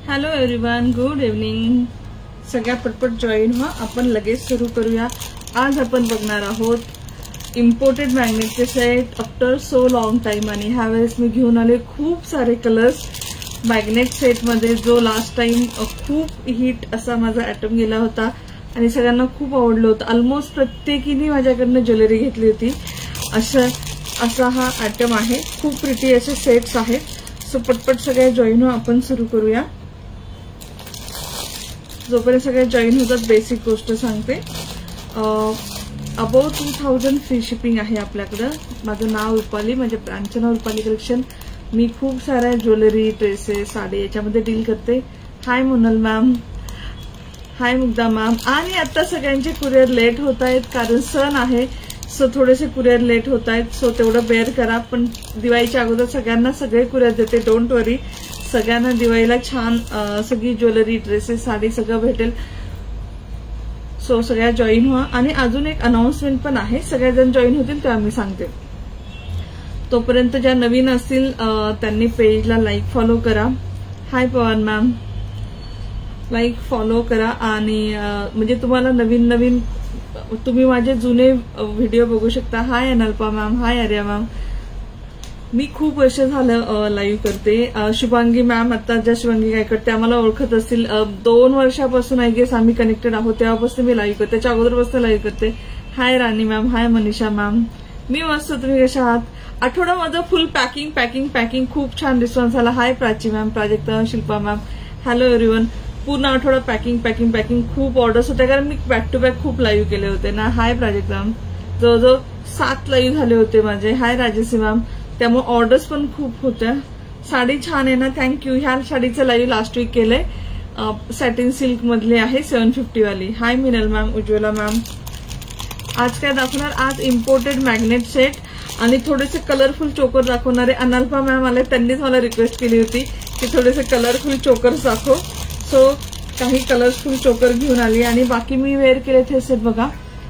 Hello everyone, good evening. सगळ्या पटपट join व्हा. आपण लगेच सुरू करूया. आज आपण बघणार आहोत इम्पोर्टेड मॅग्नेटचे set after so long time. आणि ह्यावेळेस मी घेऊन आले खूप सारे कलर्स मॅग्नेट सेटमध्ये. जो लास्ट टाइम खूप हिट असा माझा आयटम गेला होता आणि सगळ्यांना खूप आवडलं होतं. ऑलमोस्ट प्रत्येकीने माझ्याकडनं ज्वेलरी घेतली होती. असा हा आयटम आहे. खूप प्रिटी असे सेट्स आहेत. सो पटपट सगळे जॉईन हो. आपण सुरू करूया. जोपर्यंत सगळे जॉईन होतात बेसिक गोष्ट सांगते. अबाउट 2000 फ्री शिपिंग आहे आपल्याकडं. माझं नाव रुपाली, माझ्या ब्रँडचं नाव रुपाली कलेक्शन. मी खूप साऱ्या ज्वेलरी, ड्रेसेस, साडी याच्यामध्ये डील करते. Hi Monal ma'am, hi Mugdha ma'am. आणि आता सगळ्यांचे कुरिअर लेट होत आहेत कारण सण आहे. सो थोडेसे कुरिअर लेट होत आहेत. सो तेवढं बेअर करा. पण दिवाळीच्या अगोदर सगळ्यांना सगळे कुरिअर देते. Don't worry. सगळ्यांना दिवाळीला छान सगळी ज्वेलरी, ड्रेसेस, साडी सगळं भेटेल. सो सगळ्या जॉईन व्हा. आणि अजून एक अनाउन्समेंट पण आहे. सगळेजण जॉईन होतील तेव्हा मी सांगते. तोपर्यंत ज्या नवीन असतील त्यांनी पेजला लाईक फॉलो करा. Hi Pawan ma'am, like follow करा. आणि म्हणजे तुम्हाला नवीन नवीन तुम्ही माझे जुने व्हिडिओ बघू शकता. Hi Analpa ma'am, hi Arya ma'am. मी खूप वर्ष झालं लाईव्ह करते. शुभांगी मॅम, आता ज्या शुभांगी काय करते आम्हाला ओळखत असतील. 2 वर्षापासून आय गेस आम्ही कनेक्टेड आहोत. तेव्हापासून मी लाईव्ह करते. त्याच्या अगोदरपासून लाईव्ह करते. Hi Rani ma'am, hi Manisha ma'am. मी मस्त, तुम्ही कशा आहात? आठवडा माझं फुल पॅकिंग पॅकिंग पॅकिंग. खूप छान रिस्पॉन्स आला. Hi Prachi ma'am, Prajakta, Shilpa ma'am. Hello everyone. पूर्ण आठवडा पॅकिंग पॅकिंग पॅकिंग. खूप ऑर्डर्स होत्या कारण मी बॅक टू बॅक खूप लाईव्ह केले होते ना. Hi Prajakta ma'am. जवळजवळ 7 लाईव्ह झाले होते माझे. हाय राजसी मॅम. त्यामुळे ऑर्डर्स पण खूप होत्या. साडी छान आहे ना, थँक्यू. ह्या साडीचं लाईव्ह लास्ट वीक केलंय. सॅटिन सिल्क मधले आहे 750 वाली. Hi Minal ma'am, Ujjwala ma'am. आज काय दाखवणार? आज इम्पोर्टेड मॅग्नेट सेट आणि थोडेसे कलरफुल चोकर दाखवणारे. अनल्पा मॅम आले, त्यांनीच मला रिक्वेस्ट केली होती की थोडेसे कलरफुल चोकर्स दाखव. सो काही कलरफुल चोकर घेऊन आली. आणि बाकी मी वेअर केले ते सेट बघा.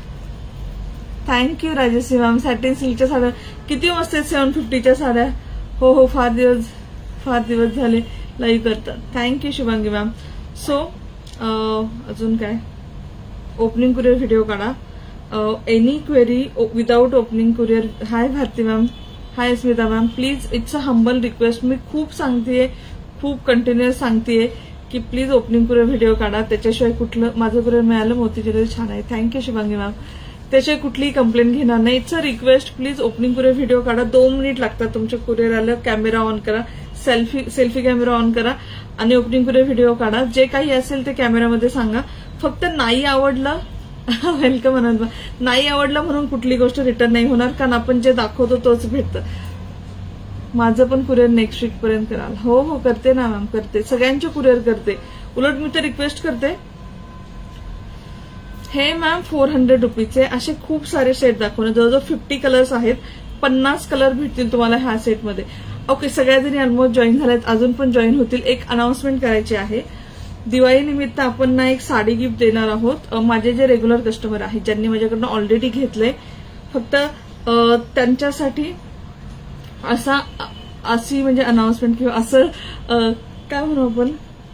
Thank you Rajshree ma'am. सॅटिन सिल्कच्या साड्या किती मस्त आहेत. 750च्या साड्या. हो हो, फार दिवस झाले लाईव्ह करतात. Thank you Shubhangi ma'am. सो अजून काय, ओपनिंग कुरिअर व्हिडिओ काढा. Any query without opening courier. Hi Bharati ma'am, hi Smita ma'am. Please, it's a humble request. मी खूप सांगतेय, खूप कंटिन्युअस सांगतेय की प्लीज ओपनिंग कुरिअर व्हिडिओ काढा. त्याच्याशिवाय कुठलं माझं कुरिअर मिळालं. मोती ज्वेलरी छान आहे. Thank you Shubhangi ma'am. त्याशिवाय कुठलीही कंप्लेंट घेणार नाही. It's a request. Please opening courier video काढा. 2 मिनिट लागतात तुमच्या कुरिअर आलं. कॅमेरा ऑन करा, सेल्फी कॅमेरा ऑन करा आणि ओपनिंग कुरिअर व्हिडिओ काढा. जे काही असेल ते कॅमेरामध्ये सांगा. फक्त नाही आवडलं वेलकम आनंद. नाही आवडलं म्हणून कुठली गोष्ट रिटर्न नाही होणार कारण आपण जे दाखवतो तोच भेटतं. माझं पण कुरिअर नेक्स्ट वीक पर्यंत कराल. हो हो करते ना मॅम, करते. सगळ्यांचे कुरिअर करते. उलट मी तर रिक्वेस्ट करते. हे मॅम 400 रुपीचे असे खूप सारे सेट दाखवणे. जवळजवळ 50 कलर्स आहेत. 50 कलर भेटतील तुम्हाला ह्या सेटमध्ये. ओके, सगळ्याजणी ऑलमोस्ट जॉईन झाल्यात. अजून पण जॉईन होतील. एक अनाउन्समेंट करायची आहे. दिवाळी निमित्त आपण ना एक साडी गिफ्ट देणार आहोत. माझे जे रेग्युलर कस्टमर आहेत ज्यांनी माझ्याकडनं ऑलरेडी घेतलंय, फक्त त्यांच्यासाठी अशी म्हणजे अनाउन्समेंट किंवा असं काय म्हणू आपण,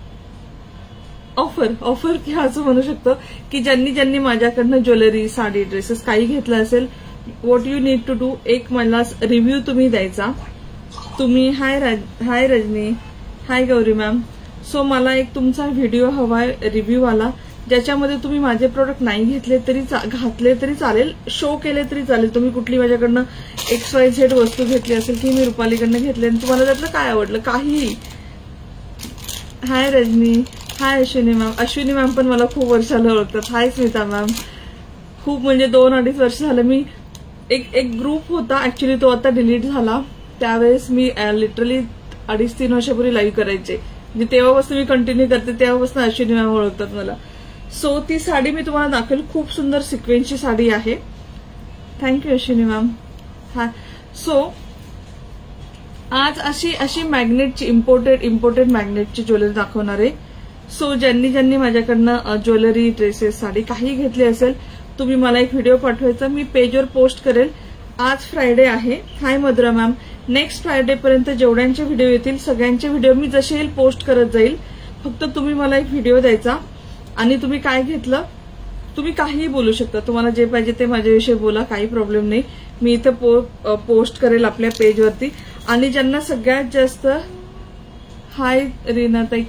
ऑफर किंवा असं म्हणू शकतो की ज्यांनी माझ्याकडनं ज्वेलरी, साडी, ड्रेसेस काही घेतलं असेल, what you need to do, एक मला रिव्ह्यू तुम्ही द्यायचा. तुम्ही hi Rajni, hi Gauri ma'am. So मला एक तुमचा व्हिडिओ हवाय रिव्ह्यू वाला, ज्याच्यामध्ये तुम्ही माझे प्रोडक्ट नाही घेतले तरी घातले तरी चालेल, शो केले तरी चालेल. तुम्ही कुठली माझ्याकडनं XYZ वस्तू घेतली असेल की मी रुपालीकडनं घेतली आणि तुम्हाला त्यातलं काय आवडलं काहीही. Hi Rajni, hi Ashwini ma'am. Ashwini ma'am पण मला खूप वर्षाला ओळखतात. Hi Smita ma'am. खूप म्हणजे 2-2.5 वर्ष झालं. मी एक ग्रुप होता ऍक्च्युली, तो आता डिलीट झाला. त्यावेळेस मी लिटरली 2.5-3 वर्षापूर्वी लाईव्ह करायचे. म्हणजे तेव्हापासून मी कंटिन्यू करते. तेव्हापासून अश्विनी मॅम ओळखतात मला. सो ती साडी मी तुम्हाला दाखवेल. खूप सुंदर सिक्वेन्सची साडी आहे. Thank you Ashwini ma'am. हा, सो आज अशी मॅग्नेटची इम्पोर्टेड मॅग्नेटची ज्वेलरी दाखवणार आहे. सो ज्यांनी माझ्याकडनं ज्वेलरी, ड्रेसेस, साडी काही घेतली असेल, तुम्ही मला एक व्हिडिओ पाठवायचा. मी पेजवर पोस्ट करेल. आज फ्रायडे आहे. Hi Madhura ma'am. Next Friday पर्यंत जेवढ्यांचे व्हिडिओ येतील सगळ्यांचे व्हिडिओ मी जसे येईल पोस्ट करत जाईल. फक्त तुम्ही मला एक व्हिडिओ द्यायचा आणि तुम्ही काय घेतलं, तुम्ही काहीही बोलू शकता, तुम्हाला जे पाहिजे ते माझ्याविषयी बोला, काही प्रॉब्लेम नाही. मी इथं पोस्ट करेल आपल्या पेजवरती. आणि ज्यांना सगळ्यात जास्त हाय रीनाताई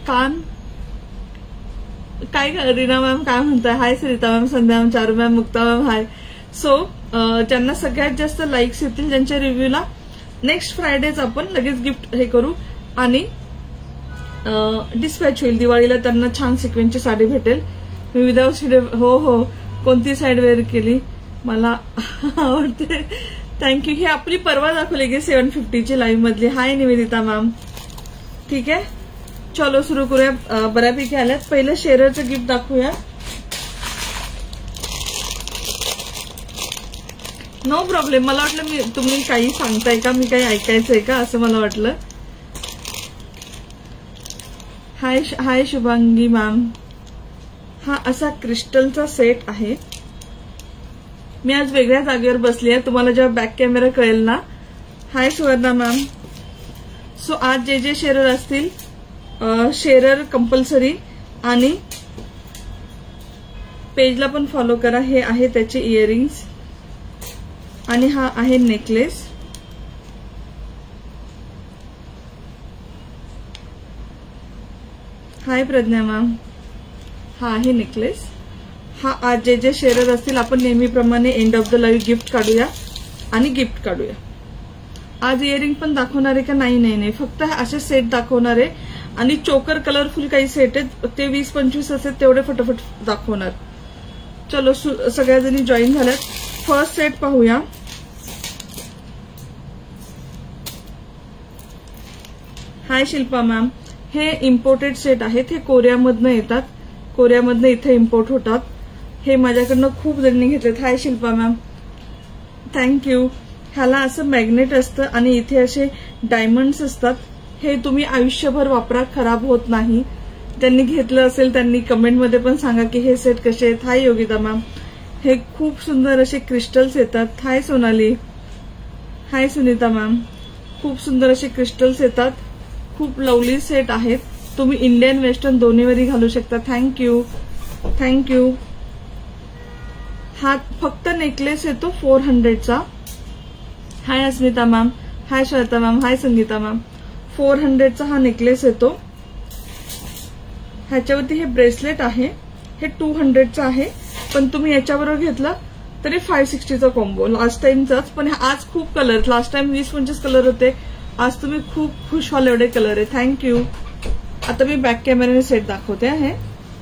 काय रीना मॅम काय म्हणताय, hi Sarita ma'am, Sandhya ma'am, Charu ma'am, Mukta ma'am, hi. So ज्यांना सगळ्यात जास्त लाईक्स येतील ज्यांच्या रिव्ह्यूला, नेक्स्ट फ्रायडेच आपण लगेच गिफ्ट हे करू आणि डिस्पॅच होईल. दिवाळीला त्यांना छान सिक्वेन्सची साडी भेटेल. मी विदाउट हो कोणती साईड वेअर केली मला आवडते. थँक्यू. ही आपली परवा दाखवली की 750ची लाईव्ह मधली. Hi Nivedita ma'am. ठीक आहे, चलो सुरू करूया. बऱ्यापैकी आल्यात. पहिलं शेररचं गिफ्ट दाखवूया. No problem. मला वाटलं तुम्ही काही सांगताय का, मी काही ऐकायचंय का असं मला वाटलं. Hi Shubhangi ma'am. हा असा क्रिस्टलचा सेट आहे. मी आज वेगळ्या जागेवर बसली आहे, तुम्हाला जेव्हा बॅक कॅमेरा कळेल ना. हाय सुवर्णा मॅम. सो आज जे शेरर असतील, शेरर कंपल्सरी आणि पेजला पण फॉलो करा. हे आहे त्याचे इयरिंग्स आणि हा आहे नेकलेस. हाय प्रज्ञा मॅम. हा आहे नेकलेस. हा आज जे शेरर असतील आपण नेहमीप्रमाणे end of the live gift काढूया आणि गिफ्ट काढूया. आज इयरिंग पण दाखवणार आहे का? नाही, फक्त असे सेट दाखवणार आहे आणि चोकर कलरफुल काही सेट आहेत ते 20-25 असेल तेवढे फटाफट दाखवणार. चलो सगळ्या जणी जॉईन झाल्यात. फर्स्ट सेट पाहूया. Hi Shilpa ma'am. हे इम्पोर्टेड सेट आहेत. हे कोरियामधनं येतात. कोरियामधनं इथे इम्पोर्ट होतात. हे माझ्याकडनं खूप जणांनी घेतलेत. Hi Shilpa ma'am. थँक्यू. ह्याला असं मॅग्नेट असतं आणि इथे असे डायमंड्स असतात. हे तुम्ही आयुष्यभर वापरा, खराब होत नाही. ज्यांनी घेतलं असेल त्यांनी कमेंटमध्ये पण सांगा की हे सेट कसे आहेत. Hi Yogita ma'am. हे खूप सुंदर असे क्रिस्टल्स येतात. Hi Sonali. Hi Sunita ma'am. खूप सुंदर असे क्रिस्टल्स येतात. खूप लवली सेट आहेत. तुम्ही इंडियन वेस्टर्न दोन्हीवरही घालू शकता. थँक्यू. हा फक्त नेकलेस येतो 400चा. Hi Asmita ma'am. Hi Shweta ma'am. Hi Sangeeta ma'am. 400चा हा नेकलेस येतो. ह्याच्यावरती हे ब्रेसलेट आहे. हे 200चा आहे, पण तुम्ही याच्याबरोबर घेतलं तरी 560चा कॉम्बो. लास्ट टाइमचाच, पण आज खूप कलर. लास्ट टाइम 20-25 कलर होते. आज तुम्ही खूप खुश व्हाल एवढे कलर आहे. थँक्यू. आता मी बॅक कॅमेऱ्याने सेट दाखवते आहे.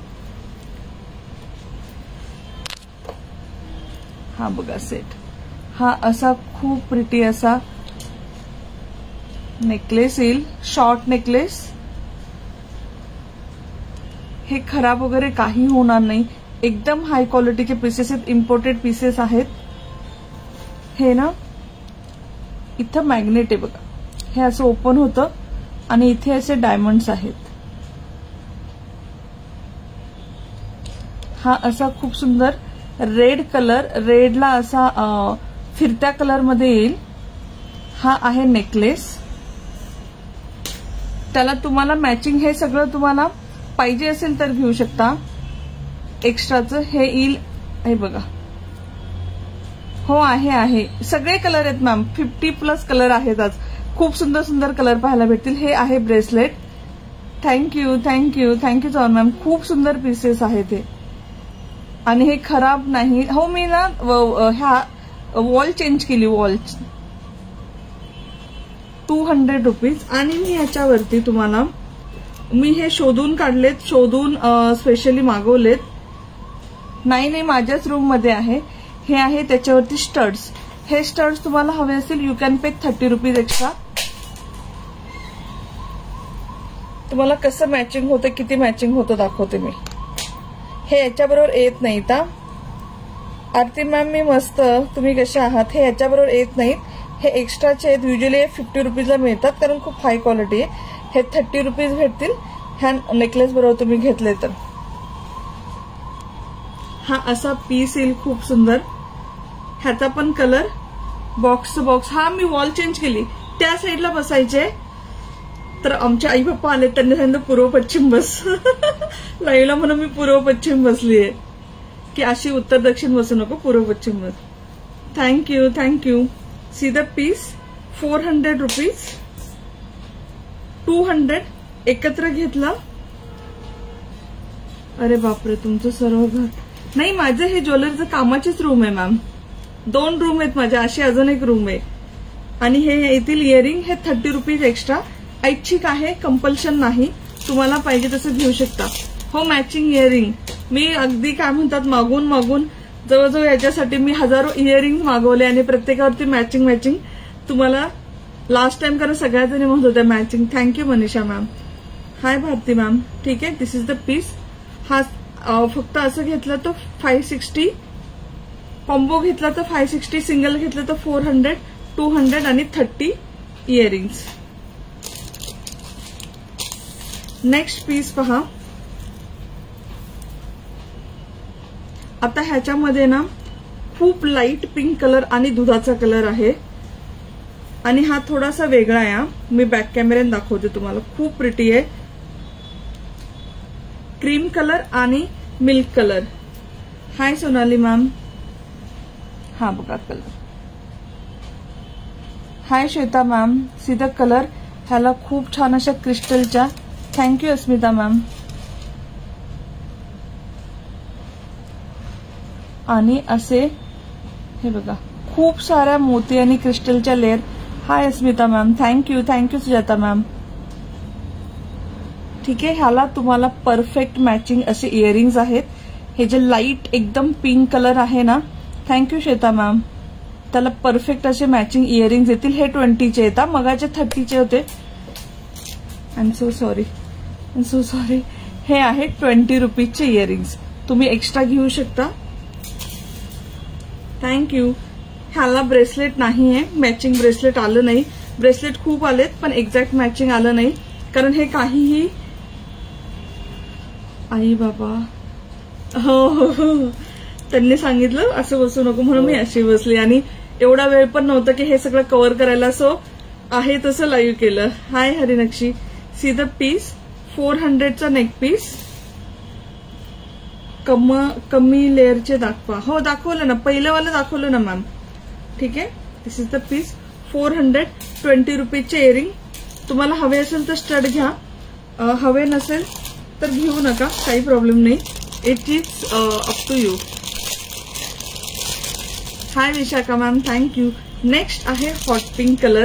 हा बघा सेट. हा असा खूप प्रिटी असा नेकलेस येईल. Short necklace. हे खराब वगैरे काही होणार नाही. एकदम हाय क्वालिटीचे पीसेस आहेत. इम्पोर्टेड पीसेस आहेत. हे ना इथं मॅग्नेट आहे बघा. हे असं ओपन होतं आणि इथे असे डायमंड्स आहेत. हा असा खूप सुंदर रेड कलर. रेडला असा फिरत्या कलर मध्ये येईल. हा आहे नेकलेस. त्याला तुम्हाला मॅचिंग हे सगळं तुम्हाला पाहिजे असेल तर घेऊ शकता. एक्स्ट्राचं हे येईल. हे बघा. हो आहे. सगळे कलर आहेत मॅम. 50+ कलर आहेत आज. खूप सुंदर सुंदर कलर पाहायला भेटतील. हे आहे ब्रेसलेट. Thank you Chauhan ma'am. खूप सुंदर पीसेस आहेत हे आणि हे खराब नाही. हो मी ना ह्या वॉल चेंज केली. Wall 200 rupees. आणि मी ह्याच्यावरती तुम्हाला मी हे शोधून काढलेत. शोधून स्पेशली मागवलेत. नाही माझ्याच रूम मध्ये आहे. हे आहे त्याच्यावरती स्टड्स. हे स्टड्स तुम्हाला हवे असतील you can pay 30 rupees extra. तुम्हाला कसं मॅचिंग होतं, किती मॅचिंग होतं दाखवते मी. हे याच्याबरोबर येत नाही. आरती मॅम मी मस्त. तुम्ही कसे आहात? हे याच्याबरोबर येत नाहीत. हे एक्स्ट्राचे आहेत. युजली हे 50 रुपीजला मिळतात कारण खूप हाय क्वालिटी आहे. हे 30 रुपीज भेटतील ह्या नेकलेस बरोबर तुम्ही घेतले तर. हा असा पीस येईल खूप सुंदर. ह्याचा पण कलर बॉक्स. हा मी वॉल चेंज केली. त्या साईडला बसायचे. तर आमचे आई पप्पा आले, त्यांनी सांगितलं पूर्व पश्चिम बस. लाईव्हला म्हणून मी पूर्व पश्चिम बसलीये, की अशी उत्तर दक्षिण बसू नको, पूर्व पश्चिम बस. Thank you thank you. See the piece 400 rupees. 200 एकत्र घेतला. अरे बापरे, तुमचं सर्व घर नाही. माझं हे ज्वेलरीचं कामाचीच रूम आहे मॅम. 2 रूम आहेत माझ्या, अशी अजून एक रूम आहे. आणि हे येथील इयरिंग हे 30 रुपीज एक्स्ट्रा. ऐच्छिक आहे, कंपल्शन नाही. तुम्हाला पाहिजे तसं घेऊ शकता. हो, मॅचिंग इयरिंग मी अगदी काय म्हणतात मागून जवळजवळ याच्यासाठी मी हजारो इयरिंग मागवले आणि प्रत्येकावरती मॅचिंग. तुम्हाला लास्ट टाइम कारण सगळ्या जणी म्हणत होत्या matching. Thank you Manisha ma'am. Hi Bharati ma'am. ठीक आहे, दिस इज द पीस. हा फक्त असं घेतलं तर 560, कॉम्बो घेतला तर 560, सिंगल घेतलं तर 400, 200 आणि 30 इयरिंग्स. नेक्स्ट पीस पहा. आता ह्याच्यामध्ये ना खूप लाईट पिंक कलर आणि दुधाचा कलर आहे आणि हा थोडासा वेगळा आहे. मी बॅक कॅमेऱ्याने दाखवते तुम्हाला. खूप प्रिटी आहे. क्रीम कलर आणि milk colour. Hi Sonali ma'am. हा बघा colour. Hi Shweta ma'am. See the colour. ह्याला खूप छान अशा क्रिस्टलच्या. Thank you Asmita ma'am. आणि असे हे बघा खूप साऱ्या मोती आणि क्रिस्टलच्या layer. Hi Asmita ma'am. Thank you Sujata ma'am. ठीक आहे, ह्याला तुम्हाला परफेक्ट मॅचिंग असे इयरिंग्स आहेत. हे जे लाईट एकदम पिंक कलर आहे ना. Thank you Shweta ma'am. त्याला परफेक्ट असे मॅचिंग इयरिंग्स येतील. हे 20चे येतात, मगाचे 30चे होते. I am so sorry. हे आहे 20 रुपीजचे इयरिंग्स. तुम्ही एक्स्ट्रा घेऊ शकता. थँक्यू. ह्याला ब्रेसलेट नाहीये, मॅचिंग ब्रेसलेट आलं नाही. ब्रेसलेट खूप आलेत पण एक्झॅक्ट मॅचिंग आलं नाही, कारण हे काहीही. आई बाबा, हो, त्यांनी सांगितलं असं बसू नको म्हणून मी अशी बसली. आणि एवढा वेळ पण नव्हता की हे सगळं कव्हर करायला, सो आहे तसं लाईव्ह केलं. Hi Harinakshi. See the piece. 400चा नेक पीस. कमी लेअरचे दाखवा. हो दाखवलं ना, पहिलं वाला दाखवलं ना मॅम. ठीक आहे, दिस इज द पीस. 400, 20 रुपीजचे इयरिंग. तुम्हाला हवे असेल तर स्टड घ्या, हवे नसेल तर घेऊ नका, काही प्रॉब्लेम नाही. It is up to you. Hi Vishakha ma'am. Thank you. Next आहे hot pink colour.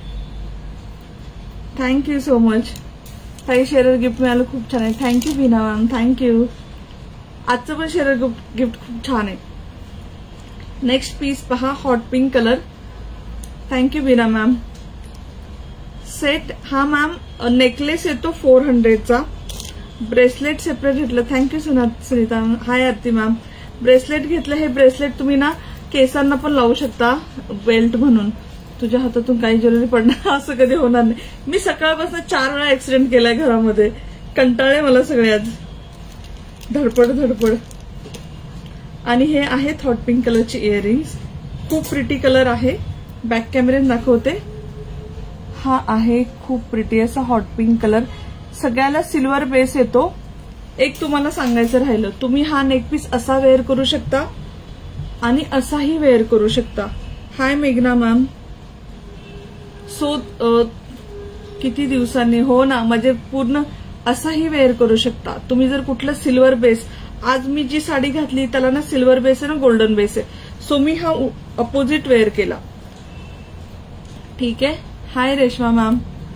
Thank you so much. काही शेअर गिफ्ट मिळालं, खूप छान आहे. Thank you Bina ma'am. थँक्यू. आजचं पण शेअर गिफ्ट खूप छान आहे. नेक्स्ट पीस पहा, hot pink colour. Thank you Bina ma'am. Set हा मॅम नेकलेस येतो 400चा. ब्रेसलेट सेपरेट घेतलं. Thank you Sunita. Hi Aarti ma'am. Bracelet घेतलं. हे ब्रेसलेट तुम्ही ना केसांना पण लावू शकता, बेल्ट म्हणून. तुझ्या हातातून काही ज्वेलरी पडणार असं कधी होणार नाही. मी सकाळपासून 4 वेळा ऍक्सिडेंट केलाय घरामध्ये. कंटाळे मला सगळे आज. धडपड. आणि हे आहेत हॉट पिंक कलरचे इयरिंग्स. खूप प्रिटी कलर आहे. बॅक कॅमेऱ्याने दाखवते. हा आहे खूप प्रिटी असा हॉट पिंक कलर. सगळ्याला सिल्वर बेस येतो. एक तुम्हाला सांगायचं राहिलं, तुम्ही हा नेकपीस असा वेअर करू शकता आणि असाही वेअर करू शकता. हाय मेघना मॅम. सो किती दिवसांनी. हो ना, म्हणजे पूर्ण असाही वेअर करू शकता तुम्ही. जर कुठलं सिल्वर बेस, आज मी जी साडी घातली त्याला ना सिल्वर बेस आहे ना गोल्डन बेस आहे, सो मी हा अपोजिट वेअर केला. ठीक आहे. Hi Reshma ma'am.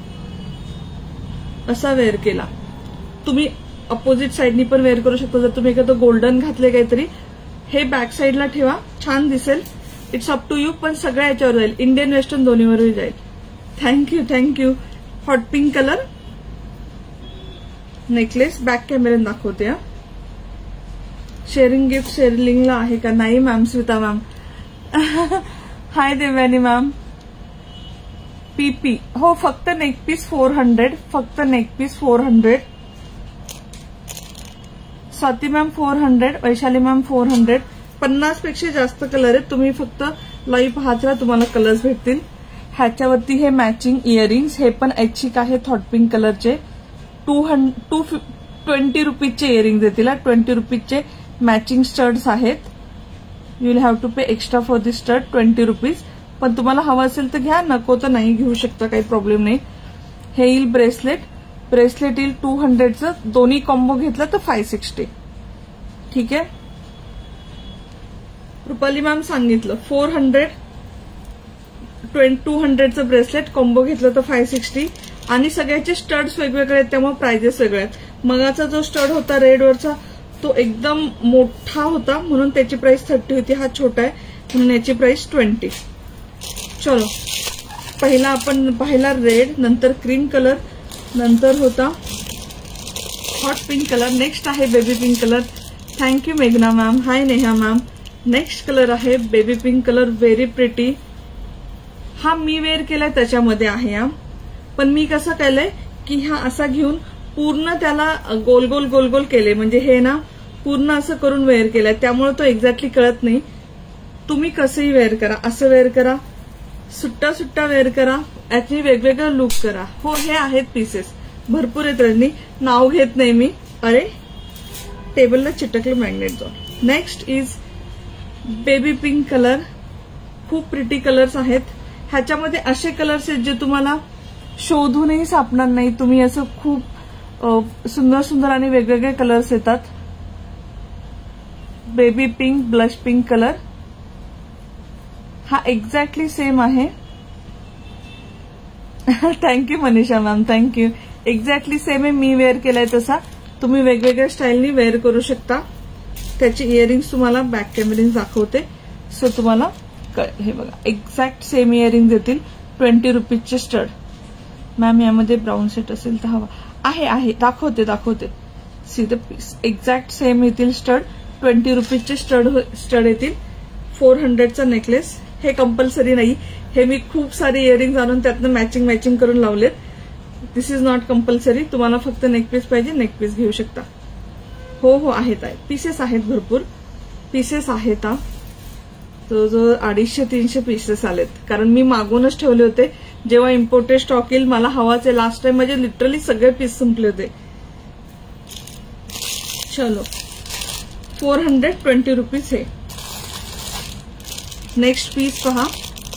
असा वेअर केला. तुम्ही अपोजिट साईडनी पण वेअर करू शकता. जर तुम्ही एखादं गोल्डन घातले काहीतरी, हे बॅक साईडला ठेवा, छान दिसेल. इट्स अप टू यू, पण सगळ्या याच्यावर जाईल, इंडियन वेस्टर्न दोन्हीवरही जाईल. Thank you. Hot pink colour necklace. Back कॅमेऱ्याने दाखवते. शेअरिंग गिफ्ट शेअरिंगला आहे का? नाही ma'am. Smita ma'am. Hi Devyani ma'am. पीपी. हो, फक्त नेकपीस 400. फक्त neckpiece 400. Swati ma'am 400. Vaishali ma'am 400. 50 पेक्षा जास्त कलर आहेत. तुम्ही फक्त लाईव्ह पाहत राहा, तुम्हाला कलर्स भेटतील. ह्याच्यावरती हे मॅचिंग इयरिंग्स, हे पण ऐच्छिक आहे, हॉट पिंक कलरचे 220 रुपीजचे इयरिंग्स येतील. 20 रुपीजचे मॅचिंग स्टड्स आहेत. You will have to pay extra for this stud 20 rupees. पण तुम्हाला हवं असेल तर घ्या, नको तर नाही घेऊ शकता, काही प्रॉब्लेम नाही. हे येईल ब्रेसलेट येईल 200चं, दोन्ही कॉम्बो घेतला तर 560. ठीक आहे. रुपाली मॅम सांगितलं 200चं ब्रेसलेट कॉम्बो घेतलं तर 560. आणि सगळ्याचे स्टड्स वेगवेगळे आहेत, त्यामुळे प्राइजेस वेगळे आहेत. मगाचा जो स्टड होता रेडवरचा तो एकदम मोठा होता म्हणून त्याची प्राइस 30 होती. हा छोटा आहे म्हणून याची प्राइस 20. चलो, पहिला आपण पाहिला रेड, नंतर क्रीम कलर, नंतर होता हॉट पिंक कलर, नेक्स्ट आहे बेबी पिंक कलर. थँक्यू मेघना ma'am. Hi Neha ma'am. Next colour आहे baby pink colour, very pretty. हा मी वेअर केलाय त्याच्यामध्ये आहे हा, पण मी कसं केलंय की हा असा घेऊन पूर्ण त्याला गोल गोल गोल गोल केले, म्हणजे हे ना पूर्ण असं करून वेअर केलंय, त्यामुळे तो एक्झॅक्टली कळत नाही. तुम्ही कसंही वेअर करा, असं वेअर करा, सुट्टा सुट्टा वेअर करा, याची वेगवेगळं लुक करा. हो, हे आहेत पीसेस, भरपूर आहेत रजनी, नाव घेत नाही मी. अरे टेबलला चिटकले मॅग्नेट जाऊन. Next is baby pink colour, खूप प्रिटी कलर्स आहेत. ह्याच्यामध्ये असे कलर्स आहेत जे तुम्हाला शोधूनही सापडणार नाही. तुम्ही असं खूप सुंदर सुंदर आणि वेगवेगळे कलर्स येतात. Baby pink, blush pink colour, हा एक्झॅक्टली सेम आहे. Thank you Manisha ma'am, thank you. Exactly same आहे, मी वेअर केलाय तसा. तुम्ही वेगवेगळ्या स्टाईलनी वेअर करू शकता. त्याची इयरिंग्स तुम्हाला बॅक कॅमेरिंग दाखवते, सो तुम्हाला हे बघा एक्झॅक्ट सेम इयरिंग्स येतील. 20 रुपीजचे स्टड. मॅम यामध्ये ब्राऊन सेट असेल तर हवा आहे, दाखवते. See the piece, exact same येतील स्टड. 20 रुपीजचे स्टड येतील. 400चा नेकलेस. हे कंपल्सरी नाही, हे मी खूप सारे इयरिंग्स आणून त्यातनं मॅचिंग करून लावलेत. This is not compulsory. तुम्हाला फक्त नेकपीस पाहिजे, नेकपीस घेऊ शकता. हो आहेत, पीसेस आहेत, भरपूर पीसेस आहेत. तो जो 250-300 पीसेस आलेत, कारण मी मागूनच ठेवले होते. जेव्हा इम्पोर्टेड स्टॉक येईल मला हवाच आहे. लास्ट टाइम म्हणजे लिटरली सगळे पीस संपले होते. चलो, 420 रुपीज हे. नेक्स्ट पीस पहा,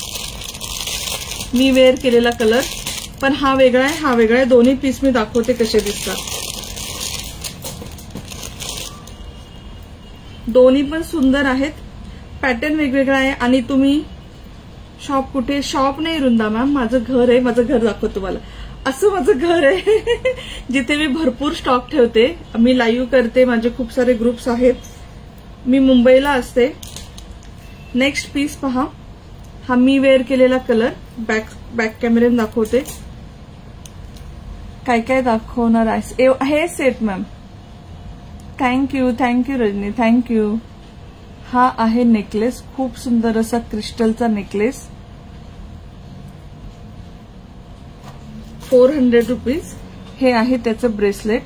मी वेअर केलेला कलर, पण हा वेगळा आहे, हा वेगळा आहे. दोन्ही पीस मी दाखवते कसे दिसतात. दोन्ही पण सुंदर आहेत. पॅटर्न वेगवेगळा आहे. आणि तुम्ही शॉप कुठे, शॉप नाही वृंदा मॅम, माझं घर आहे. माझं घर दाखवतो तुम्हाला. असं माझं घर आहे जिथे मी भरपूर स्टॉक ठेवते. मी लाईव्ह करते, माझे खूप सारे ग्रुप्स आहेत. मी मुंबईला असते. नेक्स्ट पीस पहा, हा मी वेअर केलेला कलर, बॅक कॅमेऱ्यात दाखवते. काय दाखवणार आहे हे set ma'am. Thank you Rajni, thank you. हा आहे नेकलेस, खूप सुंदर असा क्रिस्टलचा नेकलेस. 400 रुपीज. हे आहे त्याचं ब्रेसलेट.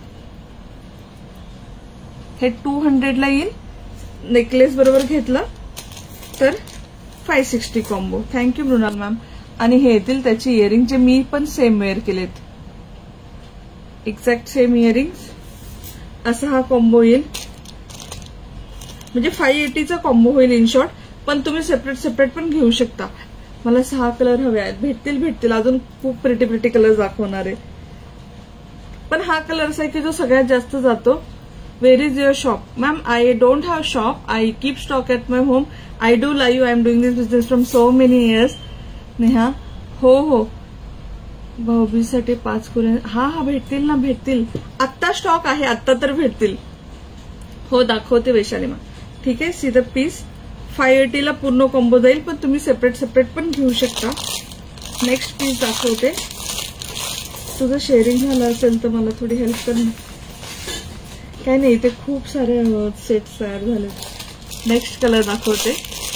हे 200ला येईल. नेकलेस बरोबर घेतला तर 560 कॉम्बो. Thank you Mrinal ma'am. आणि हे येतील त्याची इयरिंग, जे मी पण सेम वेअर केलेत, एक्झॅक्ट सेम इयरिंग्स. असा हा कॉम्बो येईल, म्हणजे 580चा कॉम्बो होईल इन शॉर्ट. पण तुम्ही सेपरेट पण घेऊ शकता. मला 6 कलर हवे आहेत. भेटतील अजून खूप प्रिटी कलर दाखवणार आहे. पण हा कलर असा आहे की जो सगळ्यात जास्त जातो. Where is your shop ma'am? I don't have shop. I keep stock at my home. I do live. I am doing this business from so many years. Neha, हो भाऊबीसाठी 5 कुरे. हा भेटतील ना, भेटतील. आत्ता स्टॉक आहे, आत्ता तर भेटतील. हो, दाखवते वैशाली मॅम. ठीक आहे. See the piece. 580ला पूर्ण कॉम्बो जाईल, पण तुम्ही सेपरेट पण घेऊ शकता. नेक्स्ट पीस दाखवते. तुझं शेअरिंग झालं असेल तर मला थोडी हेल्प कर ना. काय नाही, इथे खूप सारे सेट्स तयार झाले. नेक्स्ट कलर दाखवते.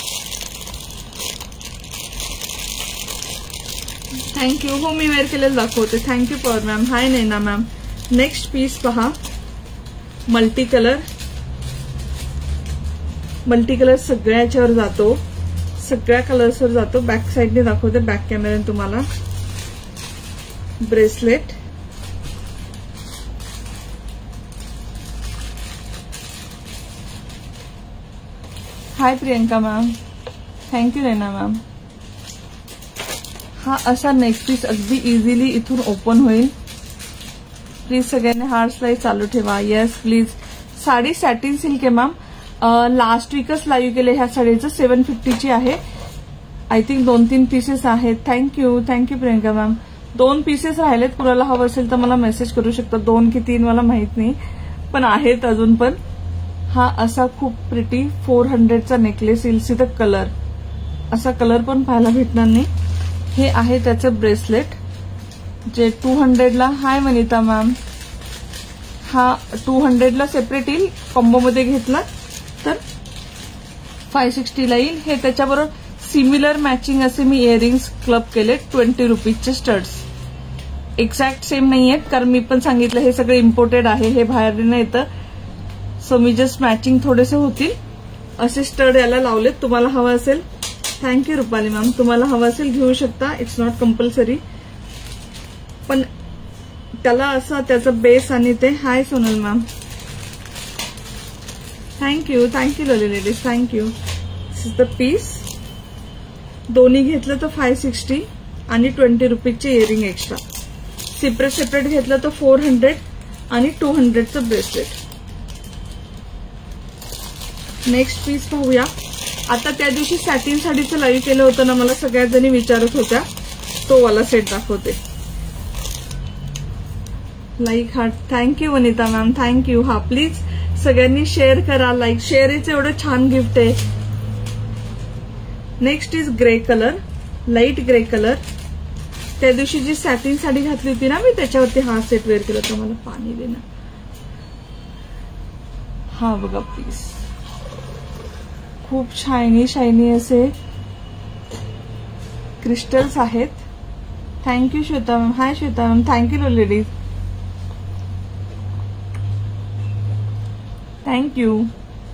थँक्यू. हो, मी वेअर केलेलं दाखवते. Thank you Pawar ma'am. Hi Naina ma'am. Next piece पहा, मल्टी कलर सगळ्याच्यावर जातो. सगळ्या कलर्सवर जातो. बॅक साईडने दाखवते, बॅक कॅमेऱ्याने तुम्हाला. Bracelet hi Priyanka ma'am, thank you Naina ma'am. हा असा नेकपीस अगदी इझिली इथून ओपन होईल. प्लीज सगळ्यांनी हार्ट स्लाइड चालू ठेवा. Yes please. Sari satin silk आहे मॅम. लास्ट वीकच लाईव्ह केले ह्या साडीचं. 750ची आहे. आय थिंक 2-3 पीसेस आहेत. Thank you Priyanka ma'am. 2 पीसेस राहिलेत. कुणाला हवं असेल तर मला मेसेज करू शकता. 2 की 3 मला माहित नाही, पण आहेत अजून पण. हा असा खूप प्रिटी 400चा नेकलेस येईल. See the colour. असा कलर पण पाहायला भेटणार नाही. हे आहे त्याचं ब्रेसलेट जे 200ला. हाय वनिता मॅम. हा 200ला सेपरेट येईल. कॉम्बोमध्ये घेतला तर 560ला येईल. हे त्याच्याबरोबर सिमिलर मॅचिंग असे मी इयरिंग्स क्लब केले 20 रुपीजचे स्टड्स. एक्झॅक्ट सेम नाही आहेत, कारण मी पण सांगितलं हे सगळं इम्पोर्टेड आहे, हे बाहेरून येतं. सो मी जस्ट मॅचिंग थोडेसे होतील असे स्टड याला लावलेत. तुम्हाला हवं असेल, थँक्यू रुपाली मॅम, तुम्हाला हवं असेल घेऊ शकता. इट्स नॉट कंपल्सरी, पण त्याला असं त्याचं बेस आणि ते. Hi Sonal ma'am, thank you lovely ladies, thank you. This is the piece. दोन्ही घेतलं तर 560 आणि 20 रुपीजचे इयरिंग एक्स्ट्रा. सेपरेट घेतलं तर 400 आणि 200चं ब्रेसलेट. नेक्स्ट पीस पाहूया. आता त्या दिवशी सॅटिन साडीचं लाईव्ह केलं होतं ना, मला सगळ्यात जणी विचारत होत्या, तो वाला सेट दाखवते. Like heart. Thank you Vanita ma'am, thank you. हा प्लीज सगळ्यांनी शेअर करा. लाईक शेअरचं एवढं छान गिफ्ट आहे. Next is grey colour, light grey colour. त्या दिवशी जी सॅटिन साडी घातली होती ना मी, त्याच्यावरती हा सेट वेअर केला होता. मला पाणी देणं. हा बघा प्लीज, खूप शायनी असे क्रिस्टल्स आहेत. Thank you Shweta ma'am. Hi Shweta ma'am, thank you ladies, thank you.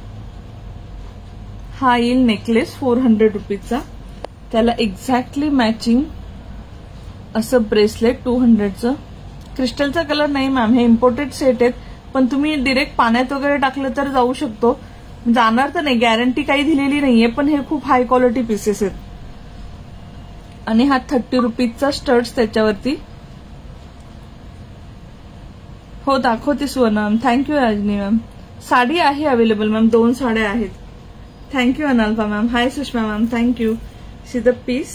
हा येईल नेकलेस 400 रुपीजचा. त्याला एक्झॅक्टली मॅचिंग असं ब्रेसलेट 200चं. क्रिस्टलचा कलर नाही मॅम, हे इम्पोर्टेड सेट आहेत, पण तुम्ही डिरेक्ट पाण्यात वगैरे टाकलं तर जाऊ शकतो. जाणार तर नाही, गॅरंटी काही दिलेली नाहीये, पण हे खूप हाय क्वालिटी पीसेस आहेत. आणि हा 30 रुपीजचा स्टड्स त्याच्यावरती. हो दाखवते Suvarna ma'am. Thank you Rajani ma'am. Sari आहे अवेलेबल मॅम, 2 साड्या आहेत. थँक्यू अनाल्फा ma'am. Hi Sushma ma'am, thank you. See the piece.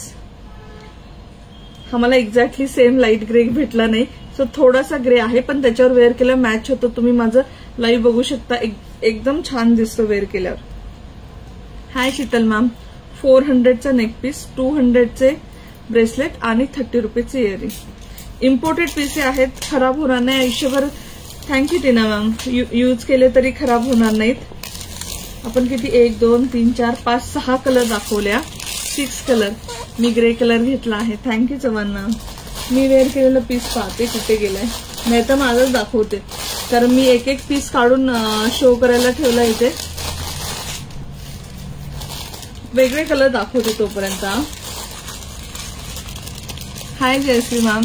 हा मला एक्झॅक्टली सेम लाईट ग्रे भेटला नाही, सो थोडासा ग्रे आहे, पण त्याच्यावर वेअर केल्यावर मॅच होतो. तुम्ही माझं लाईव्ह बघू शकता, एकदम छान दिसतो वेअर केल्यावर. Hi Sheetal ma'am. 400चा नेकपीस, 200चे ब्रेसलेट आणि 30 रुपीजचे इयरिंग. इम्पोर्टेड पीस आहेत, खराब होणार नाही आयुष्यभर. थँक्यू टीना मॅम. यूज केले तरी खराब होणार नाहीत. आपण किती 1 2 3 4 5 6 कलर दाखवल्या. 6 कलर. मी ग्रे कलर घेतला आहे. Thank you Chavan ma'am. मी वेअर केलेलं पीस पाहते कुठे गेलाय, नाही तर माझंच दाखवते, कारण मी एक पीस काढून शो करायला ठेवला इथे. वेगळे कलर दाखवते तोपर्यंत. Hi Jayashree ma'am,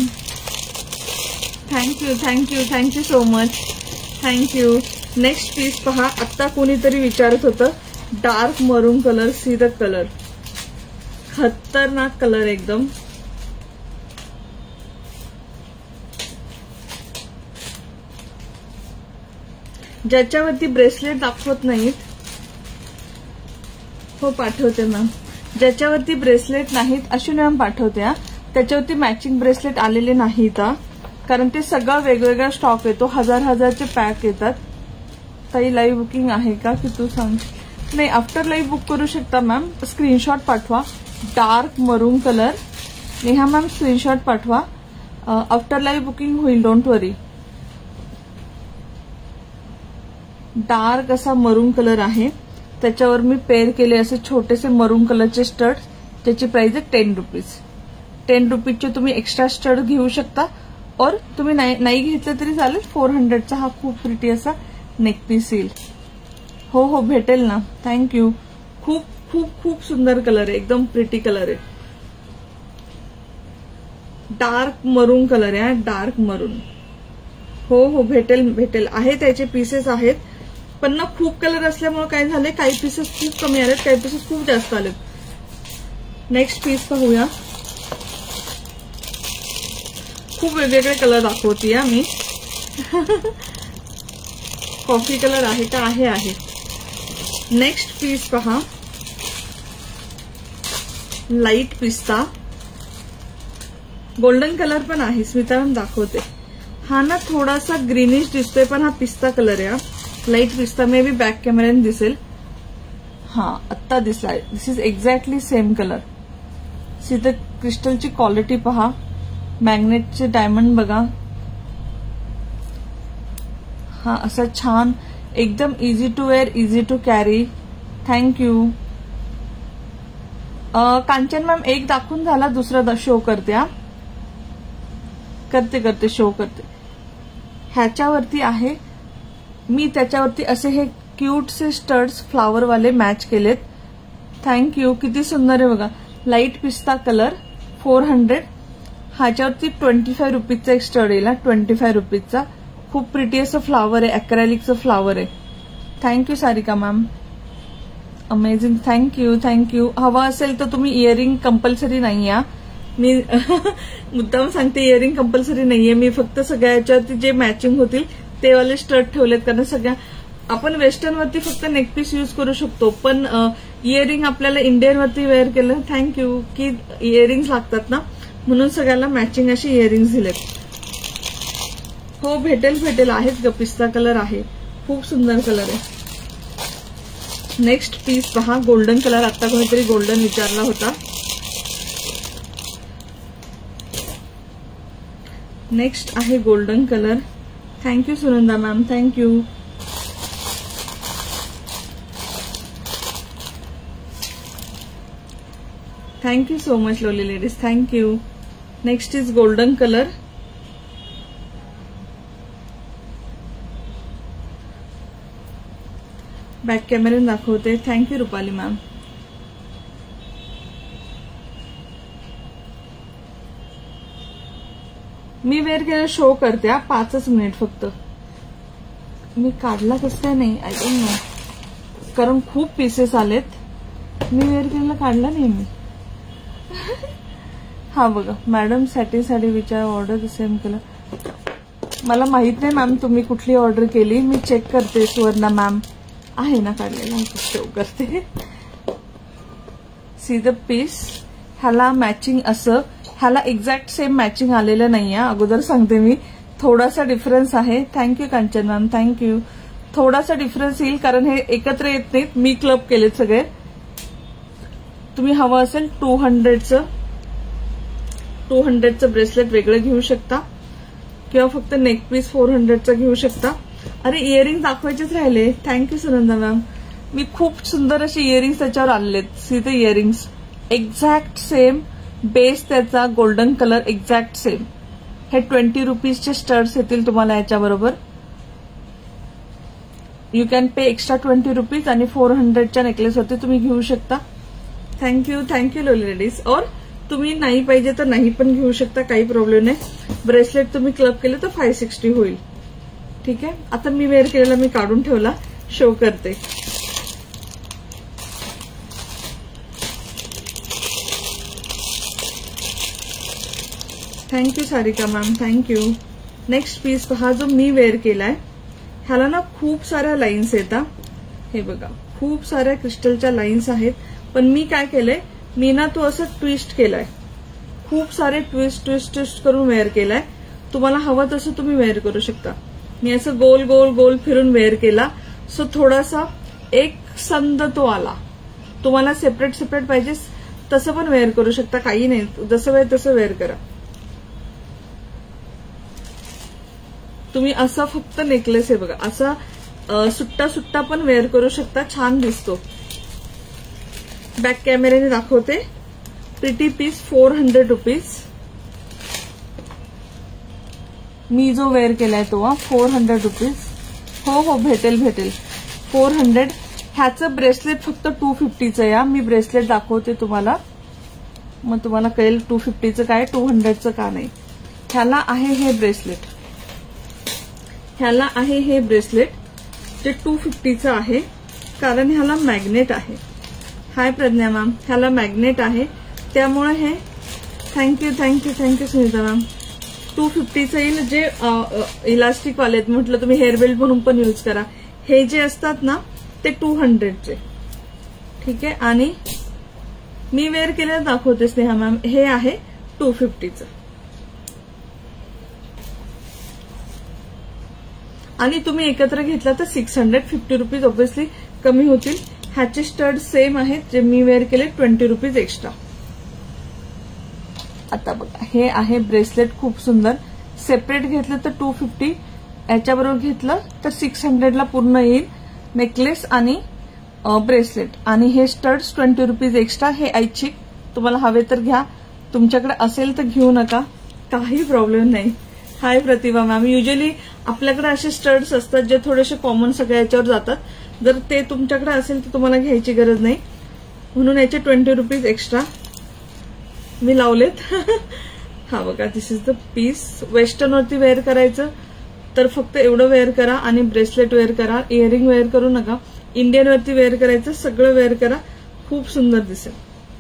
thank you so much, thank you. Next piece पहा. आता कोणीतरी विचारत होतं, dark maroon colour. See the colour. खतरनाक कलर एकदम. ज्याच्यावरती ब्रेसलेट दाखवत नाहीत, हो पाठवते मॅम. ज्याच्यावरती ब्रेसलेट नाहीत अश्विनी मॅम पाठवते. त्याच्यावरती मॅचिंग ब्रेसलेट आलेले नाहीत, कारण ते सगळं वेगवेगळा स्टॉक येतो. 1000चे पॅक येतात. ताई लाईव्ह बुकिंग आहे का की तू सांग? नाही, आफ्टर लाईव्ह बुक करू शकता मॅम. स्क्रीनशॉट पाठवा. Dark maroon colour. Neha ma'am screenshot पाठवा. आफ्टर लाईव्ह बुकिंग होईल, डोंट वरी. डार्क असा मरून कलर आहे, त्याच्यावर मी पेअर केले असे छोटेसे मरून कलरचे स्टड. त्याची प्राइस आहे 10 रुपीज. 10 रुपीजचे तुम्ही एक्स्ट्रा स्टड घेऊ शकता, और तुम्ही नाही घेतलं तरी चालेल. 400चा हा खूप प्रिटी असा नेकपीस येईल. हो भेटेल ना. थँक्यू. खूप खूप खूप सुंदर कलर आहे, एकदम प्रिटी कलर आहे. डार्क मरून कलर आहे, डार्क मरून. हो हो भेटेल भेटेल, आहे त्याचे पीसेस आहेत. पण ना खूप कलर असल्यामुळे काय झाले, काही पीसेस खूप कमी आलेत, काही पीसेस खूप जास्त आलेत. नेक्स्ट पीस पाहूया. खूप वेगवेगळे कलर दाखवते मी. कॉफी कलर आहे का, आहे. नेक्स्ट पीस पहा, लाईट पिस्ता, गोल्डन कलर पण आहे. स्मिता दाखवते. हा ना थोडासा ग्रीनिश दिसतोय, पण हा पिस्ता कलर आहे. लाईट पिस्ता मे बी बॅक कॅमेऱ्याने दिसेल. हा आत्ता दिसलाय. This is exactly same colour. सीधे क्रिस्टलची क्वालिटी पहा, मॅग्नेटचे डायमंड बघा. हा असा छान, एकदम easy to wear, easy to carry. Thank you. Kanchan ma'am एक दाखवून झाला, दुसरा शो करते. करते शो करते. ह्याच्यावरती आहे, मी त्याच्यावरती असे हे क्यूट से स्टड्स फ्लावरवाले मॅच केलेत. थँक्यू. किती सुंदर आहे बघा. लाईट पिस्ता कलर, 400. ह्याच्यावरती 25 रुपीजचा एक स्टड येईल, 25 रुपीजचा. खूप प्रिटी असं फ्लावर आहे, अॅक्रेलिकचं फ्लावर आहे. Thank you Sarika ma'am, amazing. Thank you. हवा असेल तर तुम्ही इयरिंग कंपल्सरी नाही आहे. मी मुद्दाम सांगते, इयरिंग कंपल्सरी नाहीये. मी फक्त सगळ्या याच्यावरती जे मॅचिंग होतील ते वाले स्टड ठेवलेत, कारण सगळ्या आपण वेस्टर्नवरती फक्त नेकपीस यूज करू शकतो, पण इयरिंग आपल्याला इंडियनवरती वेअर केलं. थँक्यू. की इयरिंग्स लागतात ना, म्हणून सगळ्याला मॅचिंग अशी इयरिंग्स दिलेत. हो भेटेल. आहेच ग, पिस्ता कलर आहे, खूप सुंदर कलर आहे. नेक्स्ट पीस पहा, गोल्डन कलर. आता कोणीतरी गोल्डन विचारला होता. नेक्स्ट आहे golden colour. Thank you Sunanda ma'am, thank you. Thank you so much lovely ladies, thank you. Next is golden colour. Back कॅमेऱ्याने दाखवते. Thank you Rupali ma'am. मी वेअर केलं शो करते. 5 मिनिट फक्त. मी काढला कसं काय नाही, आय डोंट नो, कारण खूप पीसेस आलेत. मी वेअर केलेला काढला नाही मी. हा बघा, मॅडम साठी साडी विचार ऑर्डर सेम केलं. मला माहित नाही मॅम तुम्ही कुठली ऑर्डर केली, मी चेक करते. सुवर्णा मॅम आहे ना काढलेला, शो करते. See the piece. ह्याला मॅचिंग असं, ह्याला एक्झॅक्ट सेम मॅचिंग आलेलं नाहीये, अगोदर सांगते मी. थोडासा डिफरन्स आहे. Thank you Kanchan ma'am, thank you. थोडासा डिफरन्स येईल, कारण हे एकत्र येत नाहीत, मी क्लब केलेत सगळे. तुम्ही हवं असेल 200चं ब्रेसलेट वेगळं घेऊ शकता, किंवा फक्त नेकपीस 400चा घेऊ शकता. अरे इयरिंग दाखवायचेच राहिले. Thank you Sunanda ma'am. मी खूप सुंदर असे इयरिंग्स त्याच्यावर आणलेत. See the earrings exact same, base त्याचा गोल्डन कलर एक्झॅक्ट सेम. हे 20 रुपीजचे स्टड्स येतील तुम्हाला याच्याबरोबर. You can pay extra 20 rupees, आणि 400च्या नेकलेसवरती तुम्ही घेऊ शकता. Thank you lovely ladies. और तुम्ही नाही पाहिजे तर नाही पण घेऊ शकता, काही प्रॉब्लेम नाही. ब्रेसलेट तुम्ही क्लब केलं तर 560 होईल. ठीक आहे. आता मी वेअर केलेला मी काढून ठेवला, शो करते. Thank you Sarika ma'am, thank you. Next piece पहा, जो मी वेअर केलाय. ह्याला ना खूप साऱ्या लाईन्स येतात. हे बघा, खूप साऱ्या क्रिस्टलच्या लाईन्स आहेत. पण मी काय केलंय, मी ना तो असं ट्विस्ट केलाय. खूप सारे ट्विस्ट करून वेअर केलाय. तुम्हाला हवं तसं तुम्ही वेअर करू शकता. मी असं गोल गोल गोल फिरून वेअर केला, सो थोडासा एक संद तो आला. तुम्हाला सेपरेट पाहिजे तसं पण वेअर करू शकता, काही नाही. जसं वेअर तसं वेअर करा. तुम्ही असं फक्त नेकलेस आहे बघा, असा सुट्टा पण वेअर करू शकता, छान दिसतो. बॅक कॅमेऱ्याने दाखवते. Pretty piece 400 rupees. मी जो वेअर केलाय तो 400 रुपीज. हो भेटेल 400. ह्याचं ब्रेसलेट फक्त 250चं या. मी ब्रेसलेट दाखवते तुम्हाला, मग तुम्हाला कळेल 250चं काय 200चं का नाही. ह्याला आहे हे ब्रेसलेट, ह्याला आहे हे ब्रेसलेट जे 250चं आहे, कारण ह्याला मॅग्नेट आहे. हाय प्रज्ञा मॅम, ह्याला मॅग्नेट आहे, त्यामुळे हे thank you thank you thank you Sunita ma'am. 250चं येईल. जे इलास्टिक वाले म्हटलं तुम्ही हेअरबेल्ट म्हणून पण यूज करा. हे जे असतात ना ते 200चे. ठीक आहे. आणि मी वेअर केलेलं दाखवते स्नेहा मॅम. हे आहे 250चं. आणि तुम्ही एकत्र घेतला तर 650 रुपीज ऑब्व्हियसली कमी होतील. ह्याचे स्टड सेम आहेत जे मी वेअर केले, 20 रुपीज एक्स्ट्रा. आता बघा, हे आहे ब्रेसलेट, खूप सुंदर. सेपरेट घेतलं तर 250, याच्याबरोबर घेतलं तर 600ला पूर्ण येईल. नेकलेस आणि ब्रेसलेट. आणि हे स्टड्स 20 रुपीज एक्स्ट्रा. हे ऐच्छिक, तुम्हाला हवे तर घ्या, तुमच्याकडे असेल तर घेऊ नका, काही प्रॉब्लेम नाही. हाय प्रतिभा मॅम. युजली आपल्याकडे असे स्टड्स असतात जे थोडेसे कॉमन सगळ्या याच्यावर जातात. जर ते तुमच्याकडे असेल तर तुम्हाला घ्यायची गरज नाही, म्हणून याचे 20 रुपीज एक्स्ट्रा मी लावलेत. हा बघा, दिस इज द पीस. वेस्टर्नवरती वेअर करायचं तर फक्त एवढं वेअर करा आणि ब्रेसलेट वेअर करा. इयरिंग वेअर करू नका. इंडियनवरती वेअर करायचं, सगळं वेअर करा, खूप सुंदर दिसेल.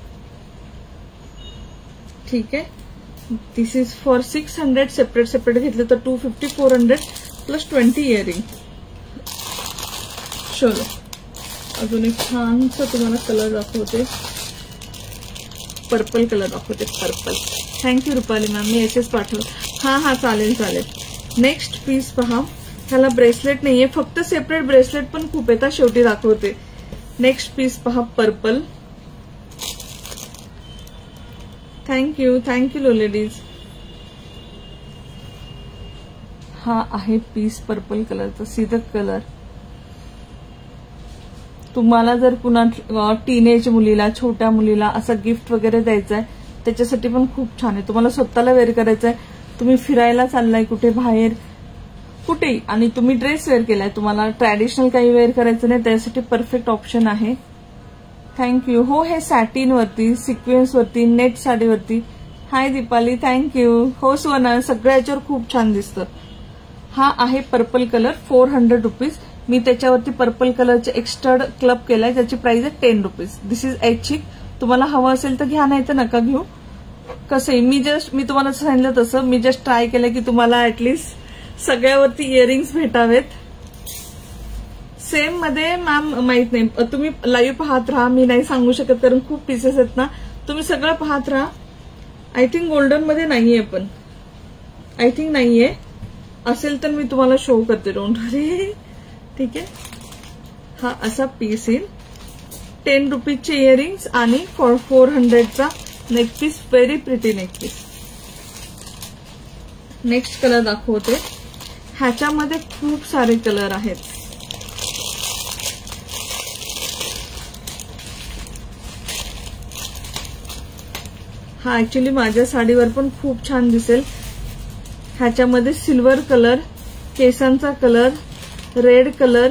ठीक आहे. This is for 600. Separate separate घेतलं तर 250, 400 प्लस 20 इयरिंग. चलो, अजून एक छानसा तुम्हाला कलर दाखवते, पर्पल कलर दाखवते, पर्पल. थँक्यू रुपाली मॅम, मी एसएस पाठव. हा चालेल चालेल. नेक्स्ट पीस पहा. ह्याला ब्रेसलेट नाहीये, फक्त सेपरेट ब्रेसलेट पण खूप येतात, शेवटी दाखवते. नेक्स्ट पीस पहा, पर्पल. Thank you thank you ladies. हा आहे पीस पर्पल कलरचा. See the colour. तुम्हाला जर पुन्हा टीनेज मुलीला, छोट्या मुलीला असं गिफ्ट वगैरे द्यायचं आहे, त्याच्यासाठी पण खूप छान आहे. तुम्हाला स्वतःला वेअर करायचं आहे, तुम्ही फिरायला चाललाय कुठे बाहेर, कुठेही, आणि तुम्ही ड्रेस वेअर केलाय, तुम्हाला ट्रॅडिशनल काही वेअर करायचं नाही, त्यासाठी परफेक्ट ऑप्शन आहे. थँक्यू. हो, हे सॅटिन वरती, सिक्वेन्स वरती, नेट साडीवरती. Hi Deepali, thank you. हो सुवर्णा, सगळ्या याच्यावर खूप छान दिसतं. हा आहे पर्पल कलर, 400 रुपीज. मी त्याच्यावरती पर्पल कलरचे एक स्टड क्लब केलाय, ज्याची प्राइस आहे 10 रुपीज. दिस इज ऐच्छिक, तुम्हाला हवं असेल तर घ्या, नाही तर नका घेऊ. कसंही मी तुम्हाला सांगितलं तसं मी जस्ट ट्राय केलं की तुम्हाला ऍटलिस्ट सगळ्यावरती इयरिंग्स भेटावेत. सेम मध्ये मॅम माहित नाही, तुम्ही लाईव्ह पाहत राहा, मी नाही सांगू शकत कारण खूप पीसेस आहेत ना. तुम्ही सगळं पाहत राहा. आय थिंक गोल्डन मध्ये नाहीये, पण आय थिंक नाहीये, असेल तर मी तुम्हाला शो करते, डोंट वरी. ठीक आहे. हा असा पीस येईल. 10 रुपीजचे इयरिंग्स आणि 400चा neckpiece. Very pretty neckpiece. Next colour दाखवते. ह्याच्यामध्ये खूप सारे कलर आहेत. हा ऍक्च्युली माझ्या साडीवर पण खूप छान दिसेल. ह्याच्यामध्ये सिल्वर कलर, केसांचा कलर, रेड कलर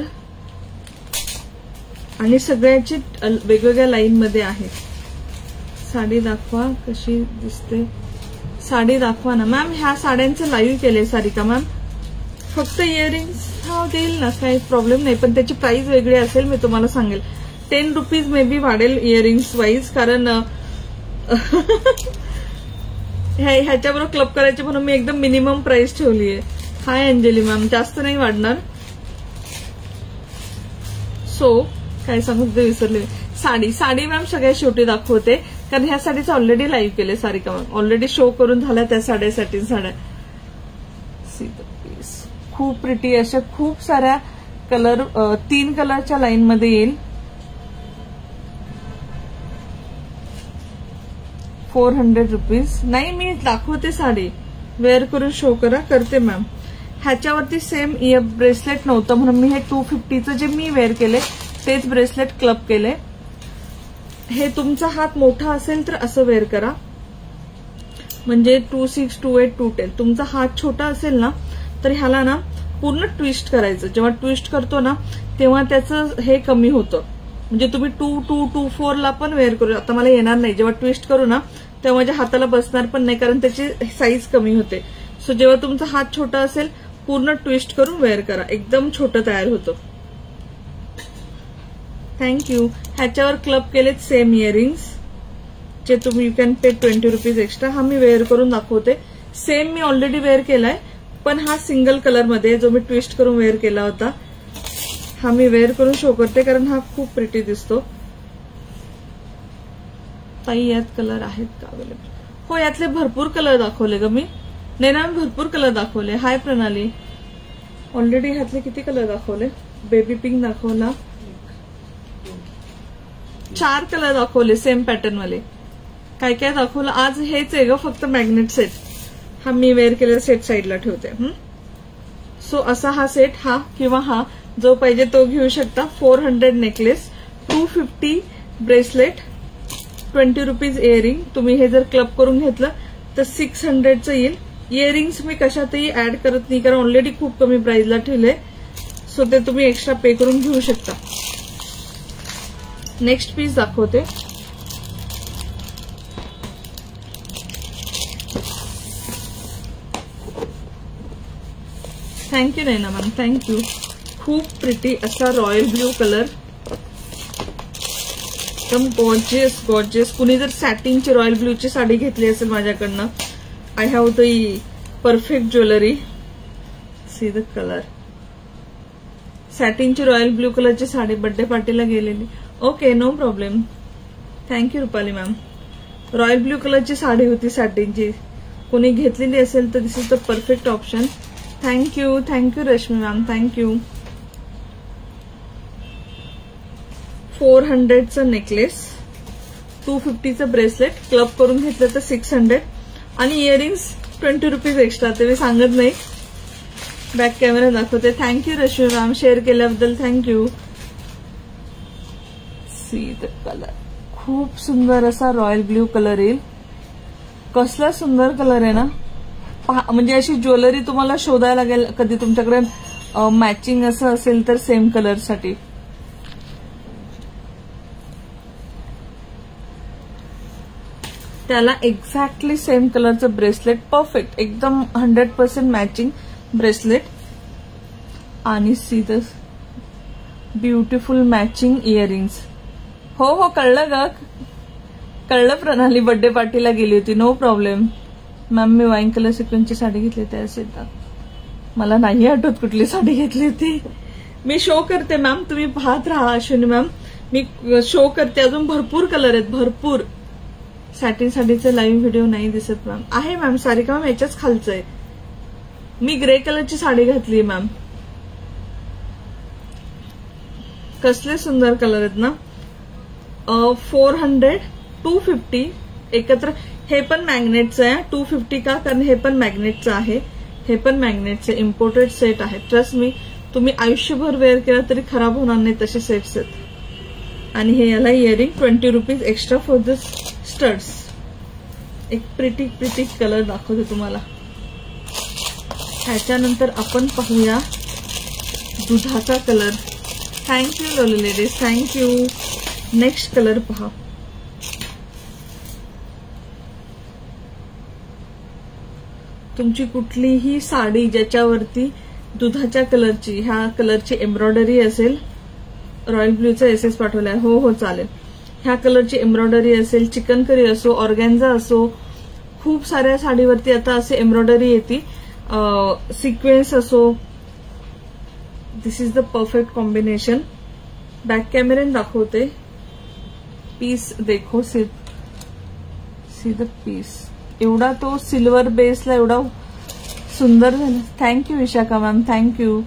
आणि सगळ्याची वेगवेगळ्या लाईन मध्ये आहे. साडी दाखवा कशी दिसते, साडी दाखवा ना मॅम. ह्या साड्यांचं लाईव्ह केले सारिका मॅम. फक्त इयरिंग्स हा देईल ना, काही प्रॉब्लेम नाही, पण त्याची प्राइस वेगळी असेल, मी तुम्हाला सांगेल. 10 रुपीज मे बी वाढेल इयरिंग्स वाईज, कारण ह्याच्याबरोबर क्लब करायचे म्हणून मी एकदम मिनिमम प्राइस ठेवली आहे. हाय अंजली मॅम, जास्त नाही वाढणार. सो काय सांगू ते विसरले. साडी मॅम सगळ्या शेवटी दाखवते, कारण ह्या साडीचं ऑलरेडी लाईव्ह केले सारिका मॅम, ऑलरेडी शो करून झाल्या त्या साड्यासाठी. साड्या सी द पीस. खूप प्रिटी अशा खूप साऱ्या कलर, 3 कलरच्या लाईन मध्ये येईल. 400 रुपीज. नाही, मी दाखवते साडी, वेअर करून शो करा, करते मॅम. ह्याच्यावरती सेम ब्रेसलेट नव्हतं म्हणून मी हे 250चं जे मी वेअर केले तेच ब्रेसलेट क्लब केले. हे तुमचा हात मोठा असेल तर असं वेअर करा, म्हणजे 26, 28, 210. तुमचा हात छोटा असेल ना तर ह्याला ना पूर्ण ट्विस्ट करायचं. जेव्हा ट्विस्ट करतो ना तेव्हा त्याचं हे कमी होतं, म्हणजे तुम्ही 2-2-2-4 ला पण वेअर करू. आता मला येणार नाही, जेव्हा ट्विस्ट करू ना तेव्हा माझ्या हाताला बसणार पण नाही, कारण त्याची साईज कमी होते. सो जेव्हा तुमचा हात छोटा असेल पूर्ण ट्विस्ट करून वेअर करा, एकदम छोटं तयार होतं. थँक्यू. ह्याच्यावर क्लब केलेत सेम इयरिंग्स जे तुम्ही you can pay 20 rupees extra. हा मी वेअर करून दाखवते. सेम मी ऑलरेडी वेअर केलाय, पण हा सिंगल कलर मध्ये जो मी ट्विस्ट करून वेअर केला होता हा मी वेअर करून शो करते, कारण हा खूप प्रिटी दिसतो. ताई यात कलर आहेत का अवेलेबल? हो, यातले भरपूर कलर दाखवले ग मी. नाही ना, भरपूर कलर दाखवले. हाय प्रणाली. ऑलरेडी ह्यातले किती कलर दाखवले? बेबी पिंक दाखवला, 4 कलर दाखवले सेम पॅटर्न वाले. काय काय दाखवलं आज हेच आहे ग, फक्त मॅग्नेट सेट. हा मी वेअर केलेला सेट साईडला ठेवते. सो असा हा सेट, हा किंवा हा जो पाहिजे तो घेऊ शकता. 400 नेकलेस, 250 ब्रेसलेट, 20 रुपीज इयरिंग. तुम्ही हे जर क्लब करून घेतलं तर 600चं येईल. इयरिंग्स मी कशातही ऍड करत नाही, कारण ऑलरेडी खूप कमी प्राइसला ठेवले. सो ते तुम्ही एक्स्ट्रा पे करून घेऊ शकता. नेक्स्ट पीस दाखवते. Thank you Naina ma'am, thank you. खूप प्रिटी असा रॉयल ब्ल्यू कलर, एकदम गॉर्जियस गॉर्जियस. कुणी जर सॅटिनची रॉयल ब्ल्यूची साडी घेतली असेल माझ्याकडनं, I have the perfect jewellery. See the colour. सॅटिनची रॉयल ब्ल्यू कलरची साडी बर्थडे पार्टीला गेलेली. Okay, no problem. Thank you Rupali ma'am. Royal blue कलरची साडी होती सॅटिनची. कोणी घेतलेली असेल तर this is the perfect option. Thank you. Thank you Rashmi ma'am, thank you. 400चं नेकलेस, 250चं ब्रेसलेट, क्लब करून घेतलं तर 600 आणि इयरिंग्स 20 रुपीज एक्स्ट्रा. ते मी सांगत नाही, बॅक कॅमेरा दाखवते. थँक्यू रश्मी मॅम, शेअर केल्याबद्दल थँक्यू. See the colour. खूप सुंदर असा रॉयल ब्ल्यू कलर येईल. कसला सुंदर कलर आहे ना. म्हणजे अशी ज्वेलरी तुम्हाला शोधायला लागेल कधी तुमच्याकडे मॅचिंग असं असेल तर सेम कलर साठी. त्याला एक्झॅक्टली सेम कलरचं ब्रेसलेट, परफेक्ट एकदम 100% मॅचिंग ब्रेसलेट. आणि see the beautiful matching earrings. हो हो, कळलं ग, कळलं प्रणाली. बर्थडे पार्टीला गेली होती, नो प्रॉब्लेम. मॅम मी वाईन कलर सिक्वेन्सची साडी घेतली होती असे. मला नाही आठवत कुठली साडी घेतली होती. मी शो करते मॅम, तुम्ही पाहत राहा. अश्विनी मॅम मी शो करते. अजून भरपूर कलर आहेत, भरपूर. सॅटिन साडीचे लाईव्ह व्हिडिओ नाही दिसत मॅम. आहे मॅम, सारिका मॅम याच्याच खालचं आहे. मी ग्रे कलरची साडी घातली मॅम. कसले सुंदर कलर आहेत ना. 400, 250 एकत्र. हे पण मॅग्नेटचं आहे. 250 का, कारण हे पण मॅग्नेटचं आहे. हे पण मॅग्नेटचे इम्पोर्टेड सेट आहे. ट्रस्ट मी, तुम्ही आयुष्यभर वेअर केला तरी खराब होणार नाही तसे सेट्स आहेत. आणि हे याला earring 20 rupees extra for the studs. एक प्रिटी प्रिटी कलर दाखवते तुम्हाला. ह्याच्यानंतर आपण पाहूया दुधाचा colour. Thank you lovely ladies, thank you. Next colour पहा. तुमची कुठलीही साडी ज्याच्यावरती दुधाच्या कलरची, ह्या कलरची एम्ब्रॉयडरी असेल. रॉयल ब्ल्यूचा एसएस पाठवलाय. हो हो चालेल. ह्या कलरची एम्ब्रॉयडरी असेल, चिकनकरी असो, ऑर्गॅन्झा असो, खूप साऱ्या साडीवरती आता असे एम्ब्रॉयडरी येते. सिक्वेन्स असो, this is the perfect combination. Back कॅमेऱ्याने दाखवते. पीस देखो, सी द पीस. एवढा तो सिल्वर बेसला एवढा सुंदर झाला. Thank you Vishakha ma'am, thank you.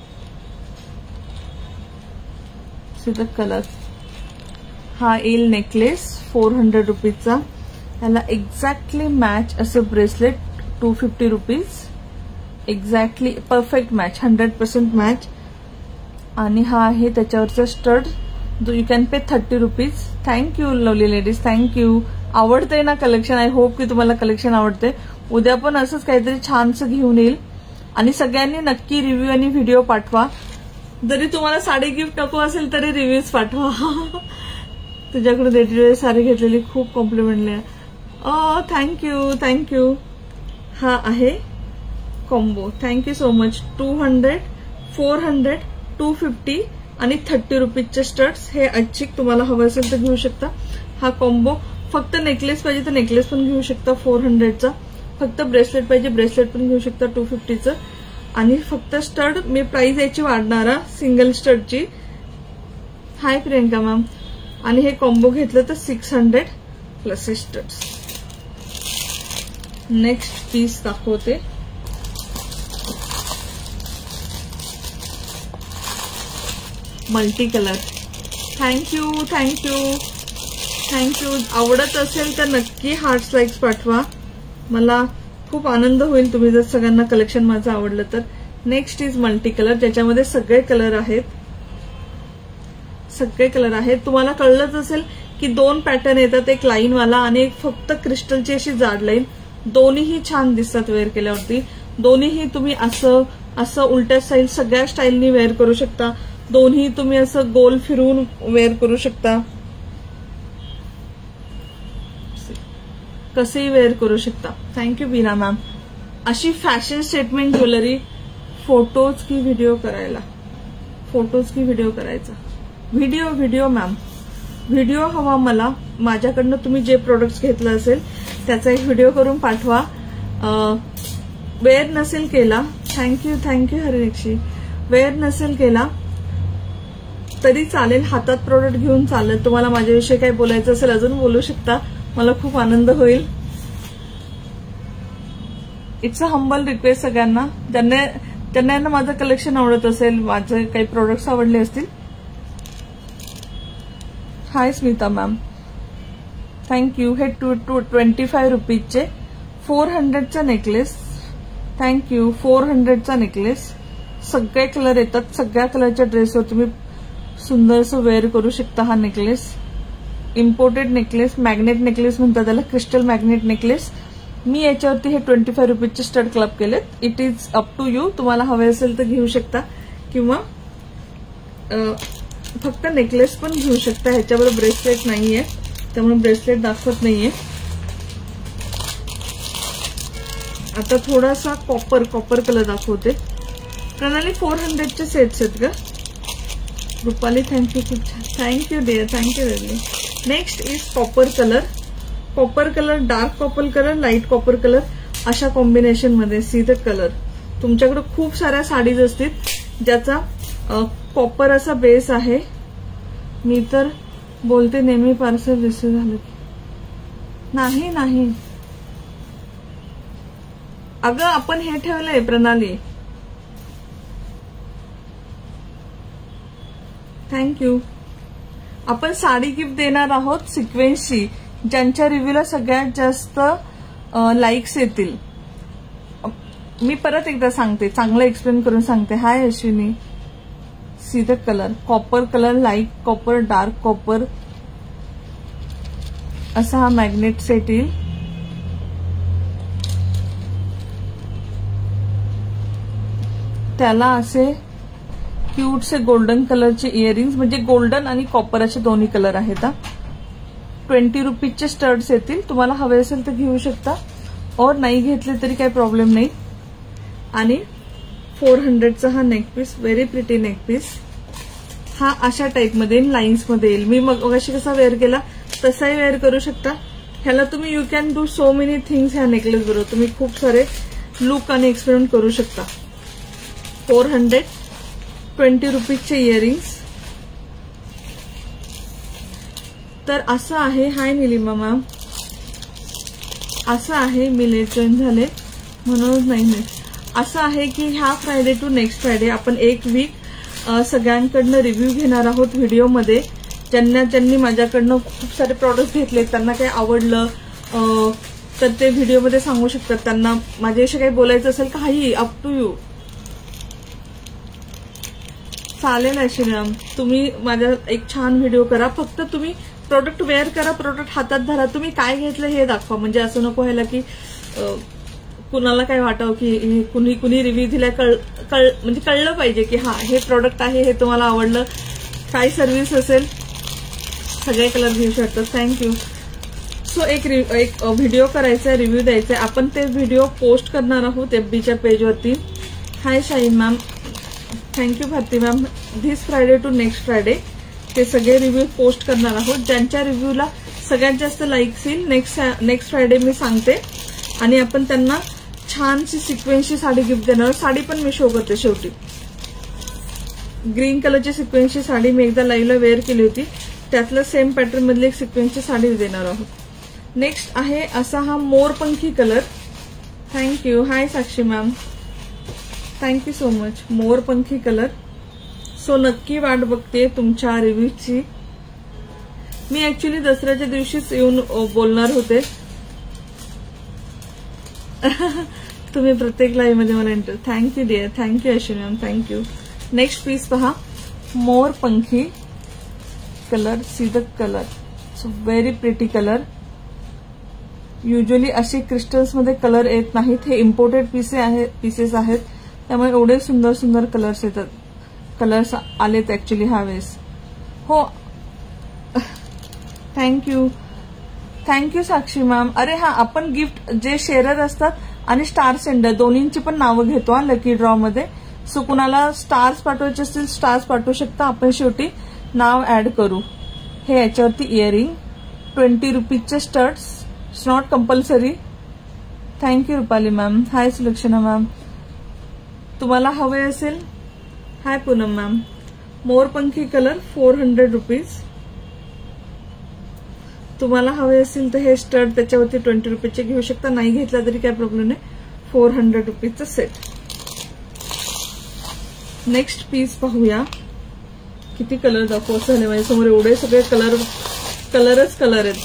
See the colour. हा येईल नेकलेस 400 रुपीजचा. ह्याला एक्झॅक्टली मॅच असं bracelet 250 rupees. Exactly perfect match, 100% match. आणि हा आहे त्याच्यावरचा stud. You can pay 30 rupees. Thank you lovely ladies, thank you. आवडतंय ना कलेक्शन. आय होप की तुम्हाला कलेक्शन आवडते. उद्या पण असंच काहीतरी छानसं घेऊन येईल. आणि सगळ्यांनी नक्की रिव्ह्यू आणि व्हिडिओ पाठवा. जरी तुम्हाला साडी गिफ्ट नको असेल तरी रिव्ह्यूज पाठवा. तुझ्याकडून रेडी साडी घेतलेली खूप कॉम्प्लिमेंटली आहे. थँक्यू. हा आहे कॉम्बो. Thank you so much. 200, 400, 250 आणि 30 रुपीजचे स्टड्स. हे ऐच्छिक तुम्हाला हवं असेल तर घेऊ शकता. हा कॉम्बो. फक्त नेकलेस पाहिजे तर नेकलेस पण घेऊ शकता 400चा. फक्त ब्रेसलेट पाहिजे ब्रेसलेट पण घेऊ शकता 250चं. आणि फक्त स्टड मी प्राइस याची वाढणारा सिंगल स्टडची. Hi Priyanka ma'am. आणि हे कॉम्बो घेतलं तर 600 प्लस स्टड्स. नेक्स्ट पीस दाखवते. Multi colour. थँक्यू. आवडत असेल तर नक्की हार्ट्स लाईक्स पाठवा. मला खूप आनंद होईल तुम्ही जर सगळ्यांना कलेक्शन माझं आवडलं तर. नेक्स्ट इज मल्टी कलर, ज्याच्यामध्ये सगळे कलर आहेत. तुम्हाला कळलंच असेल की 2 पॅटर्न येतात, एक लाईनवाला आणि एक फक्त क्रिस्टलची अशी जाड लाईन. दोन्हीही छान दिसतात वेअर केल्यावरती. दोन्हीही तुम्ही असं उलट्या स्टाईल सगळ्या स्टाईलनी वेअर करू शकता. दोन्ही तुम्ही असं गोल फिरून वेअर करू शकता. कसेही वेअर करू शकता. Thank you Bina ma'am. अशी फॅशन स्टेटमेंट ज्वेलरी फोटोज की व्हिडिओ करायचा. Video ma'am. व्हिडिओ हवा मला. माझ्याकडनं तुम्ही जे प्रोडक्ट्स घेतलं असेल त्याचा एक व्हिडिओ करून पाठवा. वेअर नसेल केला. थँक्यू हरिणीक्षी. वेअर नसेल केला तरी चालेल. हातात प्रोडक्ट घेऊन चालेल. तुम्हाला माझ्याविषयी काही बोलायचं असेल अजून बोलू शकता. मला खूप आनंद होईल. इट्स अ हंबल रिक्वेस्ट सगळ्यांना. ज्यांना माझं कलेक्शन आवडत असेल, माझे काही प्रोडक्ट्स आवडले असतील. Hi Smita ma'am. थँक्यू. हे 25 रुपीजचे 400चा नेकलेस. थँक्यू. 400चा नेकलेस. सगळे कलर येतात. सगळ्या कलरच्या ड्रेसवर तुम्ही सुंदरसं वेअर करू शकता. हा necklace imported necklace, magnet necklace म्हणतात त्याला, क्रिस्टल मॅग्नेट नेकलेस. मी याच्यावरती हे 25 रुपीजचे स्टड क्लब केलेत. It is up to you. तुम्हाला हवे असेल तर घेऊ शकता किंवा फक्त नेकलेस पण घेऊ शकता. ह्याच्याबरोबर ब्रेसलेट नाहीये त्यामुळे ब्रेसलेट दाखवत नाहीये. आता थोडासा कॉपर कलर दाखवते. प्रणाली 400चे सेट्स आहेत का? रुपाली थँक्यू. खूप छान. Thank you dear. Thank you very. Next is copper colour, dark copper colour, light copper colour अशा कॉम्बिनेशन मध्ये. See the colour. तुमच्याकडे खूप साऱ्या साडीज असतील ज्याचा कॉपर असा बेस आहे. मी तर बोलते नेहमी पार्सल रिसीव्ह झालं की नाही. अगं आपण हे ठेवलंय प्रणाली. थँक्यू. आपण साडी गिफ्ट देणार आहोत सिक्वेन्सची, ज्यांच्या रिव्ह्यूला सगळ्यात जास्त लाईक्स येतील. मी परत एकदा सांगते, चांगलं एक्सप्लेन करून सांगते. Hi Ashwini. See the colour. Copper colour, light copper, dark copper असा हा मॅग्नेट सेट येईल. त्याला असे क्यूटसे गोल्डन कलरचे इयरिंग्स, म्हणजे गोल्डन आणि कॉपर असे दोन्ही कलर आहेत. 20 रुपीजचे स्टड्स येतील. तुम्हाला हवे असेल तर घेऊ शकता और नाही घेतले तरी काही प्रॉब्लेम नाही. आणि 400चा हा neck piece. Very pretty neck piece. हा अशा टाईपमध्ये लाईन्समध्ये येईल. मी मग अशी कसा वेअर केला तसाही वेअर करू शकता. ह्याला तुम्ही you can do so many things. ह्या नेकलेस बरोबर तुम्ही खूप सारे लुक आणि एक्सपेरिमेंट करू शकता. 400, 20 रुपीजचे इयरिंग्स. तर असं आहे. Hi Nilima ma'am. असं आहे. मी लेट जॉईन झाले म्हणूनच नाही. असं आहे की ह्या फ्रायडे टू नेक्स्ट फ्रायडे आपण एक वीक सगळ्यांकडनं रिव्ह्यू घेणार आहोत व्हिडिओमध्ये. ज्यांनी माझ्याकडनं खूप सारे प्रॉडक्ट घेतले, त्यांना काही आवडलं तर ते व्हिडिओमध्ये सांगू शकतात. त्यांना माझ्याविषयी काही बोलायचं असेल काही अप टू यू. चालेल अश्विनी मॅम. तुम्ही माझ्या एक छान व्हिडिओ करा. फक्त तुम्ही प्रोडक्ट वेअर करा, प्रोडक्ट हातात धरा, तुम्ही काय घेतलं हे दाखवा. म्हणजे असं नको व्हायला की कुणाला काय वाटावं की कुणी रिव्ह्यू दिलाय म्हणजे कळलं पाहिजे की हा हे प्रोडक्ट आहे, हे तुम्हाला आवडलं, काय सर्व्हिस असेल, सगळे कलर घेऊ शकतात. थँक्यू. सो एक व्हिडिओ करायचा आहे, रिव्ह्यू द्यायचा आहे. आपण ते व्हिडिओ पोस्ट करणार आहोत FBच्या पेजवरती. Hi Shaheen ma'am, thank you Bharti ma'am. This Friday to next Friday ते सगळे रिव्ह्यू पोस्ट करणार आहोत. ज्यांच्या रिव्ह्यूला सगळ्यात जास्त लाईक्स येईल नेक्स्ट फ्रायडे मी सांगते, आणि आपण त्यांना छानशी सिक्वेन्सची साडी गिफ्ट देणार. साडी पण मी शो करते शेवटी. ग्रीन कलरची सिक्वेन्सची साडी मी एकदा लाईव्हला वेअर केली होती, त्यातलं सेम पॅटर्न मधली एक सिक्वेन्सची साडी देणार आहोत. नेक्स्ट आहे असा हा मोरपंखी colour. Thank you. Hi Sakshi ma'am, thank you so much. मोरपंखी कलर. सो नक्की वाट बघते तुमच्या रिव्ह्यूची. मी ऍक्च्युली दसऱ्याच्या दिवशीच येऊन बोलणार होते. तुम्ही प्रत्येक लाईव्ह मध्ये मला thank you dear, thank you Ashwini ma'am, thank you. Next piece पहा, मोरपंखी colour, see the colour. So very pretty colour. Usually असे क्रिस्टल्स मध्ये कलर येत नाहीत, हे इम्पोर्टेड पीसेस आहेत, त्यामुळे एवढे सुंदर सुंदर कलर्स येतात. कलर्स आलेत ऍक्च्युली ह्यावेळेस. हो, थँक्यू, थँक्यू साक्षी मॅम. अरे हा, आपण गिफ्ट जे शेअरर असतात आणि स्टार सेंडर दोन्हींची पण नावं घेतो हा लकी ड्रॉ मध्ये. सो कुणाला स्टार्स पाठवायचे असतील स्टार्स पाठवू शकता, आपण शेवटी नाव ऍड करू. हे याच्यावरती इयरिंग, 20 रुपीजचे studs, it's not compulsory. Thank you Rupali ma'am. Hi Sulakshana ma'am. तुम्हाला हवे असेल, हाय पूनम मॅम. मोरपंखी कलर 400 रुपीज. तुम्हाला हवे असेल तर हे स्टड त्याच्यावरती 20 रुपीजचे घेऊ शकता, नाही घेतला तरी काय प्रॉब्लेम नाही. 400 रुपीजचं सेट. नेक्स्ट पीस पाहूया. किती कलर दाखवू असं झाले माझ्यासमोर, एवढे सगळे कलरच कलर आहेत.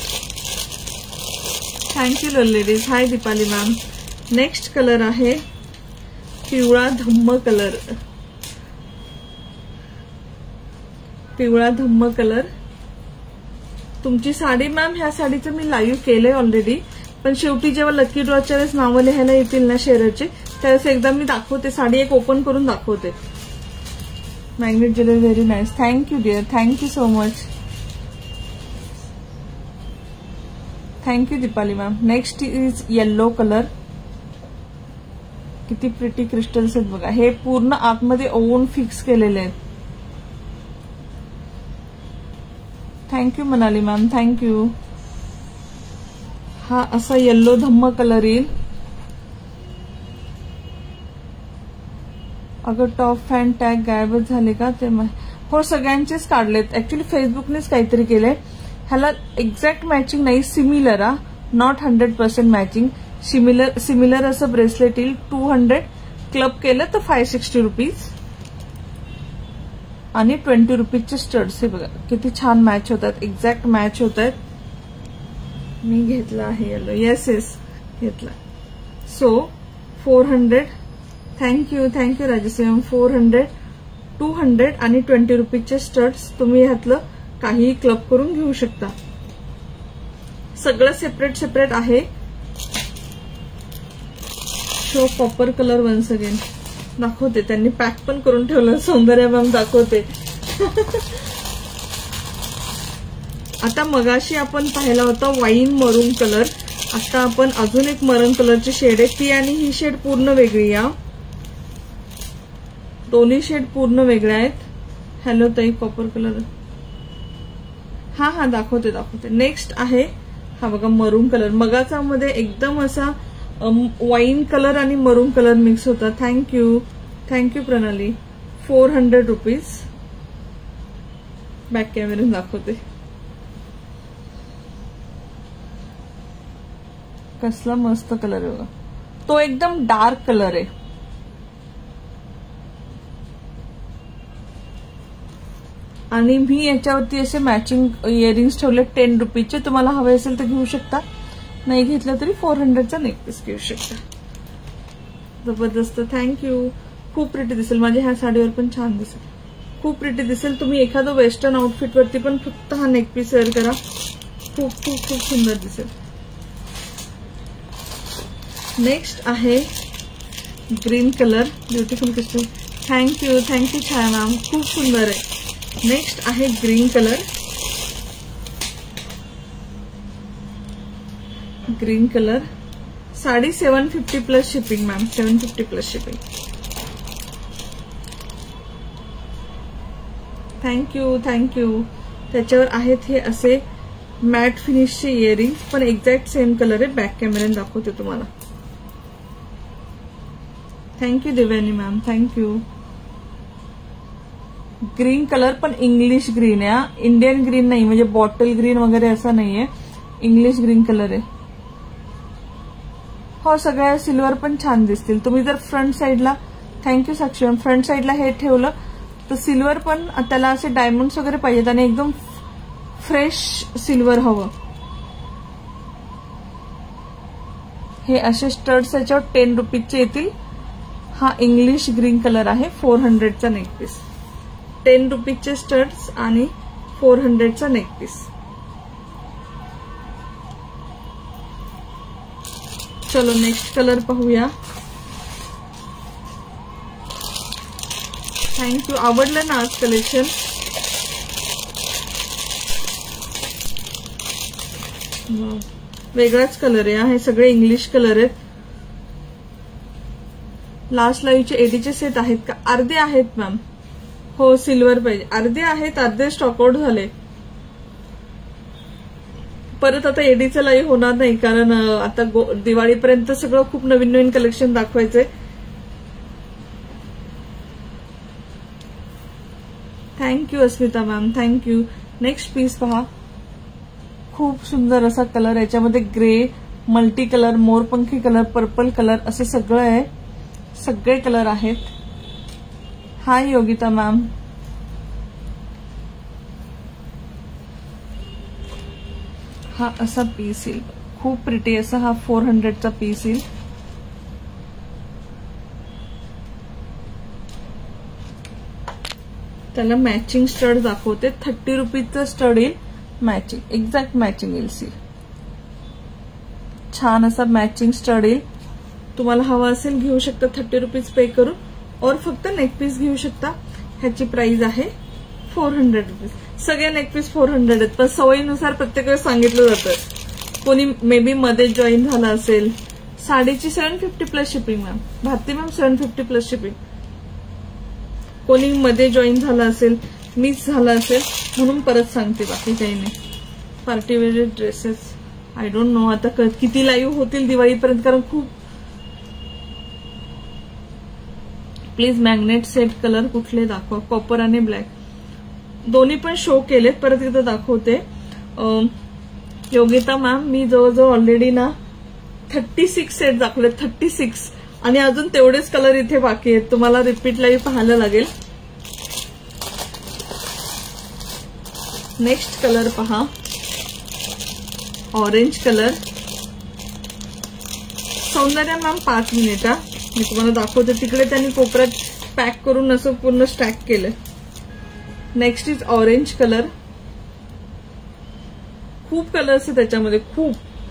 Thank you ladies. Hi Deepali ma'am. Next colour आहे पिवळा धम्म कलर. पिवळा धम्म कलर. तुमची साडी मॅम, ह्या साडीचं मी लाईव्ह केलंय ऑलरेडी, पण शेवटी जेव्हा लकी ड्रॉच्या वेळेस नावं लिहायला येतील ना शेअरचे, त्यावेळेस एकदा मी दाखवते, साडी एक ओपन करून दाखवते. Magnet jewellery very nice. Thank you dear, thank you so much. Thank you Deepali ma'am. Next is yellow colour. किती प्रिटी क्रिस्टल्स आहेत बघा. हे पूर्ण आतमध्ये ओवून फिक्स केलेले आहेत. Thank you Manali ma'am, thank you. हा असा येल्लो धम्म कलर येईल. अगं टॉप फॅन टॅग गायबच झाले का ते? हो, सगळ्यांचेच काढलेत ऍक्च्युली, फेसबुकनेच काहीतरी केलंय. ह्याला एक्झॅक्ट मॅचिंग नाही, सिमिलर हा, नॉट 100% मॅचिंग. सिमिलर असं ब्रेसलेट येईल. 200 क्लब केलं तर 560 रुपीज आणि 20 रुपीजचे स्टड्स. हे बघा किती छान मॅच होतात, एक्झॅक्ट मॅच होत आहेत. मी घेतला आहे येलो. येस घेतला. सो 400. Thank you Rajshree ma'am. 400, 200 आणि 20 रुपीजचे स्टड्स. तुम्ही ह्यातलं काहीही क्लब करून घेऊ शकता. सगळं सेपरेट आहे. Show copper colour once again. दाखवते, त्यांनी पॅक पण करून ठेवलं. सौंदर्या मॅम दाखवते. आता मगाशी आपण पाहिला होता वाईन मरून कलर. आता आपण अजून एक मरून कलरची शेड आहे, ती आणि ही शेड पूर्ण वेगळी. या दोन्ही शेड पूर्ण वेगळ्या आहेत. हॅलो ताई, कॉपर कलर. हा दाखवते. नेक्स्ट आहे हा बघा मरून कलर. मगाचा मध्ये एकदम असा वाईन कलर आणि मरून कलर मिक्स होता. थँक्यू प्रणाली. 400 रुपीज. बॅक कॅमेऱ्यात दाखवते. कसला मस्त कलर आहे बघा. तो एकदम डार्क कलर आहे. आणि मी याच्यावरती असे मॅचिंग इयरिंग्स ठेवले 10 रुपीजचे. तुम्हाला हवे असेल तर घेऊ शकता, नाही घेतलं तरी 400चा नेकपीस घेऊ शकता. जबरदस्त. थँक्यू. खूप प्रिटी दिसेल, माझ्या ह्या साडीवर पण छान दिसेल, खूप प्रिटी दिसेल. तुम्ही एखादं वेस्टर्न आउटफिट वरती पण फक्त हा नेकपीस वेअर करा, खूप सुंदर दिसेल. नेक्स्ट आहे green colour, beautiful crystal. Thank you Chhaya ma'am, खूप सुंदर आहे. नेक्स्ट आहे green colour. Green colour sari 750 plus shipping ma'am, 750 plus shipping. Thank you. त्याच्यावर आहेत हे असे मॅट फिनिशचे इयरिंग्स, पण एक्झॅक्ट सेम कलर आहे. बॅक कॅमेऱ्याने दाखवते तुम्हाला. Thank you Devyani ma'am, thank you. Green colour पण इंग्लिश ग्रीन आहे, इंडियन ग्रीन नाही, म्हणजे बॉटल ग्रीन वगैरे असं नाहीये, इंग्लिश ग्रीन कलर आहे. हो, सगळ्या सिल्वर पण छान दिसतील. तुम्ही जर फ्रंट साईडला, थँक्यू साक्षी मॅम, फ्रंट साईडला हे ठेवलं तर सिल्वर पण त्याला असे डायमंड्स वगैरे पाहिजेत आणि एकदम फ्रेश सिल्वर हवं. हे असे स्टड्स याच्यावर 10 रुपीजचे येतील. हा इंग्लिश ग्रीन कलर आहे, 400चा नेक पीस. 10 रुपीजचे स्टड्स आणि 400चा नेक पीस. चलो नेक्स्ट कलर पाहूया. थँक्यू. आवडलं ना आज कलेक्शन? वेगळाच कलर आहे. हे सगळे इंग्लिश कलर आहेत. लास्ट लाईव्हचे एडीचे सेट आहेत का? अर्धे आहेत मॅम. हो, सिल्वर पाहिजे. अर्धे आहेत, अर्धे स्टॉकआउट झाले. परत आता एडीचं लाईव्ह होणार नाही, कारण आता दिवाळीपर्यंत सगळं खूप नवीन कलेक्शन दाखवायचंय. Thank you Asmita ma'am, thank you. Next piece पहा, खूप सुंदर असा कलर. याच्यामध्ये ग्रे, मल्टी कलर, मोरपंखी कलर, पर्पल कलर असे सगळं आहे. सगळे कलर आहेत. Hi Yogita ma'am. हा असा पीस येईल, खूप प्रिटी असा. हा 400चा पीस येईल. त्याला मॅचिंग स्टड दाखवते. 30 रुपीजचा स्टड येईल, मॅचिंग, एक्झॅक्ट मॅचिंग येईल. सी, छान असा मॅचिंग स्टड येईल. तुम्हाला हवा असेल घेऊ शकता 30 रुपीज पे करून, और फक्त नेक पीस घेऊ शकता. ह्याची प्राइस आहे 400 रुपीज. सगळे नेक पीस 400 आहेत, पण सवयीनुसार प्रत्येक वेळेस सांगितलं जातं. कोणी मे बी मध्ये जॉईन झाला असेल. साडीची 750 plus shipping ma'am. Bharti ma'am 750 plus shipping. कोणी मध्ये जॉईन झाला असेल, मिस झाला असेल म्हणून परत सांगते, बाकी काही नाही. Partywear dresses I don't know आता किती लाईव्ह होतील दिवाळीपर्यंत, कारण खूप. प्लीज मॅग्नेट सेट कलर कुठले दाखवा. कॉपर आणि ब्लॅक दोन्ही पण शो केलेत, परत एकदा दाखवते. योगिता मॅम, मी जवळजवळ ऑलरेडी ना 36 सेट दाखवले, 36, आणि अजून तेवढेच कलर इथे बाकी आहेत. तुम्हाला रिपीट लाईव्ह पाहायला लागेल. नेक्स्ट कलर पहा, orange colour. Soundarya ma'am 5 minute. मी तुम्हाला दाखवते. तिकडे त्यांनी कोपऱ्यात पॅक करून असं पूर्ण स्टॅक केलं. Next is orange colour. खूप कलर्स आहेत त्याच्यामध्ये, खूप.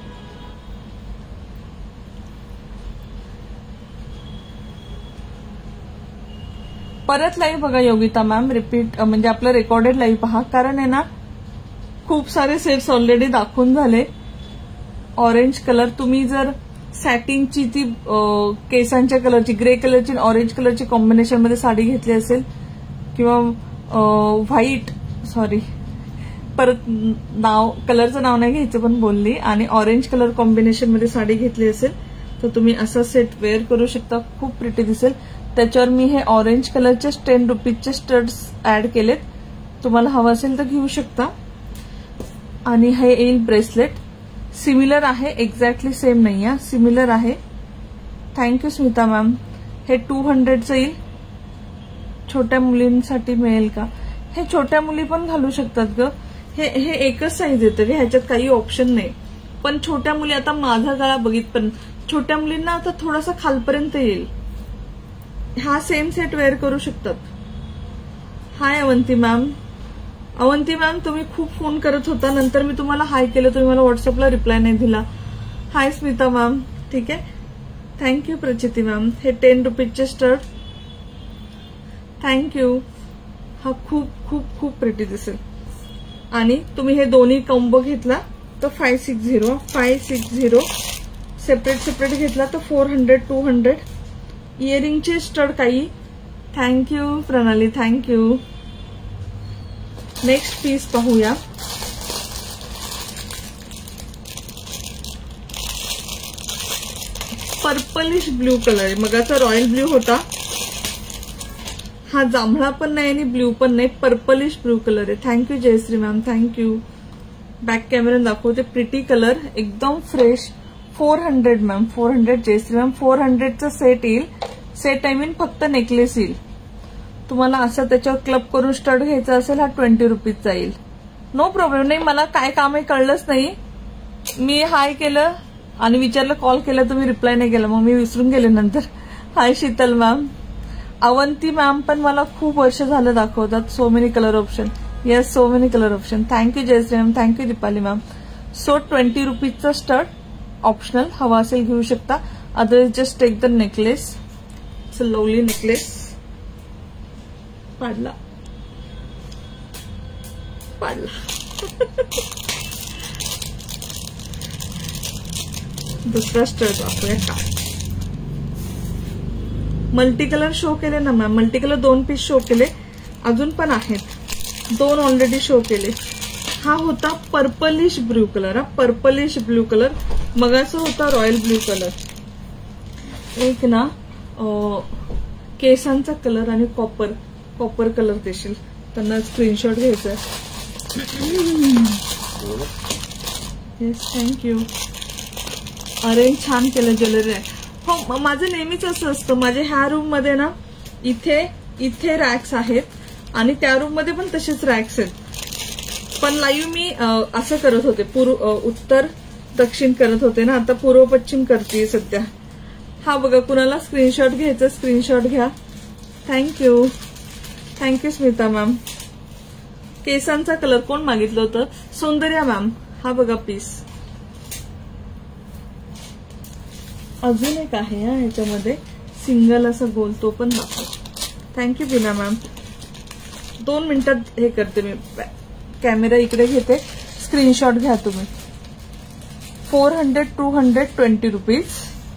परत लाईव्ह बघा योगिता मॅम, रिपीट म्हणजे आपलं रेकॉर्डेड लाईव्ह पहा, कारण आहे ना खूप सारे सेट्स ऑलरेडी दाखवून झाले. ऑरेंज कलर, तुम्ही जर सॅटिनची ती केसांच्या कलरची, ग्रे कलरची ऑरेंज कलरची कॉम्बिनेशन मध्ये साडी घेतली असेल, किंवा व्हाईट, सॉरी परत नाव, कलरचं नाव नाही घ्यायचं पण बोलली, आणि ऑरेंज कलर कॉम्बिनेशन मध्ये साडी घेतली असेल तर तुम्ही असा सेट वेअर करू शकता. खूप प्रिटी दिसेल. त्याच्यावर मी हे ऑरेंज कलरचे 10 रुपीजचे स्टड्स ऍड केलेत. तुम्हाला हवं असेल तर घेऊ शकता. आणि हे येईल ब्रेसलेट. सिमिलर आहे, एक्झॅक्टली सेम नाही आहे, सिमिलर आहे. Thank you Smita ma'am. हे 200चं येईल. छोट्या मुलींसाठी मिळेल का? हे छोट्या मुली पण घालू शकतात ग. हे एकच साईज येतं ग, ह्याच्यात काही ऑप्शन नाही. पण छोट्या मुली, आता माझा गळा बघित, पण छोट्या मुलींना आता थोडासा खालपर्यंत येईल. हा सेम सेट वेअर करू शकतात. Hi Avanti ma'am. Avanti ma'am, तुम्ही खूप फोन करत होता, नंतर मी तुम्हाला हाय केलं, तुम्ही मला व्हॉट्सअपला रिप्लाय नाही दिला. Hi Smita ma'am. ठीक आहे. थँक्यू प्रचिती मॅम. हे 10 रुपीजचे स्टड. थँक्यू. हा खूप खूप खूप प्रिटी दिसेल. आणि तुम्ही हे दोन्ही कॉम्बो घेतला तर 560 सेपरेट सेपरेट घेतला तर 400 200. इयरिंगचे स्टड काही. Thank you Pranali. Thank you. Next piece पाहूया. पर्पलिश ब्ल्यू कलर आहे. मगाचा रॉयल ब्ल्यू होता. हा जांभळा पण नाही आणि ब्ल्यू पण नाही, पर्पलिश ब्ल्यू कलर आहे. Thank you Jayashree ma'am. Thank you. Back camera दाखवते. प्रिटी कलर एकदम फ्रेश. 400 मॅम. 400 जयश्री मॅम. 400चा सेट येईल. सेट आय मीन फक्त नेकलेस येईल. तुम्हाला असं त्याच्यावर क्लब करून स्टड घ्यायचा असेल हा 20 रुपीजचा येईल. No problem. नाही मला काय काम आहे कळलंच नाही. मी हाय केलं आणि विचारलं, कॉल केला तुम्ही रिप्लाय नाही केला, मग मी विसरून गेले नंतर. Hi Sheetal ma'am. Avanti ma'am पण मला खूप वर्ष झालं दाखवतात. So many colour option. Yes, so many colour option. Thank you Jayashree ma'am. Thank you Deepali ma'am. So 20 रुपीजचा स्टड ऑप्शनल. हवा असेल घेऊ शकता. Otherwise just take the necklace. It's a lovely necklace. पाडला दुसरा स्टड वापरूया का. मल्टी कलर शो केले ना ma'am. Multi colour 2 piece show केले. अजून पण आहेत. 2 ऑलरेडी शो केले. हा होता purplish blue colour. Purplish blue colour. मगाचा होता रॉयल ब्ल्यू कलर. एक ना केसांचा कलर आणि कॉपर कलर देशील. त्यांना स्क्रीनशॉट घ्यायचा. Yes, thank you. अरेंज छान केलं ज्वेलरी. हो, माझं नेहमीच असं असतं. माझ्या ह्या रूम मध्ये ना इथे रॅक्स आहेत आणि त्या रूम मध्ये पण तसेच रॅक्स आहेत. पण लाईव्ह मी असं करत होते. उत्तर दक्षिण करत होते ना. आता पूर्व पश्चिम करते सध्या. हा बघा, कुणाला स्क्रीनशॉट घ्यायचं स्क्रीनशॉट घ्या. थँक्यू. Thank you Smita ma'am. केसांचा कलर कोण मागितलं होतं. सौंदर्या मॅम. हा बघा पीस. अजून एक आहे ह्याच्यामध्ये सिंगल असं गोल, तो पण दाखव. Thank you Bina ma'am. 2 मिनिटात हे करते मी. कॅमेरा इकडे घेते. स्क्रीनशॉट घ्या तुम्ही. 400 200 20 रुपीज.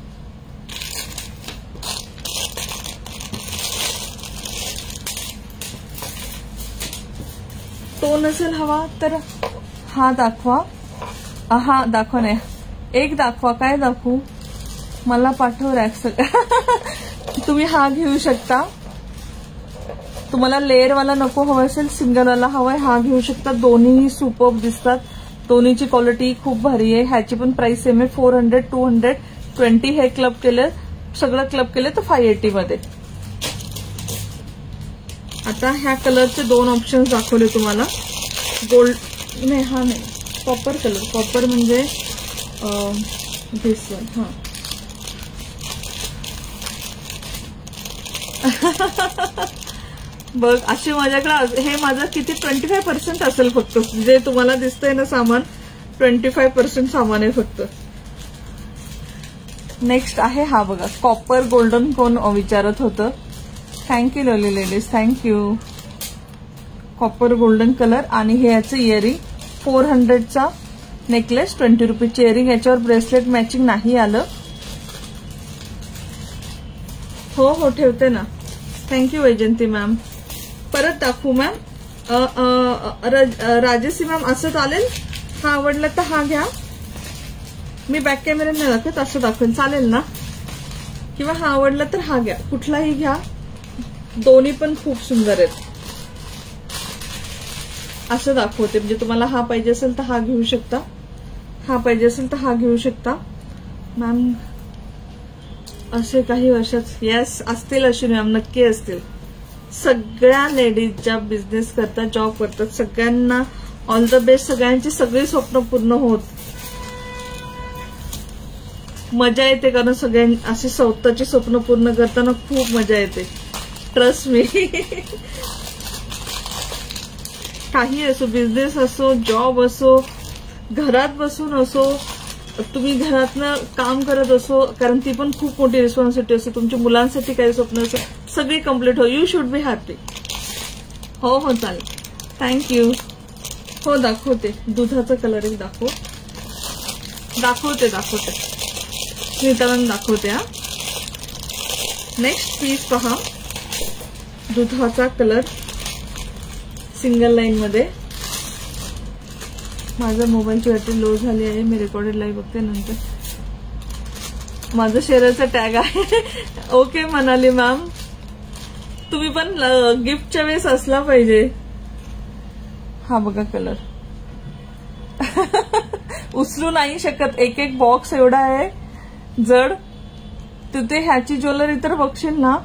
तो नसेल हवा तर हा दाखवा. हा दाखवा नाही, एक दाखवा. काय दाखवू. मला पाठव रॅक्स. तुम्ही हा घेऊ शकता. तुम्हाला लेअरवाला नको हवा असेल, सिंगलवाला हवाय, हा घेऊ शकता. दोन्ही सुपर्ब दिसतात. दोन्हीची क्वालिटी खूप भारी आहे. ह्याची पण प्राइस सेम आहे. 400 200 20. हे क्लब केलं, सगळं क्लब केलं तर 580 मध्ये. आता ह्या कलरचे 2 ऑप्शन दाखवले तुम्हाला. गोल्ड नाही, हा नाही, कॉपर कलर. कॉपर म्हणजे दिस वन. हा बघ, असे माझ्याकडे हे माझं किती 25% असेल फक्त. जे तुम्हाला दिसतंय ना सामान, 25% सामान आहे फक्त. नेक्स्ट आहे हा बघा, कॉपर गोल्डन कोण विचारत होतं. Thank you lovely ladies. Thank you. Copper golden colour. आणि हे याचं इयरिंग 400चा नेकलेस, 20 रुपीजचे इयरिंग. याच्यावर ब्रेसलेट मॅचिंग नाही आलं. हो हो ठेवते ना. Thank you Vaijayanti ma'am. परत दाखवू मॅम. राजश्री मॅम असं चालेल. हा आवडला तर हा घ्या. मी बॅक कॅमेऱ्याने नाही दाखवत, असं दाखवेल चालेल ना. किंवा हा आवडला तर हा घ्या. कुठलाही घ्या. दोन्ही पण खूप सुंदर आहेत. असं दाखवते. म्हणजे तुम्हाला हा पाहिजे असेल तर हा घेऊ शकता. हा पाहिजे असेल तर हा घेऊ शकता. मॅम असे काही वर्षात येस असतील अश्विनी मॅम, नक्की असतील. सगळ्या लेडीज ज्या बिझनेस करतात, जॉब करतात, सगळ्यांना ऑल द बेस्ट. सगळ्यांची सगळी स्वप्न पूर्ण होत. मजा येते कारण सगळ्यां अशी स्वतःची स्वप्न पूर्ण करताना खूप मजा येते. Trust me. काही असो, बिझनेस असो, जॉब असो, घरात बसून असो, तुम्ही घरातनं काम करत असो, कारण ती पण खूप मोठी रिस्पॉन्सिबिलिटी असते, तुमच्या मुलांसाठी काही स्वप्न असो, सगळी कम्प्लीट हो. You should be happy. हो हो चालेल. थँक्यू. हो दाखवते. दुधाचा कलर एक दाखवते स्मिता मॅम दाखवते. हा नेक्स्ट पीस पहा. दुधाचा कलर सिंगल लाईन मध्ये. माझा मोबाईलची बॅटरी लो झाली आहे. मी रेकॉर्डेड लाईव्ह बघते नंतर. माझं शेअरचा टॅग आहे. ओके मनाली मॅम, तुम्ही पण गिफ्टच्या वेळेस असला पाहिजे. हा बघा कलर. उचलू नाही शकत, एक एक बॉक्स एवढा आहे जड. तिथे ह्याची ज्वेलरी तर बघशील ना,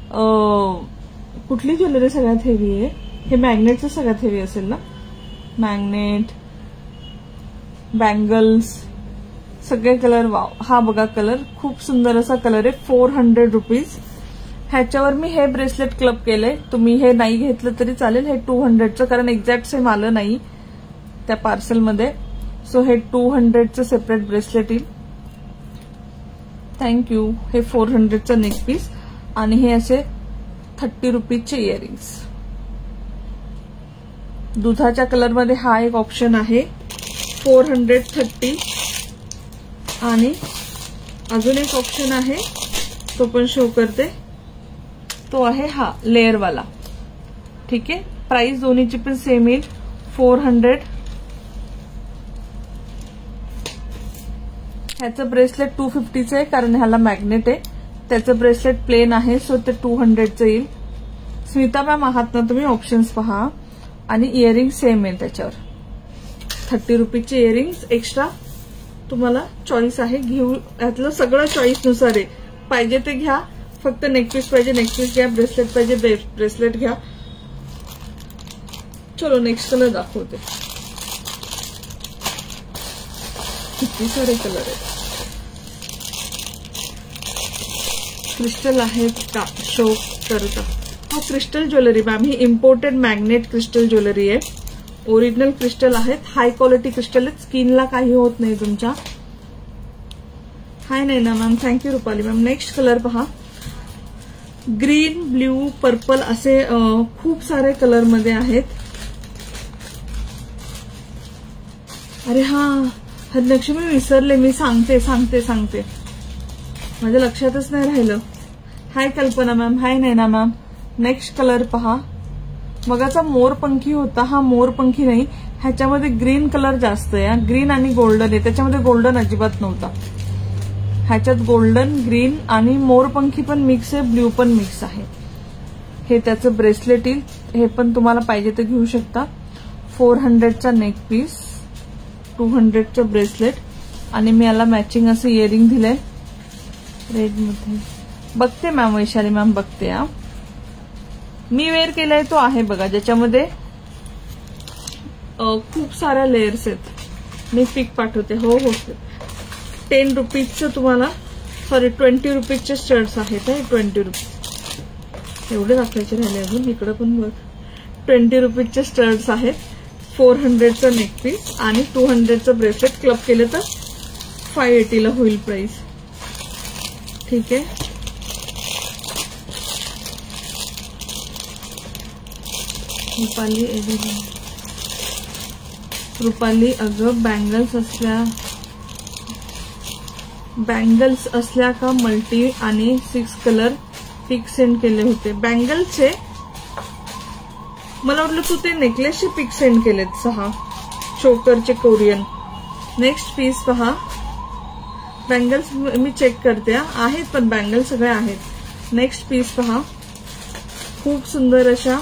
कुठली ज्वेलरी सगळ्यात हेवी आहे? हे मॅग्नेटचं सगळ्यात हेवी असेल ना. मॅग्नेट, बँगल्स, सगळे कलर. वाव, हा बघा कलर खूप सुंदर असा कलर आहे. 400 रुपीज. ह्याच्यावर मी हे ब्रेसलेट क्लब केले. तुम्ही हे नाही घेतलं तरी चालेल. हे 200चं, कारण एक्झॅक्ट सेम आलं नाही त्या पार्सलमध्ये. सो हे 200चं सेपरेट ब्रेसलेट येईल. थँक्यू. हे 400चं नेक पीस आणि हे असे 30 रुपीजचे इयरिंग्स. दुधाच्या कलरमध्ये हा एक ऑप्शन आहे. 430. आणि अजून एक ऑप्शन आहे, तो पण शो करते. तो आहे हा लेअरवाला. ठीक आहे. प्राइस दोन्हीची पण सेम येईल. 400. ह्याचं ब्रेसलेट 250चं आहे, कारण ह्याला मॅग्नेट आहे. त्याचं ब्रेसलेट प्लेन आहे, सो ते 200चं येईल. स्मिता मॅम आहात ना तुम्ही? ऑप्शन्स पहा. आणि इयरिंग सेम आहे त्याच्यावर. 30 रुपीजचे इयरिंग्स एक्स्ट्रा तुम्हाला चॉईस आहे. घेऊ यातलं सगळं चॉईसनुसार आहे. पाहिजे ते घ्या. फक्त नेकपीस पाहिजे नेकपीस घ्या, ब्रेसलेट पाहिजे ब्रेसलेट घ्या. चलो नेक्स्ट कलर दाखवते. किती सारे कलर आहेत. क्रिस्टल आहेत का शो करता? हा क्रिस्टल ज्वेलरी मॅम, ही इम्पोर्टेड मॅग्नेट क्रिस्टल ज्वेलरी आहे. ओरिजिनल क्रिस्टल आहेत. हाय क्वालिटी क्रिस्टल आहेत. स्किनला काही होत नाही तुमच्या. हाय नाही ना ma'am. Thank you Rupali ma'am. Next colour पहा. ग्रीन, ब्ल्यू, पर्पल असे खूप सारे कलर मध्ये आहेत. अरे हा लक्ष्मी विसरले. मी सांगते. माझ्या लक्षातच नाही राहिलं. Hi Kalpana ma'am. Hi Naina ma'am. Next colour पहा. मगाचा मोरपंखी होता, हा मोरपंखी नाही. ह्याच्यामध्ये ग्रीन कलर जास्त आहे. ग्रीन आणि गोल्डन आहे. त्याच्यामध्ये गोल्डन अजिबात नव्हता. ह्याच्यात गोल्डन, ग्रीन आणि मोरपंखी पण मिक्स आहे, ब्ल्यू पण मिक्स आहे. हे त्याचं ब्रेसलेट येईल. हे पण तुम्हाला पाहिजे तर घेऊ शकता. 400चा नेक पीस, 200चं ब्रेसलेट आणि मी याला मॅचिंग असं इयरिंग दिलंय रेड मध्ये. बघते मॅम, वैशाली मॅम बघते. मी वेअर केलाय तो आहे बघा, ज्याच्यामध्ये खूप साऱ्या लेयर्स आहेत. मी पिक पाठवते. हो 10 रुपीजचं तुम्हाला, सॉरी 20 रुपीजचे शर्ट्स आहेत. 20 रुपीज एवढे दाखवायचे राहिले अजून. इकडं पण बघ. 20 रुपीजचे शर्ट्स आहेत. 400चं नेक पीस आणि 200चं ब्रेसलेट. क्लब केलं तर 580ला होईल प्राइस. ठीक आहे. रुपाली अगं बँगल्स असल्या का मल्टी आणि 6 कलर पिक सेंड केले होते. बँगल्सचे मला वाटलं तू ते नेकलेसचे पिक सेंड केलेत 6 चोकरचे कोरियन. नेक्स्ट पीस पहा. बँगल्स मी चेक करते. आहेत पण बँगल्स सगळे आहेत. नेक्स्ट पीस पहा. खूप सुंदर अशा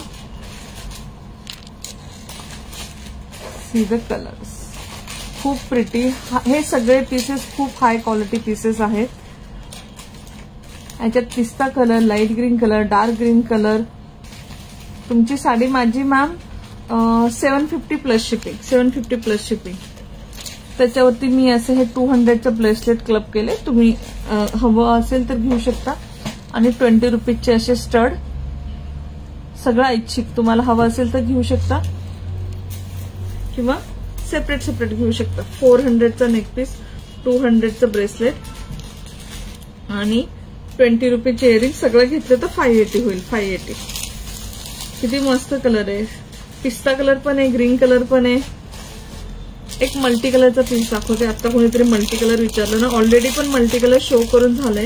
सी द कलर्स, खूप प्रिटी. हे सगळे पीसेस खूप हाय क्वालिटी पीसेस आहेत. याच्यात पिस्ता colour, light green colour, dark green colour. तुमची साडी माझी ma'am 750 plus shipping, 750 plus shipping. त्याच्यावरती मी असे हे 200चं ब्रेसलेट क्लब केले. तुम्ही हवं असेल तर घेऊ शकता. आणि 20 रुपीजचे असे स्टड. सगळं ऐच्छिक, तुम्हाला हवं असेल तर घेऊ शकता किंवा सेपरेट घेऊ शकता. 400चा नेक पीस 200चं ब्रेसलेट आणि 20 रुपीचे इयरिंग सगळं घेतलं तर 580 होईल. 580. किती मस्त कलर आहे. पिस्ता कलर पण आहे, ग्रीन कलर पण आहे. एक मल्टी कलरचा पीस दाखवते. आता कोणीतरी मल्टी कलर विचारलं ना, ऑलरेडी पण मल्टी कलर शो करून झालंय.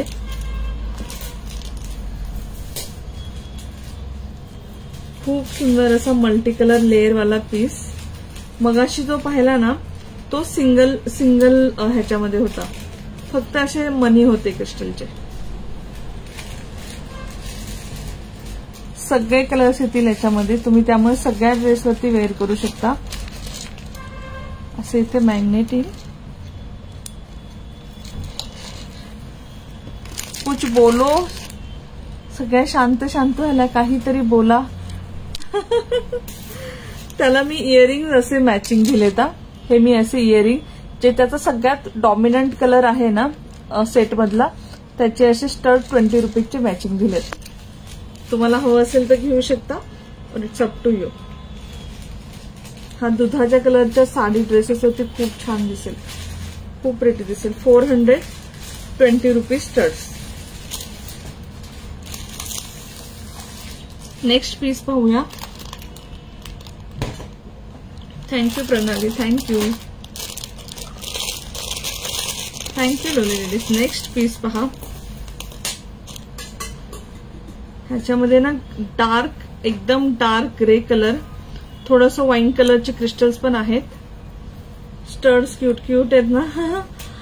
खूप सुंदर असा मल्टी कलर लेअर वाला पीस. मगाशी जो पाहिला ना तो सिंगल ह्याच्यामध्ये होता, फक्त असे मनी होते क्रिस्टलचे. सगळे कलर्स येतील याच्यामध्ये, तुम्ही त्यामुळे सगळ्या ड्रेसवरती वेअर करू शकता. असे इथे मॅग्नेट येईल. कुछ बोलो, सगळ्या शांत शांत झाल्या, काहीतरी बोला. त्याला मी इयरिंग असे मॅचिंग दिलेत. हे मी असे इयरिंग जे त्याचा सगळ्यात डॉमिनंट कलर आहे ना सेट मधला, त्याचे असे स्टड 20 रुपीजचे मॅचिंग दिलेत. तुम्हाला हवं असेल तर घेऊ शकता. It's up to you. हा दुधाच्या कलरच्या साडी ड्रेसेस होती, खूप छान दिसेल, खूप प्रिटी दिसेल. 420 रुपीज स्टड्स. नेक्स्ट पीस पाहूया. Thank you Pranali, thank you lovely ladies. Next piece पहा. ह्याच्यामध्ये ना डार्क, एकदम डार्क ग्रे कलर, थोडंसं वाईन कलरचे क्रिस्टल्स पण आहेत. स्टड्स क्यूट क्यूट आहेत ना.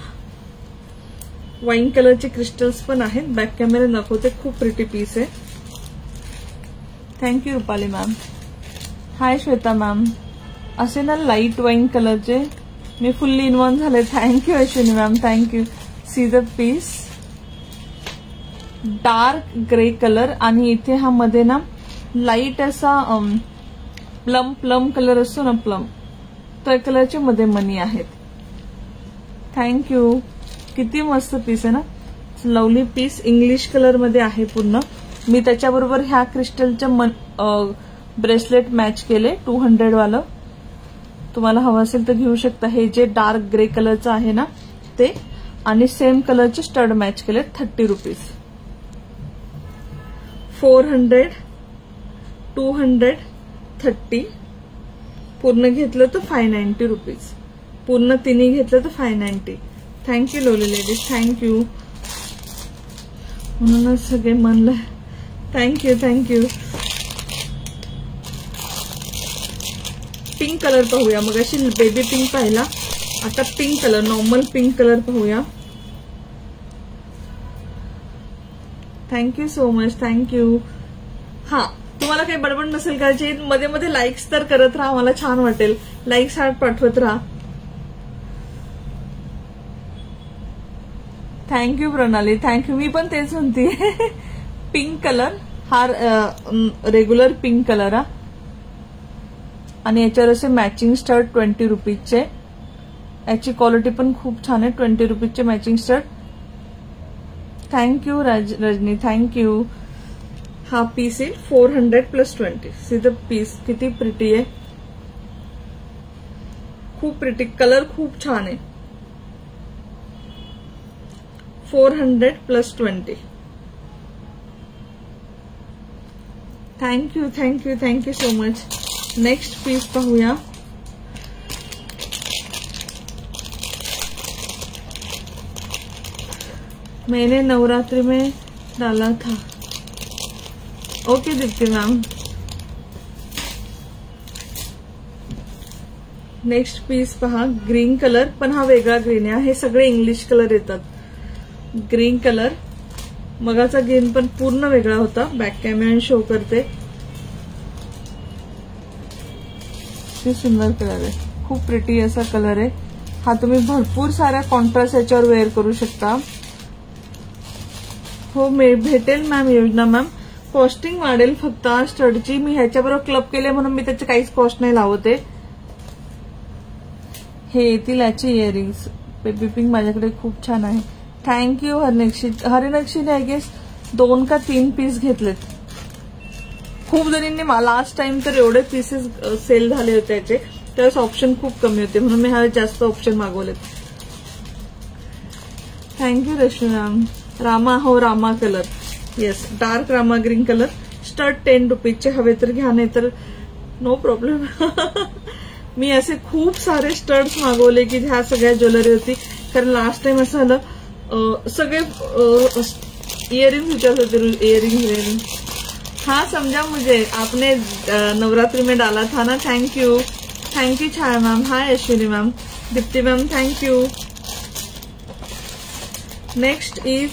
वाईन कलरचे क्रिस्टल्स पण आहेत. बॅक कॅमेरा दाखवते. खूप प्रिटी पीस आहे. Thank you Rupali ma'am. Hi Shweta ma'am. असे ना लाईट वाईन कलरचे, मी फुल्ली इन्वॉल्व झाले. Thank you Ashwini ma'am, thank you. See the piece. Dark grey colour आणि इथे हा मध्ये ना लाईट असा प्लम कलर असतो ना, प्लम, त्या कलरचे मध्ये मनी आहेत. थँक्यू. किती मस्त पीस आहे ना. Lovely piece. इंग्लिश कलर मध्ये आहे पूर्ण. मी त्याच्याबरोबर ह्या क्रिस्टलचे ब्रेसलेट मॅच केले 200 वालं. तुम्हाला हवं असेल तर घेऊ शकता. हे जे डार्क ग्रे कलरचं आहे ना ते, आणि सेम कलरचे स्टड मॅच केले. 30 रुपीज. 400, 200, 30. पूर्ण घेतलं तर 590 रुपीज. पूर्ण तिन्ही घेतलं तर 590. Thank you lovely ladies, thank you. म्हणूनच सगळे म्हणलं. थँक्यू. पिंक कलर पाहूया. मग अशी बेबी पिंक पाहिला, आता pink colour, normal pink colour पाहूया. Thank you so much, thank you. हा, तुम्हाला काही बडबड नसेल करायची, मध्ये मध्ये लाईक्स तर करत राहा, मला छान वाटेल. लाईक्स हार्ट पाठवत राहा. Thank you Pranali, thank you. मी पण तेच म्हणते. पिंक कलर हा रेग्युलर पिंक कलर हा, आणि याच्यावर असे मॅचिंग स्टड 20 रुपीजचे. याची क्वालिटी पण खूप छान आहे. 20 रुपीजचे matching stud. Thank you Rajni, thank you. हा पीस येईल 400 + 20. See the piece. किती प्रिटी आहे, खूप प्रिटी. कलर खूप छान आहे. 400 + 20. Thank you so much. Next piece पाहूया. मैंने नवरात्रि में डाला था. Okay Deepti ma'am. Next piece पहा. ग्रीन कलर, पण हा वेगळा ग्रीन आहे. हे सगळे इंग्लिश कलर येतात. Green colour. मगाचा ग्रीन पण पूर्ण वेगळा होता. बॅक कॅमेरा शो करते. किती सुंदर कलर आहे. खूप प्रिटी असा कलर आहे हा. तुम्ही भरपूर साऱ्या कॉन्ट्रास्ट याच्यावर वेअर करू शकता. हो भेटेल मॅम. योजना मॅम. कॉस्टिंग वाढेल फक्त स्टडची. मी ह्याच्याबरोबर क्लब केले म्हणून मी त्याचे काहीच कॉस्ट नाही लावते. हे येतील याचे इयरिंग्स. बेबी पिंक माझ्याकडे खूप छान आहे. थँक्यू हरिनक्षीने आय गेस 2 का 3 पीस घेतलेत. खूप जणींनी लास्ट टाइम तर एवढे पीसेस सेल झाले होते त्याचे, त्यावेळेस ऑप्शन खूप कमी होते म्हणून मी हा जास्त ऑप्शन मागवलेत. Thank you Rashmi ma'am. रामा, हो Rama colour, yes dark Rama green colour. Stud 10 रुपीजचे हवे तर घ्या, नाही तर नो प्रॉब्लेम. मी असे खूप सारे स्टड्स मागवले की ह्या सगळ्या ज्वेलरी होती, कारण लास्ट टाइम असं झालं सगळे इयरिंग विचारत होते. इयरिंग हाँ समझा मुझे, आपने नवरात्रि में डाला था ना. Thank you Chhaya ma'am. Hi Ashwini ma'am, Deepti ma'am, thank you. Next is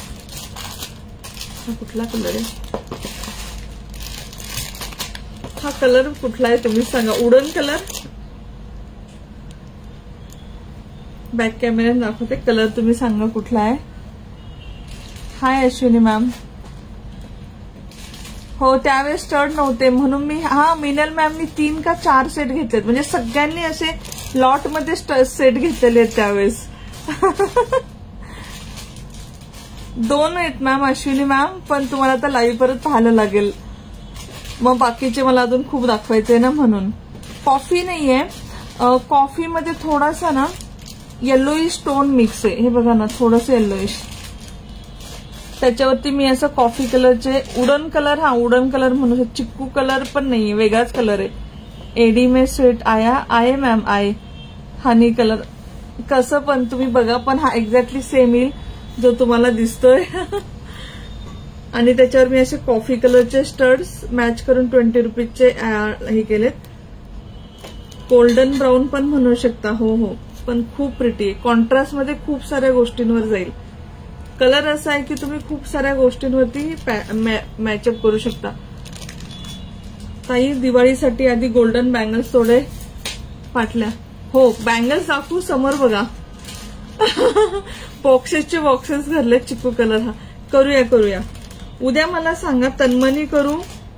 हा कुठला कलर आहे, हा कलर कुठला आहे तुम्ही सांगा. वुडन कलर, बॅक कॅमेऱ्यात दाखवते. कलर तुम्ही सांगा कुठला आहे. Hi Ashwini ma'am. हो त्यावेळेस स्टड नव्हते म्हणून मी, हा मिनल मॅम मी 3 का 4 सेट घेतलेत, म्हणजे सगळ्यांनी असे लॉट मध्ये सेट घेतलेले आहेत त्यावेळेस. 2 आहेत मॅम अश्विनी मॅम, पण तुम्हाला आता लाईव्ह परत पाहायला लागेल, मग बाकीचे मला अजून खूप दाखवायचे ना म्हणून. कॉफी नाहीये, कॉफी मध्ये थोडासा ना येल्लोइश टोन मिक्स आहे. हे बघा ना, थोडंसं येल्लोइश. त्याच्यावरती मी असं कॉफी कलरचे वुडन कलर, हा वुडन कलर म्हणू शकतो. चिक्कू कलर पण नाहीये, वेगळाच कलर आहे. एडी में स्वेट आया, आये मॅम आये. हनी कलर कसं पण तुम्ही बघा, पण हा एक्झॅक्टली सेम येईल जो तुम्हाला दिसतोय. आणि त्याच्यावर मी असे कॉफी कलरचे स्टड्स मॅच करून 20 रुपीजचे हे केलेत. गोल्डन ब्राऊन पण म्हणू शकता. हो हो, पण खूप प्रिटी आहे. कॉन्ट्रास्ट मध्ये खूप साऱ्या गोष्टींवर जाईल. कलर असा आहे की तुम्ही खूप साऱ्या गोष्टींवरती मॅचअप करू शकता. ताई दिवाळीसाठी आधी गोल्डन बँगल्स थोडे पाटल्या. हो बँगल्स दाखवू, समोर बघा. बॉक्सेसचे बॉक्सेस भरले चिक्कू कलर. हा करूया. उद्या मला सांगा तन्मनी करू,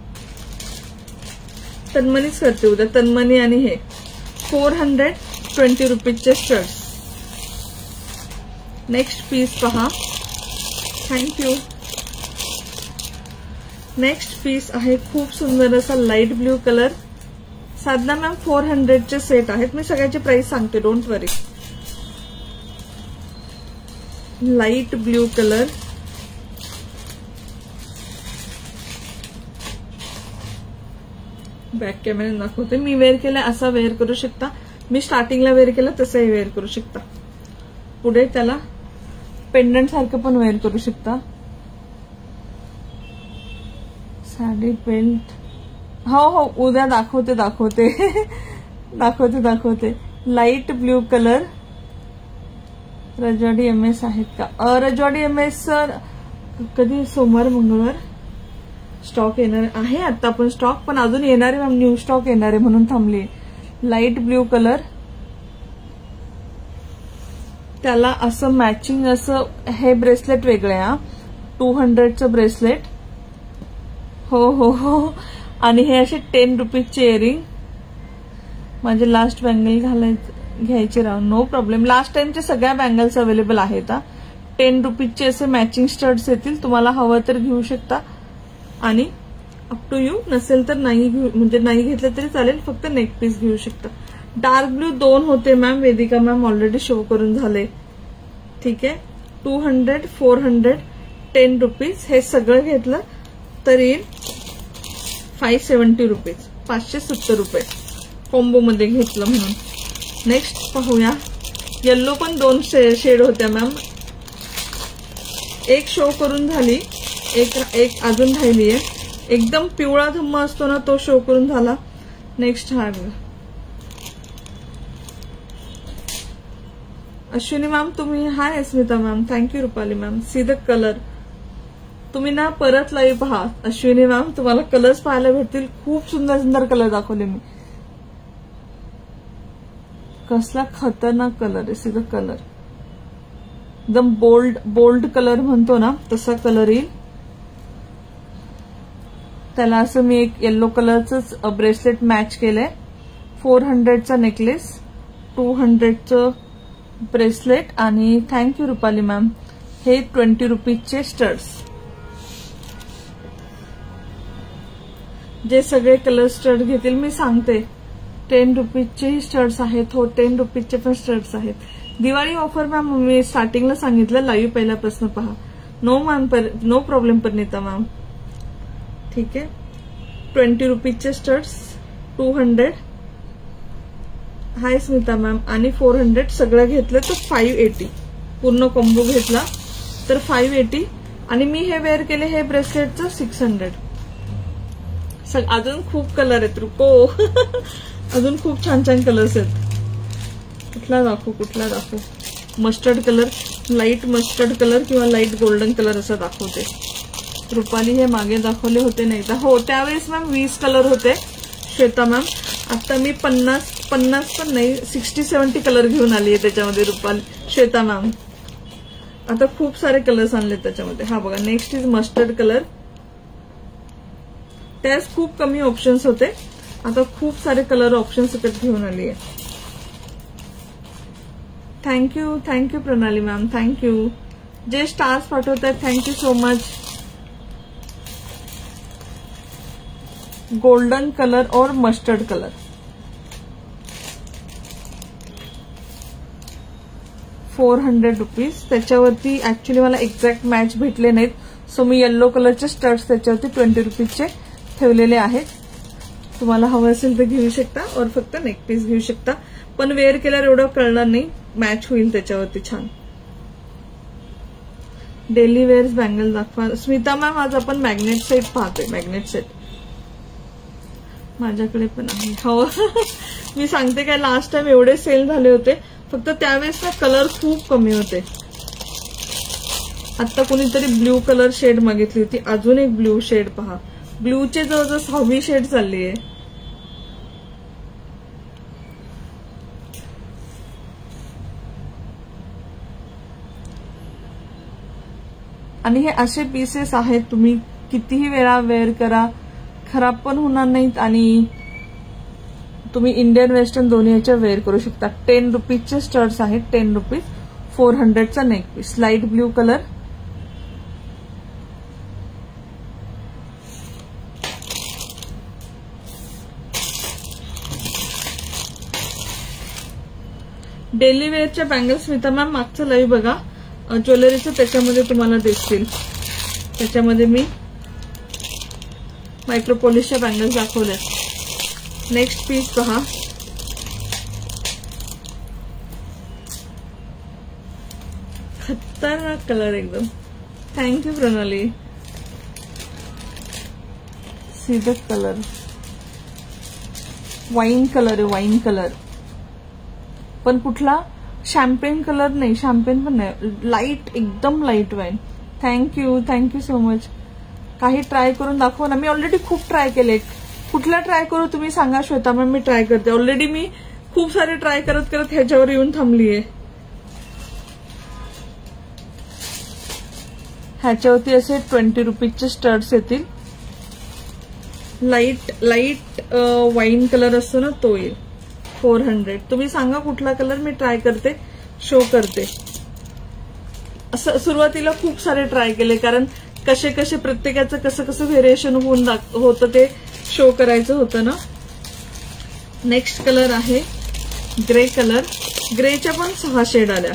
तन्मनीच करते उद्या. तन्मनी आणि हे 420 रुपीजचे स्टड्स. नेक्स्ट पीस पहा. थँक्यू. नेक्स्ट पीस आहे खूप सुंदर असा light blue colour. Sadhana ma'am 400चे सेट आहेत. मी सगळ्याची प्राइस सांगते, don't worry. Light blue colour, back camera दाखवते. मी वेअर केला असा वेअर करू शकता, मी स्टार्टिंगला वेअर केला तसंही वेअर करू शकता. पुढे त्याला पेंडंट सारखं पण वेअर करू शकता. साडी बेल्ट, हो उद्या दाखवते. Light blue colour. रजवाडी MS आहेत का? रजवाडी MS सर कधी, सोमवार मंगळवार स्टॉक येणार आहे. आता पण स्टॉक, पण अजून येणार आहे मॅम, न्यू स्टॉक येणार आहे म्हणून थांबली. लाईट ब्ल्यू कलर, त्याला असं मॅचिंग असं हे ब्रेसलेट वेगळं आहे. 200चं ब्रेसलेट. हो. आणि हे असे 10 रुपीजचे इयरिंग. माझे लास्ट बँगल घ्यायचे राहून, नो प्रॉब्लेम. लास्ट टाइमचे सगळ्या बँगल्स अवेलेबल आहेत. 10 रुपीजचे असे मॅचिंग स्टड्स येतील. तुम्हाला हवं तर घेऊ शकता, आणि अप टू यू. नसेल तर नाही घेऊ, म्हणजे नाही घेतलं तरी चालेल, फक्त नेक पीस घेऊ शकता. डार्क ब्ल्यू 2 होते ma'am, Vedika ma'am already show करून झाले. ठीक आहे. 200, 400, 10 रुपीज. हे सगळं घेतलं तर येईल 570 रुपीज, 570 रुपये कॉम्बो मध्ये घेतलं म्हणून. नेक्स्ट पाहूया. येल्लो पण 2 शेड होत्या मॅम, एक शो करून झाली, एक अजून राहिली आहे. एकदम पिवळा धम्मा असतो ना, तो शो करून झाला. नेक्स्ट हा अश्विनी मॅम तुम्ही. Hi Smita ma'am, thank you. Rupali ma'am. See the colour. तुम्ही ना परत लाईव्ह पहा अश्विनी मॅम, तुम्हाला कलर्स पाहायला भेटतील. खूप सुंदर सुंदर कलर दाखवले मी. कसला खतरनाक कलर आहे. सी द कलर, एकदम बोल्ड कलर म्हणतो ना तसा कलर येईल. त्याला असं मी एक येल्लो कलरच ब्रेसलेट मॅच केलंय. 400चा नेकलेस, 200चं ब्रेसलेट, आणि थँक्यू रुपाली मॅम. हे 20 रुपीजचे स्टड्स. जे सगळे कलर स्टड घेतील मी सांगते, 10 रुपीजचेही स्टड्स आहेत. हो 10 रुपीजचे पण स्टड्स आहेत. दिवाळी ऑफर मॅम मी स्टार्टिंगला सांगितलं, लाईव्ह पहिल्यापासून पहा. No ma'am, no problem Parineeta ma'am. ठीक आहे. 20 रुपीजचे स्टड्स 200. Hi Smita ma'am. आणि 400 सगळं घेतलं तर 580. पूर्ण कॉम्बो घेतला तर 580. आणि मी हे वेअर केले हे ब्रेसलेटचं 600. अजून खूप कलर आहेत रुको. अजून खूप छान छान कलर्स आहेत. कुठला दाखवू. Mustard colour, light mustard colour किंवा लाईट गोल्डन कलर असं दाखवते. रुपाली हे मागे दाखवले होते नाही तर. हो त्यावेळेस मॅम 20 कलर होते श्वेता मॅम. आता मी 50 पण नाही 60-70 कलर घेऊन आली आहे त्याच्यामध्ये रुपाली श्वेता मॅम. आता खूप सारे कलर्स आणले त्याच्यामध्ये. हा बघा नेक्स्ट इज मस्टर्ड कलर. त्यास खूप कमी ऑप्शन्स होते, आता खूप सारे कलर ऑप्शन्स सकट घेऊन आली आहे. थँक्यू प्रणाली मॅम. थँक्यू. जे स्टार्स पाठवत आहेत thank you so much. Golden colour और मस्टर्ड कलर. ₹400. त्याच्यावरती ऍक्च्युली मला एक्झॅक्ट मॅच भेटले नाहीत, सो मी येल्लो कलरचे स्टड्स त्याच्यावरती 20 रुपीजचे ठेवलेले आहेत. तुम्हाला हवं असेल तर घेऊ शकता और फक्त नेक पीस घेऊ शकता. पण वेअर केल्यावर एवढं कळणार नाही, मॅच होईल त्याच्यावरती छान. डेली वेअर्स बँगल दाखवा स्मिता मॅम. आज आपण मॅग्नेट सेट पाहतोय. मॅग्नेट सेट माझ्याकडे पण आहे. हो मी सांगते काय, लास्ट टाइम एवढे सेल झाले होते, फक्त त्यावेळेस ना कलर खूप कमी होते. आता कोणीतरी ब्ल्यू कलर शेड मागितली होती. अजून एक ब्ल्यू शेड पहा. ब्ल्यूचे जवळजवळ 6वी शेड चालली आहे. आणि हे असे पीसेस आहेत, तुम्ही कितीही वेळा वेअर करा खराब पण होणार नाहीत आणि तुम्ही इंडियन वेस्टर्न दोन्ही ह्याच्या वेअर करू शकता. 10 रुपीजचे स्टड्स आहेत. 10 रुपीज. 400चा neck piece. Light blue colour. Daily वेअरच्या बँगल्स स्मिता मॅम मागचं लाईव्ह बघा ज्वेलरीचं, त्याच्यामध्ये तुम्हाला दिसतील. त्याच्यामध्ये मी मायक्रोपॉलिशच्या बँगल्स दाखवल्या. नेक्स्ट पीस पहा. खतरनाक कलर एकदम. थँक्यू प्रणाली. सीधा कलर वाईन कलर आहे. वाईन कलर पण कुठला शॅम्पेन कलर नाही, शॅम्पेन पण नाही, लाईट एकदम light wine. Thank you so much. काही ट्राय करून दाखवा ना. मी ऑलरेडी खूप ट्राय केले. कुठला ट्राय करू तुम्ही सांगा श्वेता मॅम, मी ट्राय करते. ऑलरेडी मी खूप सारे ट्राय करत करत ह्याच्यावर येऊन थांबलीये. ह्याच्यावरती असे 20 रुपीजचे स्टड्स येतील. लाईट वाईन कलर असतो ना तो येईल. 400. तुम्ही सांगा कुठला कलर, मी ट्राय करते, शो करते. असं सुरुवातीला खूप सारे ट्राय केले, कारण कसे कसे प्रत्येकाचं कसं कसं व्हेरिएशन होतं ते शो करायचं होतं ना. नेक्स्ट कलर आहे ग्रे कलर. ग्रेच्या पण 6 शेड आल्या.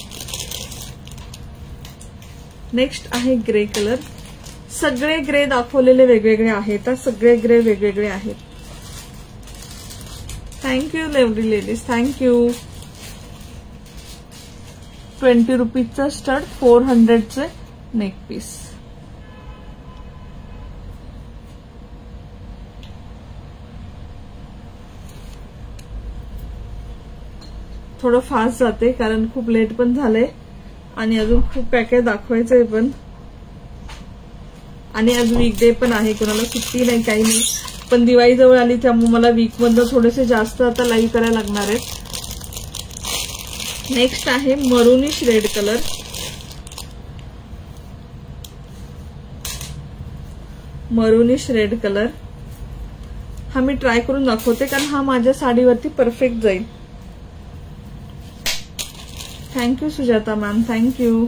नेक्स्ट आहे ग्रे कलर. सगळे ग्रे दाखवलेले वेगवेगळे आहेत. सगळे ग्रे वेगवेगळे आहेत. Thank you lovely ladies. थँक्यू. 20 रुपीजचा स्टड. 400चे नेक पीस. थोडं फास्ट जाते कारण खूप लेट पण झालंय आणि अजून खूप काय काय दाखवायचंय पण. आणि आज वीकडे पण आहे, कोणाला सुट्टी नाही काही नाही, पण दिवाळी जवळ आली त्यामुळे मला वीक मधनं थोडेसे जास्त आता लाईव्ह करायला लागणार आहेत. नेक्स्ट आहे maroonish red colour. Maroonish red colour हा मी ट्राय करून दाखवते, कारण हा माझ्या साडीवरती परफेक्ट जाईल. Thank you Sujata ma'am. थँक्यू.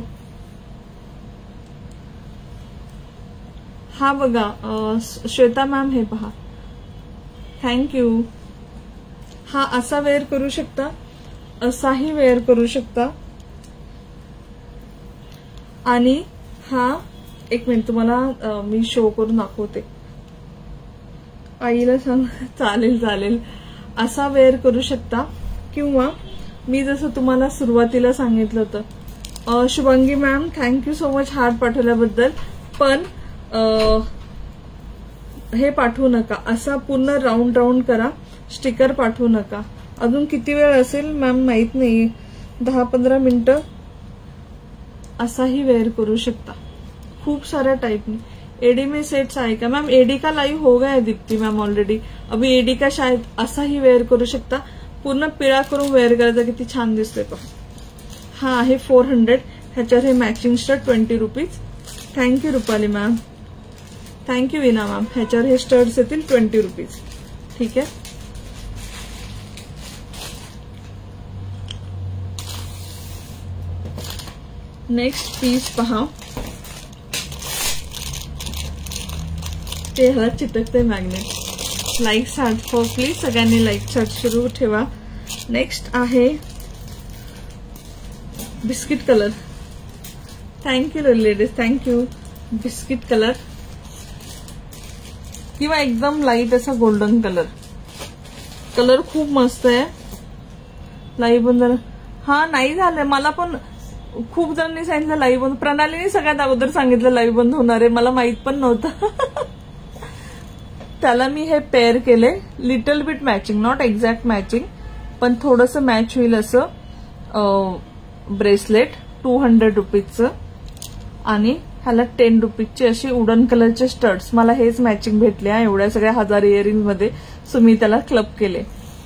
हा बघा श्वेता मॅम हे पहा. थँक्यू. हा असा वेअर करू शकता, असाही वेअर करू शकता. आणि हा एक मिनिट तुम्हाला मी शो करून दाखवते. आईला सांग. चालेल चालेल. असा वेअर करू शकता किंवा मी जसं तुम्हाला सुरुवातीला सांगितलं होतं. Shubhangi ma'am thank you so much heart पाठवल्याबद्दल. पण हे पाठवू नका, असा पूर्ण राऊंड राऊंड करा, स्टिकर पाठवू नका. अजून किती वेळ असेल मॅम माहित नाही, 10-15 मिनिटं. असाही वेअर करू शकता खूप साऱ्या टाइपनी. एडी में सेट्स आहे का मैम? एडी का लाइव हो गया है दीप्ति मैम ऑलरेडी. अभी एडी का शायद. असाही वेअर करू शकता. पूर्ण पिळा करून वेअर करायचा. किती छान दिसतोय तो. हा आहे 400. ह्याच्यावर हे matching stud 20 rupees. Thank you Rupali ma'am. Thank you Veena ma'am. ह्याच्यावर हे स्टड्स येतील 20 रुपीज. ठीक आहे. नेक्स्ट पीस पहा. ते ह्याला चिटकते मॅग्नेट. लाईक साठ हो प्लीज सगळ्यांनी लाईक साठ सुरू ठेवा. नेक्स्ट आहे biscuit colour. Thank you ladies. Thank you. Biscuit colour किंवा एकदम लाईट असा गोल्डन कलर. कलर खूप मस्त आहे. लाईव्ह बंद. हा नाही झालंय. मला पण खूप जणांनी सांगितलं लाईव्ह बंद. प्रणालीने सगळ्यात अगोदर सांगितलं लाईव्ह बंद होणार आहे. मला माहित पण नव्हतं. त्याला मी हे पेअर केले. Little bit matching, not exact matching, पण थोडंसं मॅच होईल असं ब्रेसलेट 200 रुपीजचं. आणि ह्याला 10 रुपीजचे असे वुडन कलरचे स्टड्स. मला हेच मॅचिंग भेटले एवढ्या सगळ्या 1000 इयरिंग मध्ये. सो मी त्याला क्लब केले.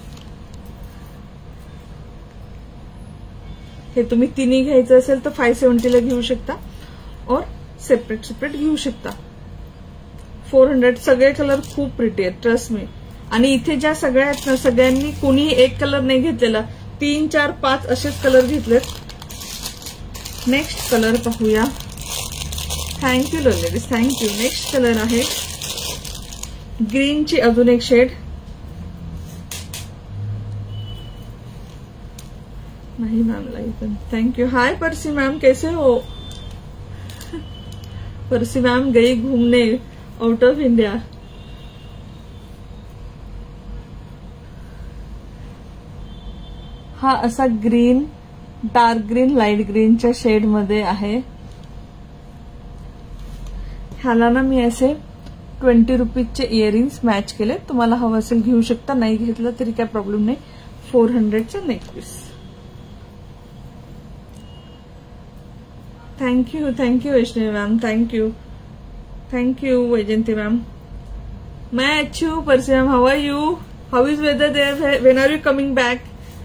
हे तुम्ही तिन्ही घ्यायचं असेल तर 570 घेऊ शकता और सेपरेट सेपरेट घेऊ शकता. 400. सगळे कलर खूप प्रिटी आहेत ट्रस्ट मी. आणि इथे ज्या सगळ्या आहेत ना, सगळ्यांनी कोणीही एक कलर नाही घेतलेला. 3, 4, 5 असेच कलर घेतलेत. नेक्स्ट कलर पाहूया. Thank you ladies. Thank you. Next colour आहे ग्रीनची अजून एक शेड. नहीं ma'am like. Thank you. Hi Percy ma'am कैसे हो? परसी मैम गई घूमने आउट ऑफ इंडिया. हा असा ग्रीन, डार्क ग्रीन, लाईट ग्रीनच्या शेड मध्ये आहे. ह्याला ना मी असे 20 रुपीजचे इयरिंग्स मॅच केले. तुम्हाला हवं असेल घेऊ शकता, नाही घेतलं तरी काय प्रॉब्लेम नाही. 400चे neckpiece. Thank you. Thank you Vaishnavi ma'am. Thank you. Thank you Vaijanti ma'am. मैं अच्छी हूँ Percy ma'am. How are you? How is weather there? When are you coming back?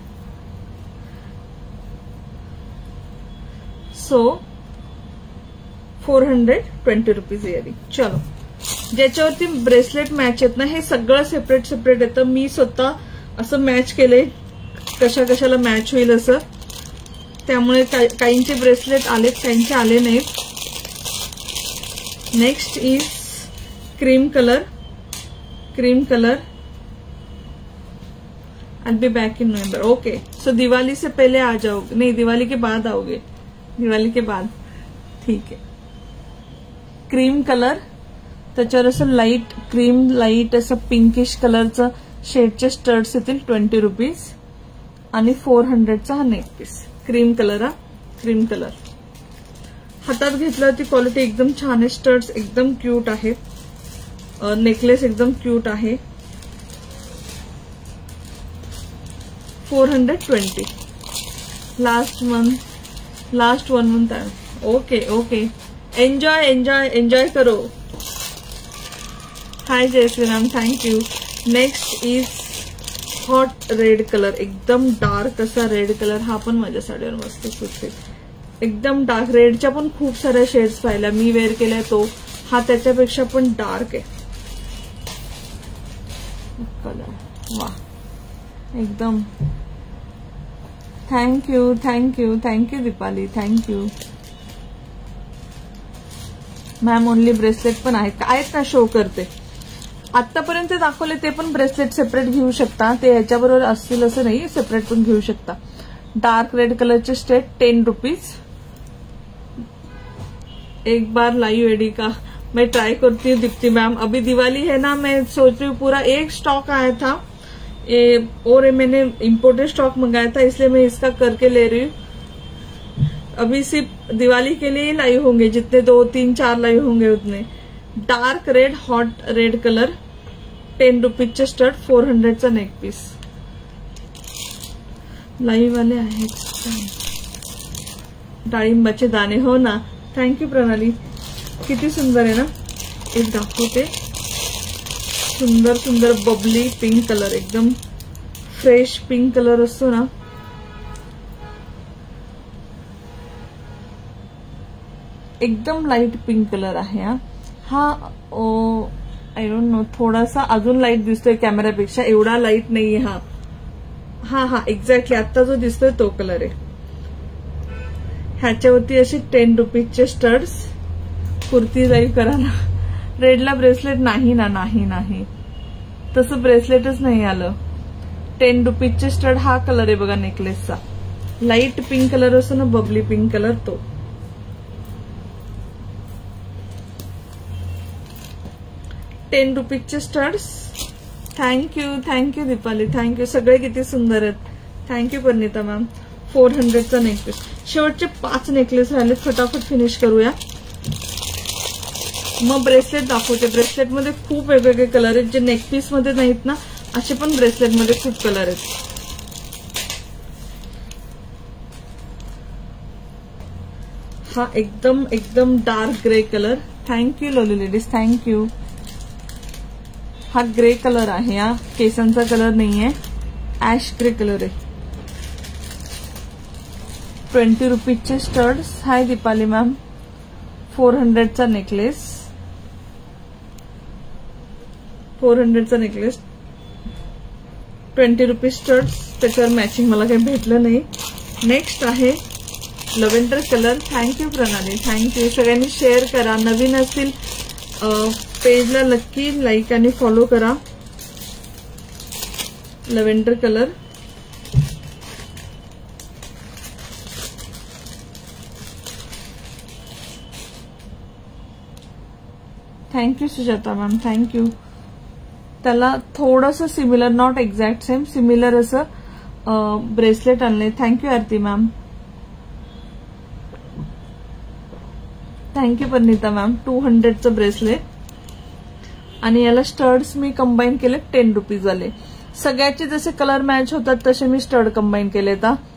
So 420 rupees earring. चलो, ज्याच्यावरती ब्रेसलेट मॅच आहेत ना, हे सगळं सेपरेट सेपरेट येतं. मी स्वतः असं मॅच केले कशा कशाला मॅच होईल असं. त्यामुळे काहींचे ब्रेसलेट आलेत, काहींचे आले नाहीत. Next is cream colour. Cream colour. I be back in November. Okay. So Diwali से पहले आ जाओगे? नहीं, दिवाली के बाद आओगे. दिवाली के बाद. ठीक आहे. Cream colour. त्याच्यावर असं लाईट क्रीम, लाईट असं पिंकिश कलरचं शेडचे स्टड्स येतील 20 रुपीज. आणि 400चा हा नेक पीस. Cream colour. हा क्रीम कलर. हातात घेतल्यावरती क्वालिटी एकदम छान आहे. स्टड्स एकदम क्यूट आहे. नेकलेस एकदम क्यूट आहे. 420. लास्ट 1 मंथ आहे. Okay okay. Enjoy enjoy enjoy करो. Hi Jayashree ma'am. Thank you. Next is hot red colour. एकदम डार्क असा रेड कलर. हा पण माझ्या साडीवर मस्त सुटते. एकदम डार्क. रेडच्या पण खूप साऱ्या शेड्स पाहिल्या. मी वेअर केलाय तो. हा त्याच्यापेक्षा पण डार्क आहे कलर. वा एकदम. Thank you. Thank you. Thank you Deepali. Thank you ma'am. Only bracelet पण आहेत ना, शो करते. आतापर्यंत दाखवले ते पण ब्रेसलेट सेपरेट घेऊ शकता, ते ह्याच्याबरोबर असतील असं नाही, सेपरेट पण घेऊ शकता. डार्क रेड कलरचे स्टेट 10 रुपीज. एक बार लाइव एडी का मैं ट्राई करती हूँ दीप्ति मैम. अभी दिवाली है ना, मैं सोच रही हूँ पूरा एक स्टॉक आया था और मैंने इम्पोर्टेड स्टॉक मंगाया था, इसलिए मैं इसका करके ले रही हूँ. अभी सिर्फ दिवाली के लिए ही लाइव होंगे, जितने 2, 3, 4 लाइव होंगे उतने. Dark red hot red colour 10 रुपीजचे स्टड, 400चा नेक पीस. लाइव वाले आहेत. डाळिंबाचे दाणे, हो ना. थँक्यू प्रणाली. किती सुंदर आहे ना. एक दाखवते. सुंदर सुंदर बबली पिंक कलर, एकदम फ्रेश पिंक कलर असतो ना, एकदम लाईट पिंक कलर आहे हा. आय डोंट नो, थोडासा अजून लाईट दिसतोय कॅमेरापेक्षा, एवढा लाईट नाहीये हा. हा हा एक्झॅक्टली आता जो दिसतोय तो कलर आहे. ह्याच्यावरती असे 10 रुपीजचे स्टड्स. कुर्ती लाईव्ह करा ना. रेडला ब्रेसलेट नाही ना, नाही तसं ब्रेसलेटच नाही आलं. 10 रुपीजचे स्टड. हा कलर आहे बघा नेकलेसचा, लाईट पिंक कलर असतो ना, बबली पिंक कलर, तो. $10 रुपीजचे स्टड्स. Thank you Deepali, thank you. सगळे किती सुंदर आहेत. Thank you Parinita ma'am. 400चा नेकलेस. शेवटचे 5 नेकलेस राहिले, फटाफट फिनिश करूया. मग ब्रेसलेट दाखवते. ब्रेसलेटमध्ये खूप वेगवेगळे कलर आहेत, जे नेकपीस मध्ये नाहीत ना, असे पण ब्रेसलेटमध्ये खूप कलर आहेत. हा एकदम dark grey colour. Thank you lovely ladies, thank you. हा ग्रे कलर आहे, हा केसांचा कलर नाहीये, ऍश ग्रे कलर आहे. 20 रुपीजचे स्टड्स. Hi Deepali ma'am. 400चा नेकलेस. 400चा नेकलेस, 20 रुपीज स्टड्स. त्याच्यावर मॅचिंग मला काही भेटलं नाही. नेक्स्ट आहे lavender colour. Thank you Pranali, thank you. सगळ्यांनी शेअर करा. नवीन असतील पेजला नक्की लाईक आणि फॉलो करा. Lavender colour. Thank you Sujata ma'am, thank you. त्याला थोडंसं similar, not exact same, similar असं ब्रेसलेट आणले. Thank you Aarti ma'am. Thank you Parinita ma'am. 200चं ब्रेसलेट आणि याला स्टड्स मी कंबाईन केले 10 रुपीज वाले. सगळ्याचे जसे कलर मॅच होतात तसे मी स्टड कंबाईन केले.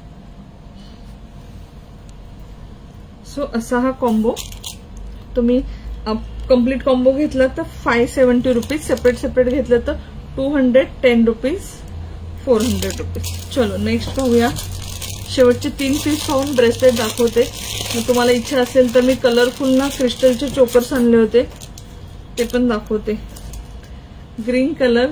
सो असा हा कॉम्बो. तुम्ही कम्प्लीट कॉम्बो घेतला तर 570 रुपीज. सेपरेट घेतलं तर 200, 10 रुपीज, 400 रुपीज. चलो नेक्स्ट पाहूया. शेवटचे 3 पीस पाहून ब्रेसलेट दाखवते. मग तुम्हाला इच्छा असेल तर मी कलरफुल ना क्रिस्टलचे चोकर्स आणले होते, ते पण दाखवते. Green colour.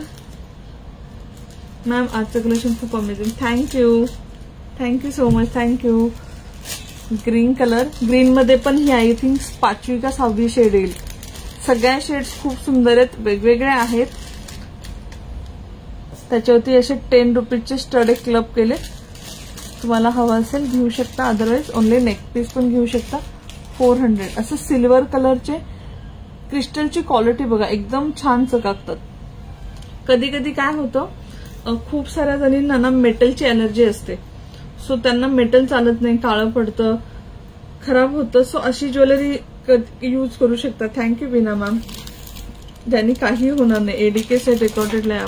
मॅम आजचं कलेक्शन खूप amazing. Thank you so much. Thank you. Green colour. Green मध्ये पण ही आय थिंक 5वी का 6वी शेड येईल. सगळ्या शेड्स खूप सुंदर आहेत, वेगवेगळ्या आहेत. त्याच्यावरती असे 10 रुपीजचे स्टड क्लब केले. तुम्हाला हवं असेल घेऊ शकता, अदरवाइज ओनली नेक पीस पण घेऊ शकता. 400. असं सिल्वर कलरचे क्रिस्टलची क्वालिटी बघा, एकदम छान चकाकतात. कधी कधी काय होतं, खूप साऱ्या जणींना ना मेटलची एलर्जी असते. सो त्यांना मेटल चालत नाही, काळं पडतं, खराब होतं. सो अशी ज्वेलरी यूज करू शकता. Thank you Bina ma'am. ज्यानी काही होणार नाही. एडीके से रिकॉर्डेड है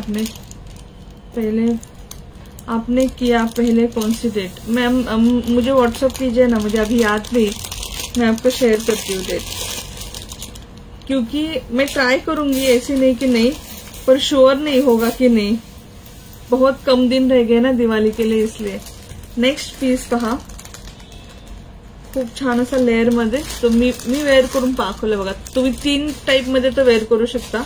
आपने किया पहले कौन सी डेट? मैम मुझे व्हाट्सएप कीजिए ना, मुझे अभी याद नहीं, मैं आपको शेयर करती हूँ डेट, क्योंकि मैं ट्राई करूंगी, ऐसी नहीं कि नहीं, पर श्योर नहीं होगा कि नहीं. बहुत कम दिन रह गए ना दिवाली के लिए, इसलिए. नेक्स्ट पीस पहा, खूप छान असा लेअर मध्ये. तो मी वेअर करून दाखवलं बघा. तुम्ही 3 टाइप मध्ये तो वेअर करू शकता.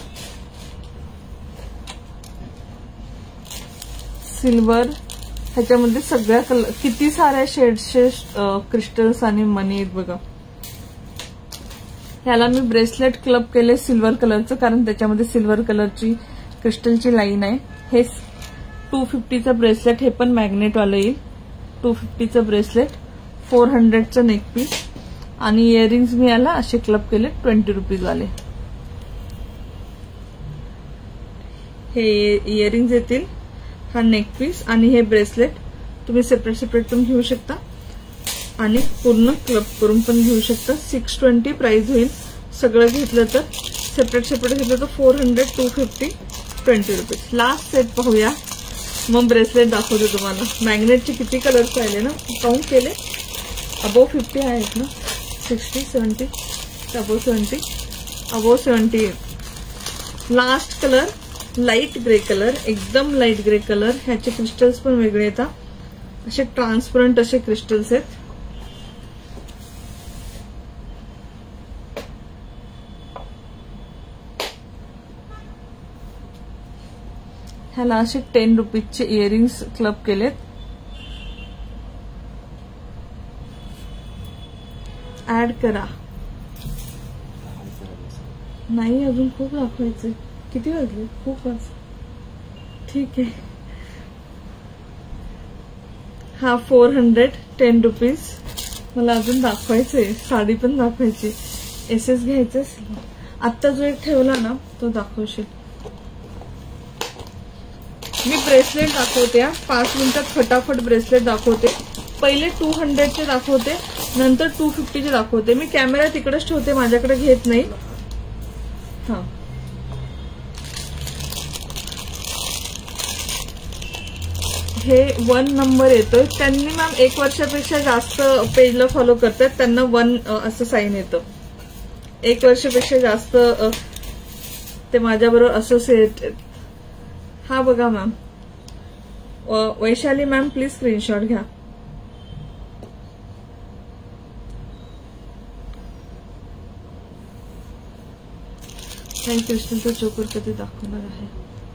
सिल्वर, ह्याच्यामध्ये सगळ्या कलर, किती साऱ्या शेड्सचे क्रिस्टल्स आणि मनी आहेत बघा. ह्याला मी ब्रेसलेट क्लब केले सिल्वर कलरचं, कारण त्याच्यामध्ये सिल्वर कलरची क्रिस्टलची लाईन आहे. हे 250चं ब्रेसलेट, हे पण मॅग्नेटवालं येईल. 250चं ब्रेसलेट, 400चं नेक पीस आणि इयरिंग्स मी याला असे क्लब केले 20 रुपीज वाले. हे इयरिंग्स येतील, हा नेक पीस आणि हे ब्रेसलेट तुम्ही सेपरेट पण घेऊ शकता आणि पूर्ण क्लब करून पण घेऊ शकता. 620 प्राइस होईल. सगळं घेतलं तर सेपरेट घेतलं तर 400, 250, 20 रुपीज. लास्ट सेट पाहूया, मग ब्रेसलेट दाखवते तुम्हाला. मॅग्नेटचे किती कलर्स पाहिले ना, काउंट केले, अबोव 50 आहेत ना, 60, 70, above 70, above 70. Last colour light grey colour, एकदम लाईट ग्रे कलर. ह्याचे क्रिस्टल्स पण वेगळे येतात, असे ट्रान्सपरंट असे क्रिस्टल्स आहेत. ह्याला असे 10 रुपीजचे इयरिंग्स क्लब केलेत. ऍड करा. नाही अजून खूप दाखवायचे. किती वाजले? खूप वाजले. ठीक आहे. हा 400, 10 रुपीज. मला अजून दाखवायचंय, साडी पण दाखवायची. एसएस घ्यायचं. आत्ता जो एक ठेवला ना तो दाखवशील. मी ब्रेसलेट दाखवते, 5 मिनिटात फटाफट ब्रेसलेट दाखवते. पहिले 200चे दाखवते, नंतर 250चे दाखवते. मी कॅमेरा तिकडेच ठेवते, माझ्याकडे घेत नाही. हा, हे 1 नंबर येतोय. त्यांनी मॅम 1 वर्षापेक्षा जास्त पेजला फॉलो करतात, त्यांना 1 असं साईन येतं. 1 वर्षापेक्षा जास्त ते माझ्याबरोबर असोसिएट. हा बघा ma'am, Vaishali ma'am please screenshot घ्या. काही क्रिस्टलचा चोकर कधी दाखवणार आहे?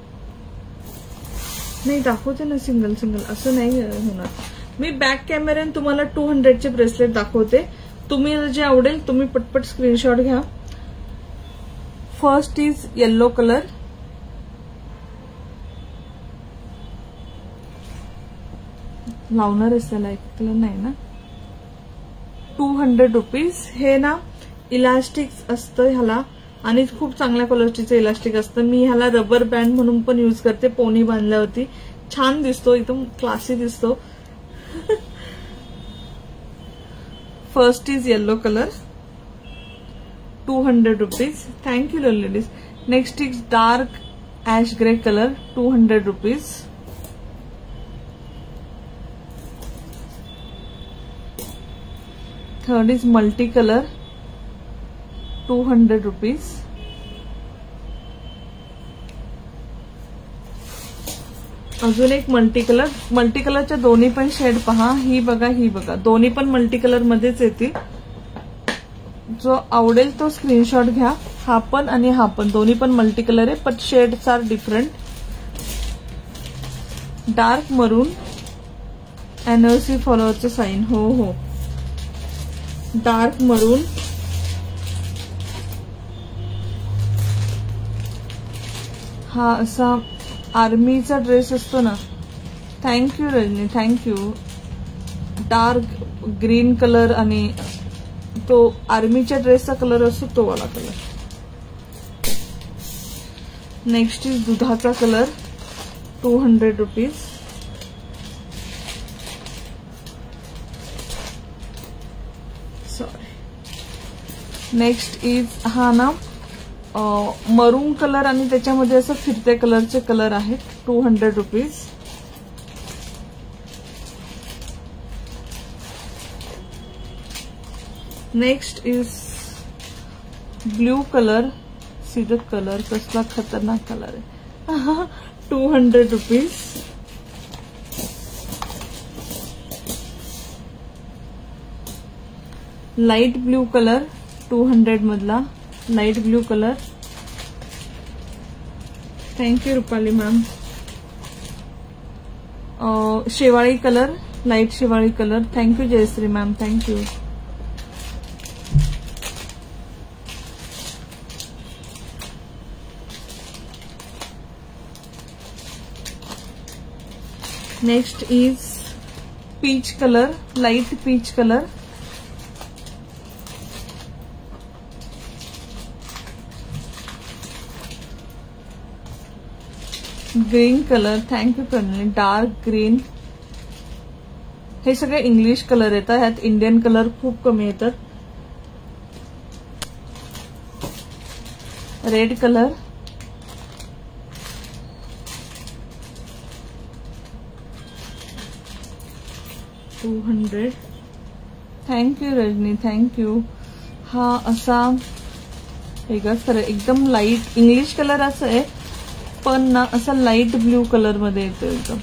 नाही दाखवते ना, सिंगल असं नाही होणार. मी बॅक कॅमेऱ्याने तुम्हाला 200चे ब्रेसलेट दाखवते. तुम्ही जे आवडेल तुम्ही पटपट स्क्रीनशॉट घ्या. First is yellow colour. लावणार त्याला ऐकलं नाही ना. 200 रुपीज. हे ना इलास्टिक असतं ह्याला आणि खूप चांगल्या क्वालिटीचं इलास्टिक असतं. मी ह्याला रबर बँड म्हणून पण यूज करते. पोनी बांधल्यावरती छान दिसतो, एकदम क्लासी दिसतो. First is yellow colour, 200 rupees. Thank you ladies. Next is dark ash grey colour, 200 rupees. Third is multi colour, 200 rupees. अजून एक मल्टी कलरच्या दोन्ही पण शेड पहा. ही बघा, दोन्ही पण मल्टी कलर मध्येच येतील. जो आवडेल तो स्क्रीनशॉट घ्या. हा पण आणि हा पण, दोन्ही पण मल्टी कलर आहे, पण shades are different. Dark maroon, NOC फॉलोअरचं साईन. हो, डार्क मरून. हा असा आर्मीचा ड्रेस असतो ना. Thank you Rajni, thank you. Dark green colour आणि तो आर्मीच्या ड्रेसचा कलर असतो तो वाला कलर. नेक्स्ट इज दुधाचा colour, 200 rupees. Sorry. Next is हा ना मरून कलर आणि त्याच्यामध्ये असं फिरते कलरचे कलर आहेत, 200 rupees. Next is blue colour. सीधा कलर कसला खतरनाक कलर आहे. 200 रुपीज. लाईट ब्ल्यू कलर, 200 मधला light blue colour. Thank you Rupali ma'am. शेवाळी कलर, लाईट शेवाळी colour. Thank you Jayashree ma'am, thank you. Next is peach colour, light peach colour. Green colour, thank you करणे. Dark green. हे सगळे इंग्लिश कलर येतात, ह्यात इंडियन कलर खूप कमी येतात. Red colour, $200. Thank you Rajni, thank you. हा असा वेगळाच कलर, एकदम लाईट इंग्लिश कलर असं आहे, पण ना असा लाईट ब्ल्यू कलर मध्ये येतो एकदम.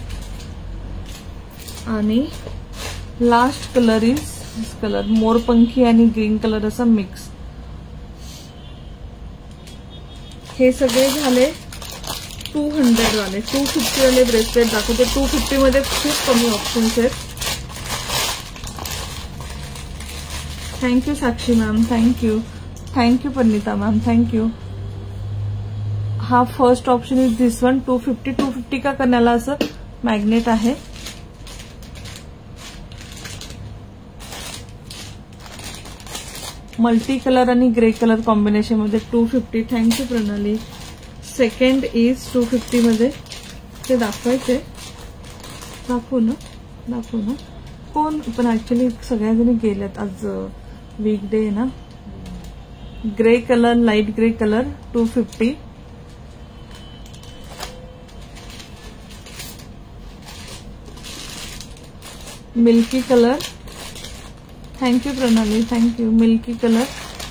आणि last colour is this colour, मोरपंखी आणि ग्रीन कलर असा मिक्स. हे सगळे झाले 200 वाले. 250 वाले ब्रेसलेट दाखवते. 250 मध्ये खूप कमी ऑप्शन्स आहेत. Thank you Sakshi ma'am, thank you. Thank you Parinita ma'am, thank you. हा first option is this one. 250 का करण्याला असं मॅग्नेट आहे. मल्टी कलर आणि ग्रे कलर कॉम्बिनेशन मध्ये 250. थँक्यू प्रणाली. सेकंड इज 250 मध्ये. ते दाखवायचे, दाखवू ना कोण, पण ऍक्च्युली सगळ्या जणी गेल्यात, आज वीकडे आहे ना. Grey colour, light grey colour 250. Milky colour, thank you Pranali, thank you. Milky colour.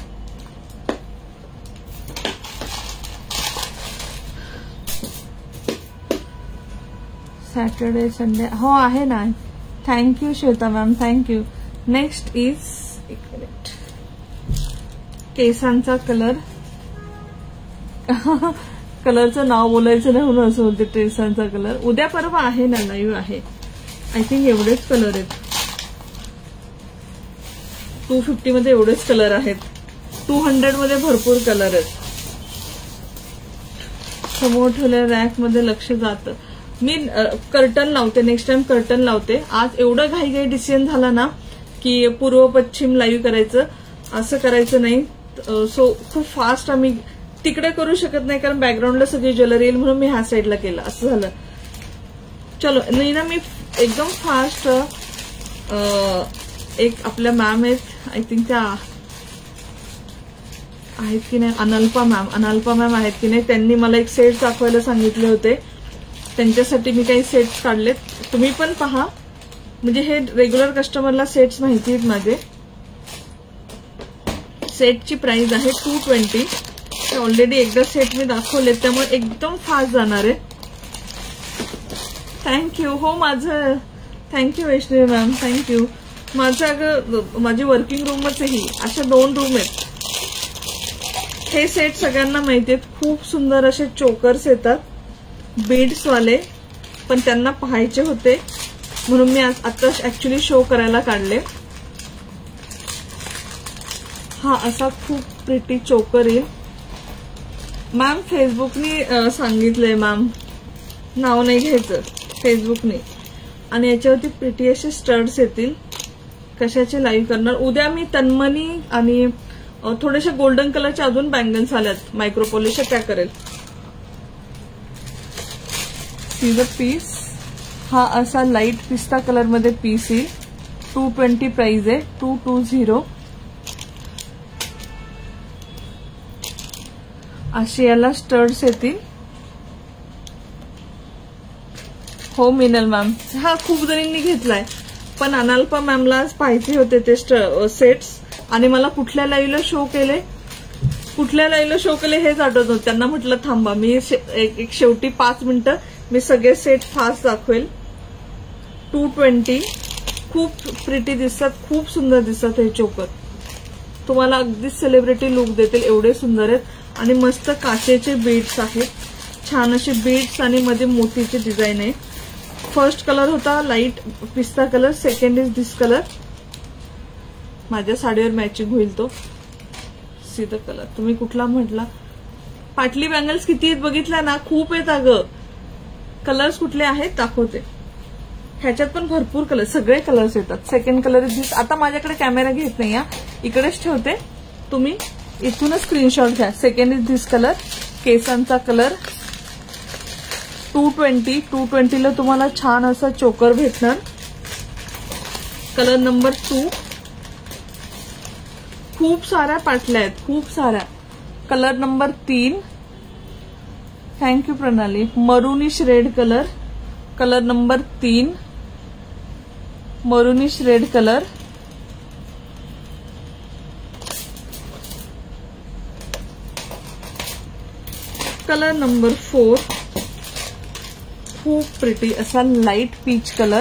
Saturday Sunday हो आहे ना. Thank you Shweta ma'am, thank you. Next is एक मिनिट, केसांचा कलर. कलरचं नाव बोलायचं नाही म्हणून असं होते. केसांचा कलर उद्या परवा आहे ना, लाईव्ह आहे. आय थिंक एवढेच कलर आहेत. 250 मध्ये एवढेच कलर आहेत. 200 मध्ये भरपूर कलर आहेत. समोर ठेवल्या रॅक मध्ये लक्ष जातं. मी कर्टन लावते, नेक्स्ट टाइम कर्टन लावते. आज एवढं घाई डिसिजन झाला ना की पूर्व पश्चिम लाईव्ह करायचं, असं करायचं नाही. सो खूप फास्ट आम्ही तिकडे करू शकत नाही, कारण बॅकग्राऊंडला सगळी ज्वेलरी येईल म्हणून मी ह्या साईडला केलं. असं झालं. चलो नाही ना, मी एकदम फास्ट. एक आपल्या मॅम आहेत, आय थिंक त्या आहेत की नाही, अनल्पा मॅम आहेत की नाही, त्यांनी मला एक सेट दाखवायला सांगितले होते. त्यांच्यासाठी मी काही सेट्स काढलेत. तुम्ही पण पहा. म्हणजे हे रेग्युलर कस्टमरला सेट्स माहिती आहेत माझे. सेटची प्राइस आहे 220. ऑलरेडी एकदा सेट मी दाखवलेत, त्यामुळे एकदम फास्ट जाणार आहे. थँक्यू. हो माझं थँक्यू वैष्णवी मॅम, थँक्यू. माझं अगं माझी वर्किंग रूमच आहे ही. अशा 2 रूम आहेत. हे सेट सगळ्यांना माहिती आहेत. खूप सुंदर असे चोकर्स येतात, बीड्सवाले, पण त्यांना पाहायचे होते म्हणून मी आता ऍक्च्युली शो करायला काढले. हा असा खूप प्रिटी चोकर येईल. मॅम फेसबुकनी सांगितलंय मॅम, नाव नाही घ्यायचं, फेसबुकने. आणि याच्यावरती प्रिटी असे स्टड्स येतील. कशाचे लाईव्ह करणार उद्या मी. तन्मनी आणि थोडेसे गोल्डन कलरच्या अजून बँगल्स आल्यात मायक्रोपॉलिशच्या, त्या करेल. See the piece. हा असा लाईट पिस्ता कलर मध्ये पीस येईल. 220 प्राइस आहे. 220. असे याला स्टड्स येतील. हो मिनल मॅम. हा खूप जणींनी घेतलाय, पण अनाल्पा मॅमला पाहिजे होते ते सेट्स. आणि मला कुठल्या लाईव्हला शो केले हेच आठवत नव्हतं. त्यांना म्हटलं थांबा, मी एक शेवटी 5 मिनिटं मी सगळे सेट फास्ट दाखवेल. 220. खूप प्रिटी दिसतात, खूप सुंदर दिसतात हे चोकर. तुम्हाला अगदीच सेलिब्रिटी लुक देतील, एवढे सुंदर आहेत. आणि मस्त काचेचे बीड्स आहेत, छान असे बीड्स आणि मध्ये मोतीचे डिझाईन आहे. फर्स्ट कलर होता लाईट पिस्ता colour. Second is this colour. माझ्या साडीवर मॅचिंग होईल तो. See the colour. तुम्ही कुठला म्हटला? पाटली बँगल्स किती आहेत बघितल्या ना, खूप आहेत अगं. कलर्स कुठले आहेत दाखवते. ह्याच्यात पण भरपूर कलर, सगळे कलर्स येतात. Second colour is this. आता माझ्याकडे कॅमेरा घेत नाही, इकडेच ठेवते, तुम्ही इथूनच स्क्रीनशॉट घ्या. सेकंड इज दिस कलर, केसांचा कलर. 220 ला तुम्हाला छान असा चोकर भेटणार. Colour number 2. खूप साऱ्या पाटल्या आहेत, खूप साऱ्या. Colour number 3. Thank you Pranali. Maroonish red colour. Colour number 3 maroonish red colour. Colour number 4 खूप प्रिटी असा लाईट पीच कलर.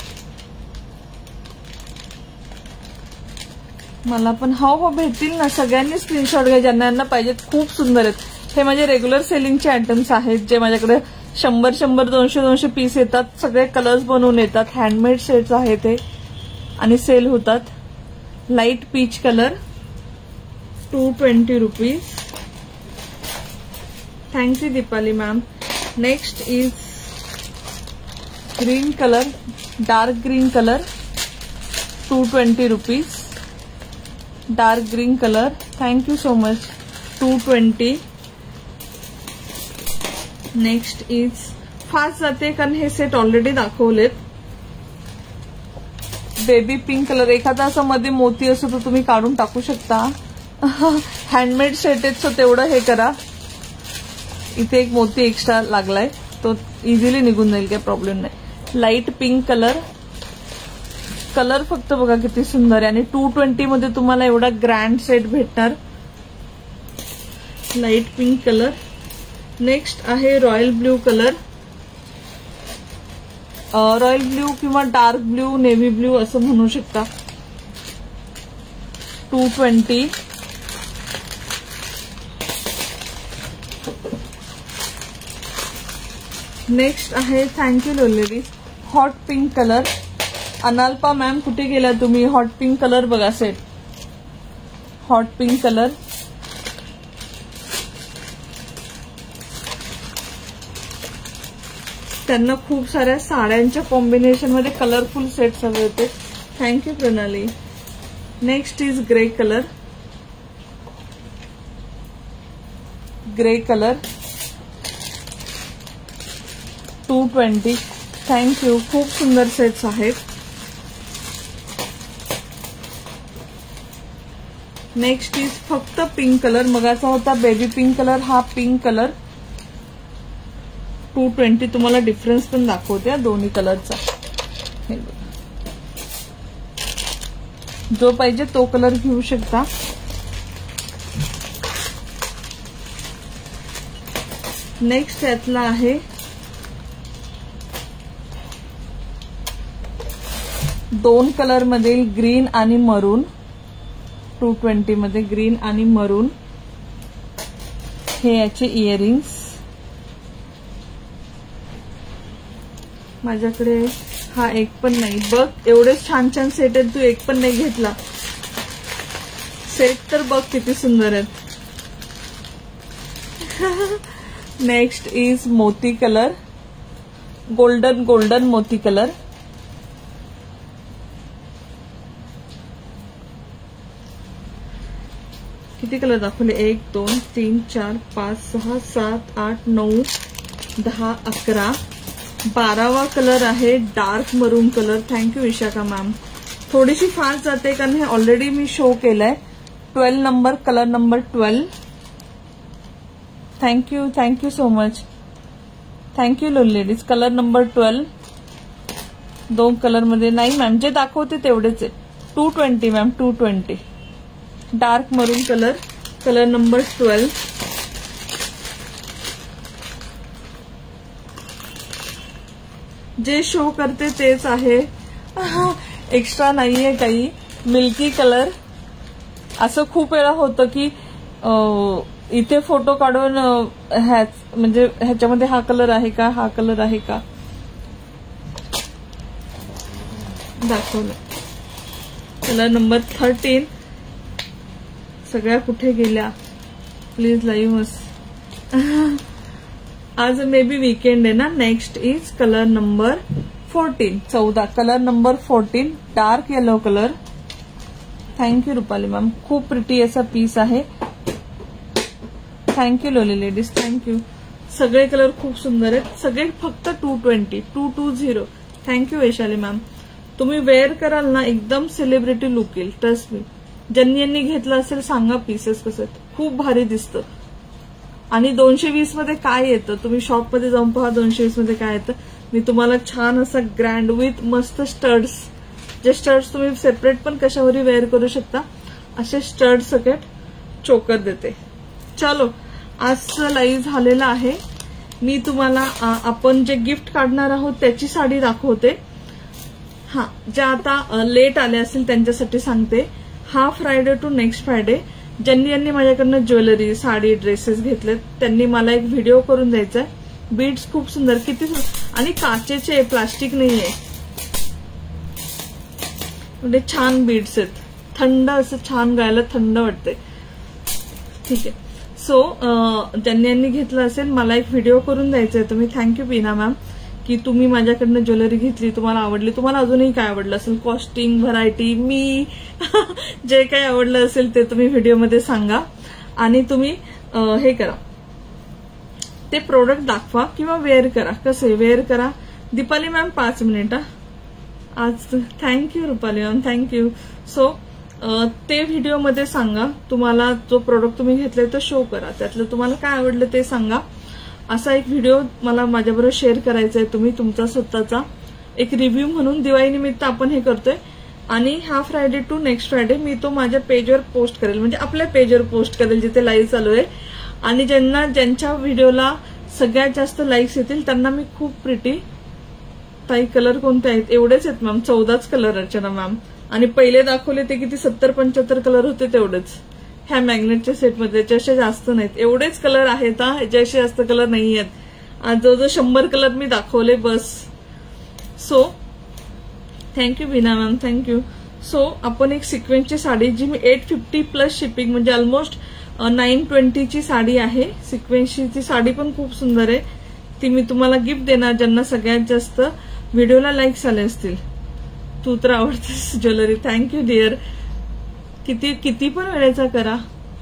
मला पण हो भेटतील ना, सगळ्यांनी स्क्रीनशॉट घ्या ज्यांना यांना पाहिजेत. खूप सुंदर आहेत. हे माझे रेग्युलर सेलिंगचे आयटम्स आहेत जे माझ्याकडे 100 200 पीस येतात. सगळे कलर्स बनवून येतात. हँडमेड सेट्स आहेत हे आणि सेल होतात. Light peach colour 220 rupees. Thank you Deepali ma'am. Next is green colour, dark green colour 220 rupees. Dark green colour. Thank you so much. 220. Next is fast जाते कारण हे सेट ऑलरेडी दाखवलेत. Baby pink colour. एखादा असं मध्ये मोती असो तर तुम्ही काढून टाकू शकता. हँडमेड सेट आहेत, सो तेवढं हे करा. इथे एक मोती एक्स्ट्रा लागलाय, तो इझिली निघून जाईल, काही प्रॉब्लेम नाही. Light pink colour. कलर फक्त बघा किती सुंदर आहे. आणि 220 मध्ये तुम्हाला एवढा ग्रँड सेट भेटणार. Light pink colour. नेक्स्ट आहे royal blue colour. Royal blue किंवा डार्क ब्ल्यू, नेव्ही ब्ल्यू असं म्हणू शकता. 220. नेक्स्ट आहे थँक्यू लोलेरी hot pink colour. Analpa ma'am कुठे गेला तुम्ही? हॉट पिंक कलर बघा सेट. Hot pink colour. त्यांना खूप साऱ्या साड्यांच्या कॉम्बिनेशन मध्ये कलरफुल सेट्स हवे होते. Thank you Pranali. Next is grey colour. Grey colour 220. Thank you. खूप सुंदर सेट्स आहेत. नेक्स्ट इज फक्त पिंक कलर. मगाचा होता बेबी पिंक कलर, हा पिंक कलर 220. तुम्हाला डिफरन्स पण दाखवते दोन्ही कलरचा. जो पाहिजे तो कलर घेऊ शकता. नेक्स्ट यातला आहे दोन कलर मध्ये ग्रीन आणि मरून. 220 मध्ये ग्रीन आणि मरून. हे याचे इयरिंग्स. माझ्याकडे हा एक पण नाही. बघ एवढे छान छान सेट आहेत, तू एक पण नाही घेतला. सेट तर बघ किती सुंदर आहेत. नेक्स्ट इज मोती कलर. गोल्डन मोती कलर. किती कलर दाखवले? 1 2 3 4 5 6 7 8 9 10 11. 12वा कलर आहे dark maroon colour. Thank you Vishakha ma'am. थोडीशी फास्ट जाते कारण हे ऑलरेडी मी शो केलंय. 12 number, colour number 12. Thank you so much. Thank you ladies. Colour number 12. दोन कलर मध्ये नाही मॅम, जे दाखवते तेवढेच आहे. 220 ma'am, 220. Dark maroon colour, colour number 12. जे शो करते तेच आहे, एक्स्ट्रा नाहीये काही. Milky colour. असं खूप वेळा होतं की इथे फोटो काढून म्हणजे ह्याच्यामध्ये हा कलर आहे का, हा कलर आहे का दाखवलं. Colour number 13. सगळ्या कुठे गेल्या? प्लीज लाईव्ह आज मे बी वीकेंड आहे ना. Next is colour number 14 colour number 14 dark yellow colour. Thank you Rupali ma'am, खूप प्रिटी असा पीस आहे. Thank you lovely ladies, thank you. सगळे कलर खूप सुंदर आहेत, सगळे फक्त 220. Thank you Vaishali ma'am. तुम्ही वेअर कराल ना एकदम सेलिब्रिटी लुक येईल, ट्रस्ट मी. ज्यांनी घेतलं असेल सांगा पीसेस कसं आहेत, खूप भारी दिसतं. आणि 220 मध्ये काय येतं, तुम्ही शॉप मध्ये जाऊन पहा 220 मध्ये काय येतं. मी तुम्हाला छान असा ग्रँड विथ मस्त स्टड्स, जे स्टड्स तुम्ही सेपरेट पण कशावरही वेअर करू शकता, असे स्टड सकट चोकर देते. चलो, आजचं लाईव्ह झालेलं आहे. मी तुम्हाला आपण जे गिफ्ट काढणार आहोत त्याची साडी दाखवते. हा, ज्या आता लेट आले असेल त्यांच्यासाठी सांगते. हा फ्रायडे टू नेक्स्ट फ्रायडे ज्यांनी माझ्याकडनं ज्वेलरी, साडी, ड्रेसेस घेतलेत त्यांनी मला एक व्हिडिओ करून द्यायचा आहे. बीड्स खूप सुंदर, किती आणि काचेचे, प्लास्टिक नाहीये, म्हणजे छान बीड्स आहेत. थंड असं छान गायला थंड वाटते. ठीक आहे. सो ज्यांनी घेतलं असेल मला एक व्हिडिओ करून द्यायचा आहे. तुम्ही थँक्यू बीना मॅम की तुम्ही माझ्याकडनं ज्वेलरी घेतली, तुम्हाला आवडली. तुम्हाला अजूनही काय आवडलं असेल, कॉस्टिंग, व्हरायटी, मी जे काही आवडलं असेल ते तुम्ही व्हिडिओमध्ये सांगा. आणि तुम्ही हे करा, ते प्रोडक्ट दाखवा किंवा वेअर करा. कसे वेअर करा. दीपाली मॅम 5 मिनिट आज. Thank you Rupali ma'am, thank you. So ते व्हिडिओमध्ये सांगा. तुम्हाला जो प्रोडक्ट तुम्ही घेतलाय तो शो करा, त्यातलं तुम्हाला काय आवडलं ते सांगा. असा एक व्हिडिओ मला माझ्याबरोबर शेअर करायचा आहे. तुम्ही तुमचा स्वतःचा एक रिव्ह्यू म्हणून दिवाळीनिमित्त आपण हे करतोय. आणि हा फ्रायडे टू नेक्स्ट फ्रायडे मी तो माझ्या पेजवर पोस्ट करेल, म्हणजे आपल्या पेजवर पोस्ट करेल जिथे लाईव्ह चालू आहे. आणि ज्यांच्या व्हिडिओला सगळ्यात जास्त लाईक्स येतील त्यांना मी खूप प्रिटी ताई कलर कोणते आहेत, एवढेच आहेत मॅम, 14च कलर अर्चना मॅम. आणि पहिले दाखवले ते किती 70-75 कलर होते तेवढेच ह्या मॅग्नेटच्या सेटमध्ये, त्याच्याशी जास्त नाहीत. एवढेच कलर आहेत, ह्याच्याशी जास्त कलर नाही आहेत. आज जवळजवळ 100 कलर मी दाखवले बस. So thank you Bina ma'am, thank you. So आपण एक सिक्वेन्सची साडी जी मी 850 प्लस शिपिंग म्हणजे ऑलमोस्ट 920ची साडी आहे. सिक्वेन्सची साडी पण खूप सुंदर आहे. ती मी तुम्हाला गिफ्ट देणार ज्यांना सगळ्यात जास्त व्हिडिओला लाईक्स आले असतील. तू तर आवडतेस ज्वेलरी. Thank you dear. किती पण वेळेचा करा,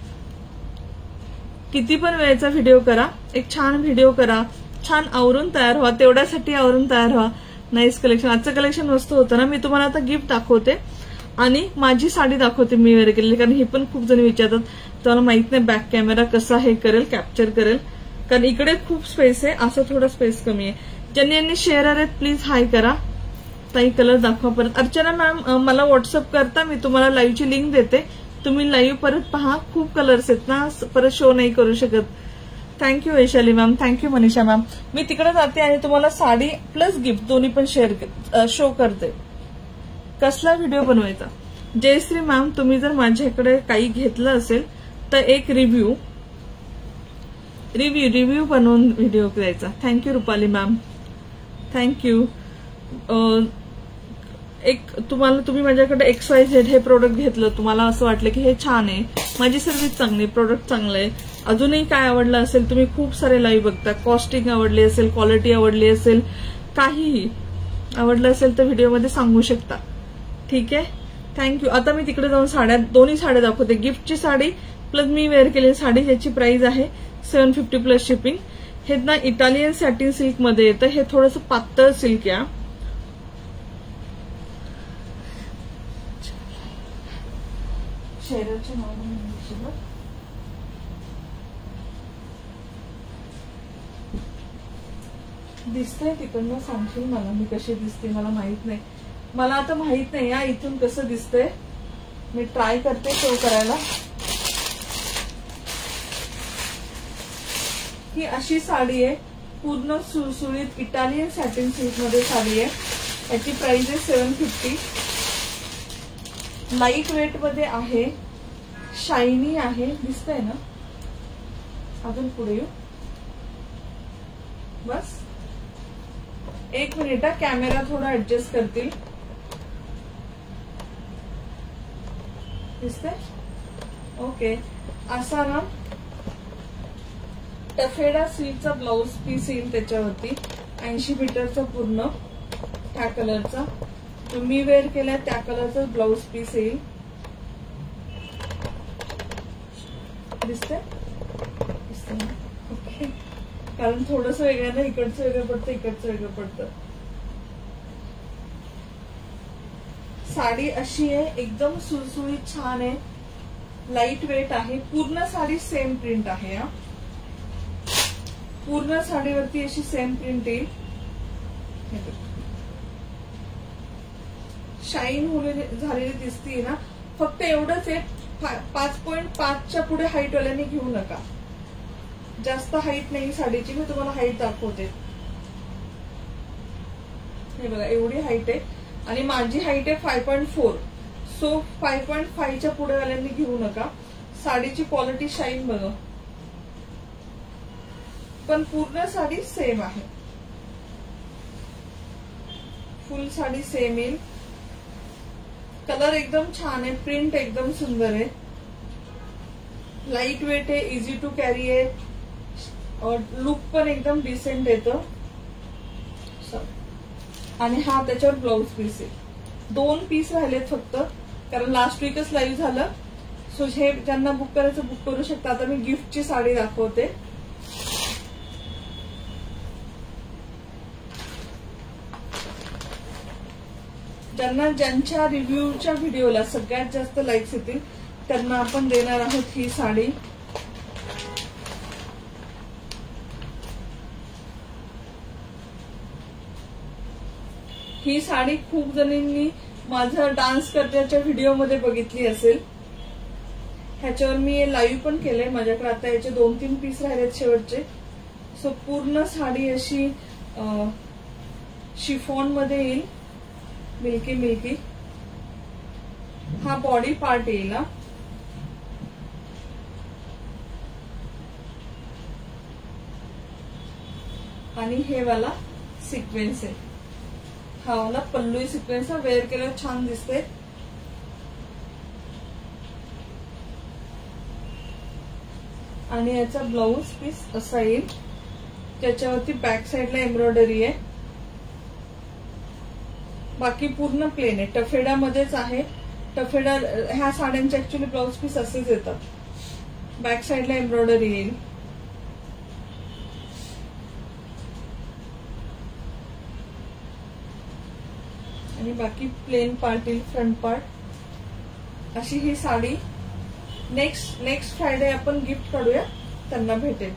किती पण वेळेचा व्हिडिओ करा, एक छान व्हिडिओ करा, छान आवरून तयार व्हा, तेवढ्यासाठी आवरून तयार व्हा. Nice collection. आजचं कलेक्शन मस्त होतं ना. मी तुम्हाला आता गिफ्ट दाखवते आणि माझी साडी दाखवते मी वेअर केलेली, कारण ही पण खूप जण विचारतात. तुम्हाला माहित नाही बॅक कॅमेरा कसा हे करेल, कॅप्चर करेल, कारण इकडे खूप स्पेस आहे, असं थोडा स्पेस कमी आहे. ज्यांनी शेअर आहेत प्लीज हाय करा. ताई कलर दाखवा परत. अर्चना मॅम मला व्हॉट्सअप करता, मी तुम्हाला लाईव्हची लिंक देते, तुम्ही लाईव्ह परत पहा. खूप कलर्स आहेत ना, परत शो नाही करू शकत. Thank you Vaishali ma'am, thank you Manisha ma'am. मी तिकडे जाते आणि तुम्हाला साडी प्लस गिफ्ट दोन्ही पण शो करते. कसला व्हिडिओ बनवायचा. जयश्री मॅम, तुम्ही जर माझ्याकडे काही घेतलं असेल तर एक रिव्ह्यू बनवून व्हिडिओ करायचा. Thank you Rupali ma'am, thank you. तुम्ही माझ्याकडे XYZ हे प्रोडक्ट घेतलं, तुम्हाला असं वाटलं की हे छान आहे, माझी सर्व्हिस चांगली, प्रोडक्ट चांगलं आहे, अजूनही काय आवडलं असेल, तुम्ही खूप सारे लाईव्ह बघता, कॉस्टिंग आवडली असेल, क्वालिटी आवडली असेल, काहीही आवडलं असेल तर व्हिडिओमध्ये सांगू शकता. ठीक आहे, थँक्यू. आता मी तिकडे जाऊन दोन्ही साड्या दाखवते. गिफ्टची साडी प्लस मी वेअर केलेली साडी, ज्याची प्राइस आहे 750 प्लस शिपिंग. हे ना इटालियन सॅटिन सिल्क मध्ये येतं. हे थोडंसं पातळ सिल्क आहे. शेररचे नाव दिसतंय तिकडनं, सांगशील मला मी कशी दिसते. मला माहित नाही, मला आता माहित नाही या इथून कसं दिसतंय. मी ट्राय करते शो करायला. ही अशी साडी आहे, पूर्ण सुळसुळीत इटालियन सॅटिन सिल्क मध्ये साडी आहे. याची प्राइस आहे 750. लाईट वेट मध्ये आहे, शायनी आहे, दिसतंय ना. अजून पुढे येऊ बस. एक मिनिट, कॅमेरा थोडा ऍडजस्ट करतील. दिसतंय ओके. असा ना टफेडा सिल्कचा ब्लाउज पीस येईल त्याच्यावरती. 80 मीटरचा पूर्ण त्या कलरचा, जो मी वेअर केलाय त्या कलरचा ब्लाउज पीस येईल. दिसतंय? ओके, कारण थोडस वेगळं ना, इकडचं वेगळं पडतं, इकडचं वेगळं पडतं. साडी अशी आहे, एकदम सुळसुळीत छान आहे, लाईट वेट आहे. पूर्ण साडी सेम प्रिंट आहे. पूर्ण साडीवरती अशी सेम प्रिंट येईल. शाईन झालेली दिसतीये ना. फक्त एवढंच आहे, 5.5च्या पुढे हाईट वाल्याने घेऊ नका. जास्त हाईट नाही साडीची, मी तुम्हाला हाईट दाखवते. हे बघा, एवढी हाईट आहे आणि माझी हाईट आहे 5.4. सो 5.5च्या पुढे वाल्यांनी घेऊ नका. साडीची क्वालिटी शाईन बघा, पण पूर्ण साडी सेम आहे. फुल साडी सेम येईल. कलर एकदम छान आहे, प्रिंट एकदम सुंदर आहे, लाईट वेट आहे, इझी टू कॅरी आहे, और लुक पण एकदम डिसेंट येतं. आणि हा त्याच्यावर ब्लाउज पीस आहे. 2 पीस राहिलेत फक्त, कारण लास्ट वीकच लाईव्ह झालं. सो हे ज्यांना बुक करायचं बुक करू शकता. आता मी गिफ्टची साडी दाखवते. ज्यांच्या रिव्ह्यूच्या व्हिडिओला सगळ्यात जास्त लाईक्स येतील त्यांना आपण देणार आहोत ही साडी. ही साडी खूप जणींनी माझं डान्स करण्याच्या व्हिडिओमध्ये बघितली असेल. ह्याच्यावर मी लाईव्ह पण केलंय. माझ्याकडे आता याचे 2-3 पीस राहिलेत शेवटचे. सो पूर्ण साडी अशी शिफॉन मध्ये येईल, मिल्की मिल्की. हा बॉडी पार्ट येईल. आणि हे वाला सिक्वेन्स आहे. हा वाला पल्लू सिक्वेन्स हा वेअर केल्यावर छान दिसते. आणि याचा ब्लाउज पीस असा येईल, त्याच्यावरती बॅक साइडला एम्ब्रॉयडरी आहे. बाकी पूर्ण प्लेन आहे, टफेडामध्येच आहे. टफेडा ह्या साड्यांचे ऍक्च्युअली ब्लाउज पीस असेच येतात. बॅक साइडला एम्ब्रॉयडरी येईल. आणि बाकी प्लेन पार्ट येईल, फ्रंट पार्ट. अशी ही साडी नेक्स्ट फ्रायडे आपण गिफ्ट काढूया, त्यांना भेटेल.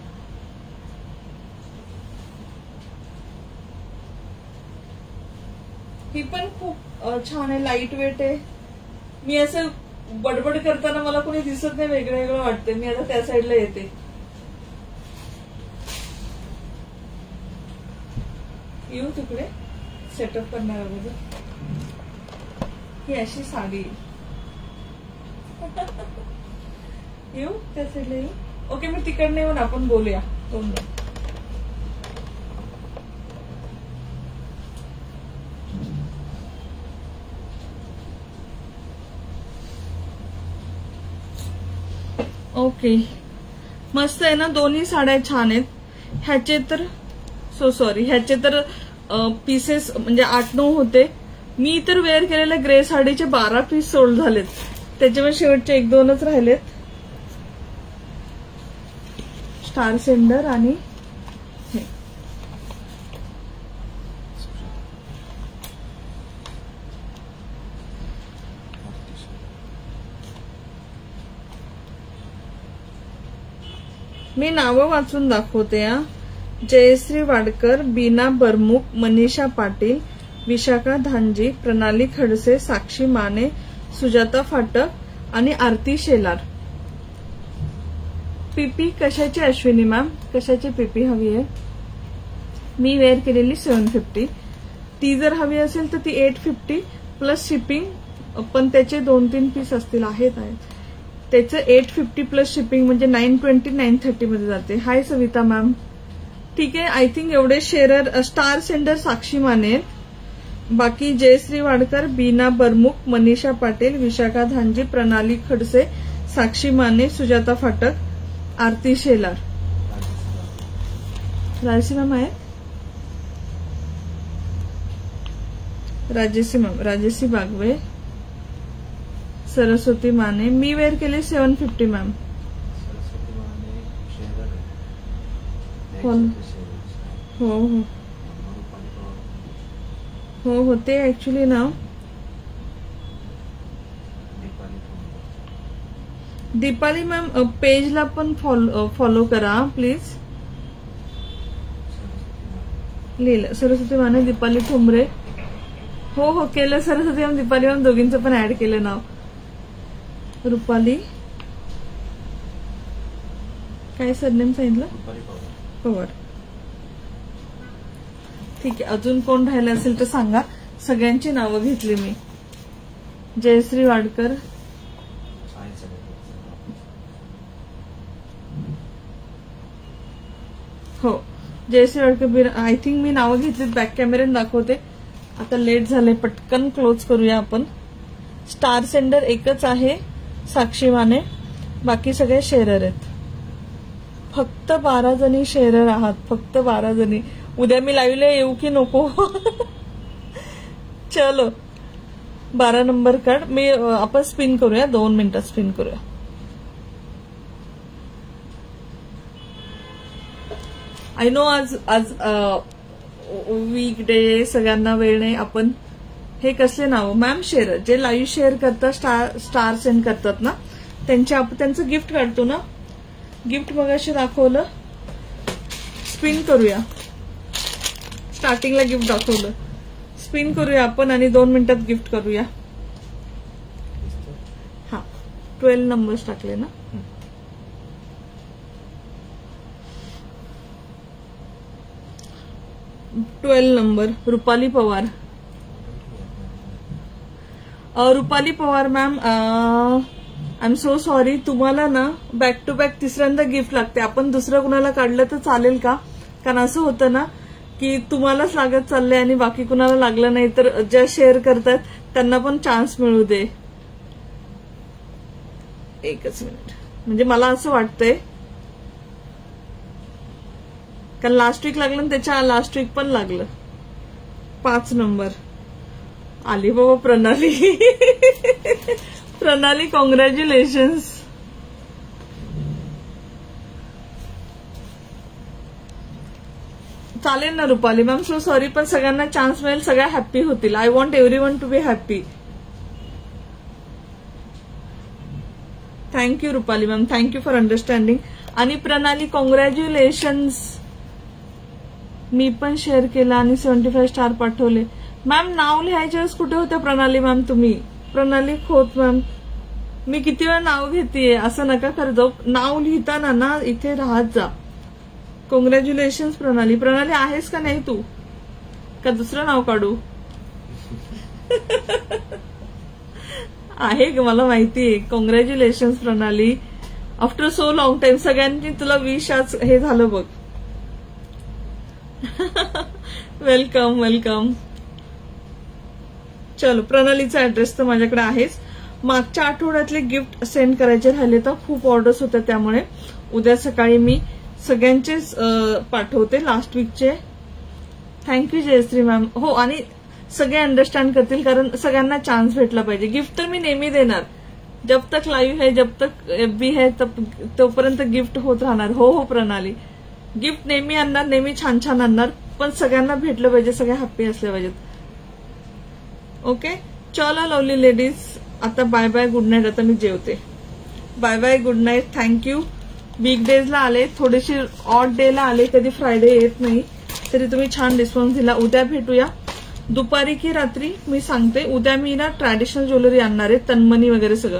ही पण खूप छान आहे, लाईट वेट आहे. मी असं बडबड करताना मला कोणी दिसत नाही, वेगळं वेगळं वाटते. मी आता त्या साईडला येते. येऊ तिकडे सेटअप करणार अगोदर. ही अशी साडी येऊ त्या साईडला येऊ. ओके, मी तिकडनं येऊन आपण बोलूया 2 मिनिट. ओके, मस्त आहे ना. दोन्ही साड्या छान आहेत. ह्याचे तर पीसेस म्हणजे 8-9 होते. मी तर वेअर केलेल्या ग्रे साडीचे 12 पीस सोल्ड झालेत. त्याच्यावर शेवटचे 1-2च राहिलेत. स्टार सेंडर आणि हे मी नावं वाचून दाखवते. जयश्री वाडकर, बीना बरमुख, मनीषा पाटील, विशाखा धांजी, प्रणाली खडसे, साक्षी माने, सुजाता फाटक आणि आरती शेलार. पीपी कशाची अश्विनी मॅम, कशाची पीपी हवी आहे? मी वेअर केलेली 750. ती जर हवी असेल तर ती 850 प्लस शिपिंग, पण त्याचे 2-3 पीस असतील. आहेत त्याचं 850 प्लस शिपिंग म्हणजे 920-930 मध्ये जाते. Hi Savita ma'am. ठीक आहे, आय थिंक एवढे share. Star sender Sakshi Mane, बाकी जयश्री वाडकर, बीना बरमुख, मनीषा पाटील, विशाखा धांजी, प्रणाली खडसे, साक्षी माने, सुजाता फाटक, आरती शेलार. राजसी मॅम आहे. राजेशी बागवे, सरस्वती माने. मी वेअर केले 750 मॅम. हो हो हो हो ते ऍक्च्युली ना दीपाली मॅम पेजला पण फॉलो करा प्लीज. लिहिलं सरस्वती माने, दीपाली ठोंबरे. हो हो केलं सरस्वती मॅम, दीपाली मॅम दोघींचं पण ऍड केलं नाव. रुपाली काय सरनेम सांगितलं? पवार. ठीक आहे. अजून कोण राहिलं असेल तर सांगा. सगळ्यांची नावं घेतली मी. जयश्री वाडकर, हो जयश्री वाडकर. आय थिंक मी नावं घेतलीत. बॅक कॅमेऱ्याने दाखवते. आता लेट झालंय, पटकन क्लोज करूया आपण. स्टार सेंडर एकच आहे, साक्षी माने. बाकी सगळे शेअरर आहेत. फक्त 12 जणी शेअरर आहात, फक्त 12 जणी. उद्या मी लाईव्हला येऊ की नको? चलो 12 नंबर काढ. मी आपण स्पिन करूया, 2 मिनिटात स्पिन करूया. आय नो आज वीक डे, सगळ्यांना वेळ नाही. आपण हे कसले नाव मॅम? शेअर जे लाईव्ह शेअर करतात, स्टार सेंड करतात ना, त्यांचं गिफ्ट काढतो ना. गिफ्ट मगाशी दाखवलं. स्पिन करूया. स्टार्टिंगला गिफ्ट दाखवलं. स्पिन करूया आपण आणि 2 मिनिटात गिफ्ट करूया. हा 12 नंबर्स टाकले ना. Twelve number Rupali Pawar. Rupali Pawar ma'am, I am so sorry. तुम्हाला ना बॅक टू बॅक तिसऱ्यांदा गिफ्ट लागते. आपण दुसरं कुणाला काढलं तर चालेल का? कारण असं होतं ना की तुम्हालाच लागत चाललंय आणि बाकी कुणाला लागलं नाही, तर ज्या शेअर करतात त्यांना पण चान्स मिळू दे. एकच मिनिट. म्हणजे मला असं वाटतंय कारण लास्ट वीक लागलं आणि त्याच्या लास्ट वीक पण लागलं. 5 नंबर आली बाबा प्रणाली. प्रणाली कॉंग्रॅच्युलेशन्स. चालेल ना रुपाली मॅम. सो सॉरी, पण सगळ्यांना चान्स मिळेल, सगळ्या हॅप्पी होतील. I want everyone to be happy. Thank you Rupali ma'am, thank you for understanding. आणि प्रणाली कॉंग्रॅच्युलेशन्स. मी पण शेअर केला आणि 75 स्टार पाठवले. मॅम नाव लिहायच्या वेळेस कुठे होत्या प्रणाली मॅम तुम्ही? प्रणाली खोत मॅम, मी किती वेळा नाव घेतेय, असं नका करत जाऊ. नाव लिहिताना ना इथे राहत जा. कॉंग्रॅच्युलेशन्स प्रणाली. प्रणाली आहेस का नाही तू? का दुसरं नाव काढू? आहे मला माहितीये. कॉंग्रॅच्युलेशन्स प्रणाली. आफ्टर सो लॉंग टाइम सगळ्यांनी तुला विश आज हे झालं बघ. Welcome welcome. चलो प्रणालीचा ऍड्रेस तर माझ्याकडे आहेच. मागच्या आठवड्यातले गिफ्ट सेंड करायचे राहिले तर खूप ऑर्डर्स होत्या, त्यामुळे उद्या सकाळी मी सगळ्यांचेच पाठवते लास्ट वीकचे. Thank you Jayashree ma'am. हो आणि सगळे अंडरस्टँड करतील कारण सगळ्यांना चान्स भेटला पाहिजे. गिफ्ट तर मी नेहमी देणार. जब तक लाईव्ह है, जब तक एफबी है, तोपर्यंत गिफ्ट होत राहणार. हो हो प्रणाली. गिफ्ट नेहमी आणणार, नेहमी छान छान आणणार, पण सगळ्यांना भेटलं पाहिजे, सगळे हॅप्पी असले पाहिजेत. ओके चलो लवली लेडीज, आता बाय बाय, गुड नाईट. आता मी जेवते. Bye bye, good night. Thank you. वीकडेजला आले, थोडेसे ऑड डेला आले, कधी फ्रायडे येत नाही, तरी तुम्ही छान रिस्पॉन्स दिला. उद्या भेटूया दुपारी की रात्री मी सांगते. उद्या मी ना ट्रॅडिशनल ज्वेलरी आणणार आहे, तन्मणी वगैरे सगळं.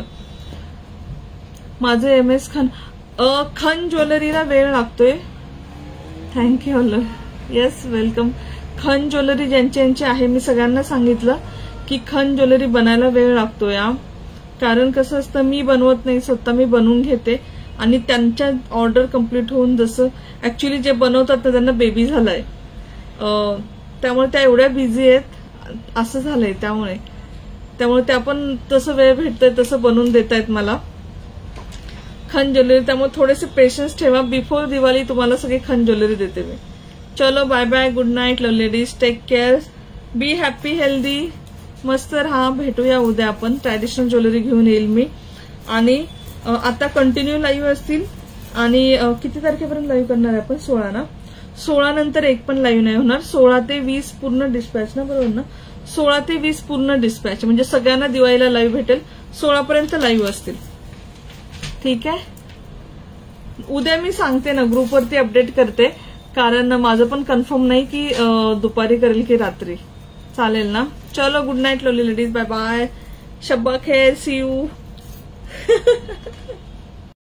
माझं MS खन ज्वेलरीला वेळ लागतोय. थँक्यू. Yes welcome. खन ज्वेलरी ज्यांची आहे, मी सगळ्यांना सांगितलं की खन ज्वेलरी बनायला वेळ लागतोय. कारण कसं असतं, मी बनवत नाही, स्वतः मी बनवून घेते आणि त्यांच्या ऑर्डर कम्प्लीट होऊन, जसं ऍक्च्युली जे बनवतात ना त्यांना बेबी झालाय, त्यामुळे त्या एवढ्या बिझी आहेत, असं झालंय. त्यामुळे त्या पण तसं वेळ भेटतंय तसं बनवून देतायत मला खन ज्वेलरी. त्यामुळे थोडेसे पेशन्स ठेवा. बिफोर दिवाळी तुम्हाला सगळी खन ज्वेलरी देते मी. चलो bye bye, good night love ladies, take care. Be happy healthy मस्त राहा. भेटूया उद्या आपण. ट्रॅडिशनल ज्वेलरी घेऊन येईल मी. आणि आता कंटिन्यू लाईव्ह असतील. आणि किती तारखेपर्यंत लाईव्ह करणार आहे आपण? 16 ना. 16 नंतर एक पण लाईव्ह नाही होणार. 16 ते 20 पूर्ण डिस्पॅच ना, बरोबर ना? 16 ते 20 पूर्ण डिस्पॅच म्हणजे सगळ्यांना दिवाळीला लाईव्ह भेटेल. 16 पर्यंत लाईव्ह असतील. ठीक आहे. उद्या मी सांगते ना, ग्रुपवरती अपडेट करते. कारण माझं पण कन्फर्म नाही की दुपारी करेल की रात्री. चालेल ना? चलो good night lovely ladies. Bye bye. शब्बा खैर. See you.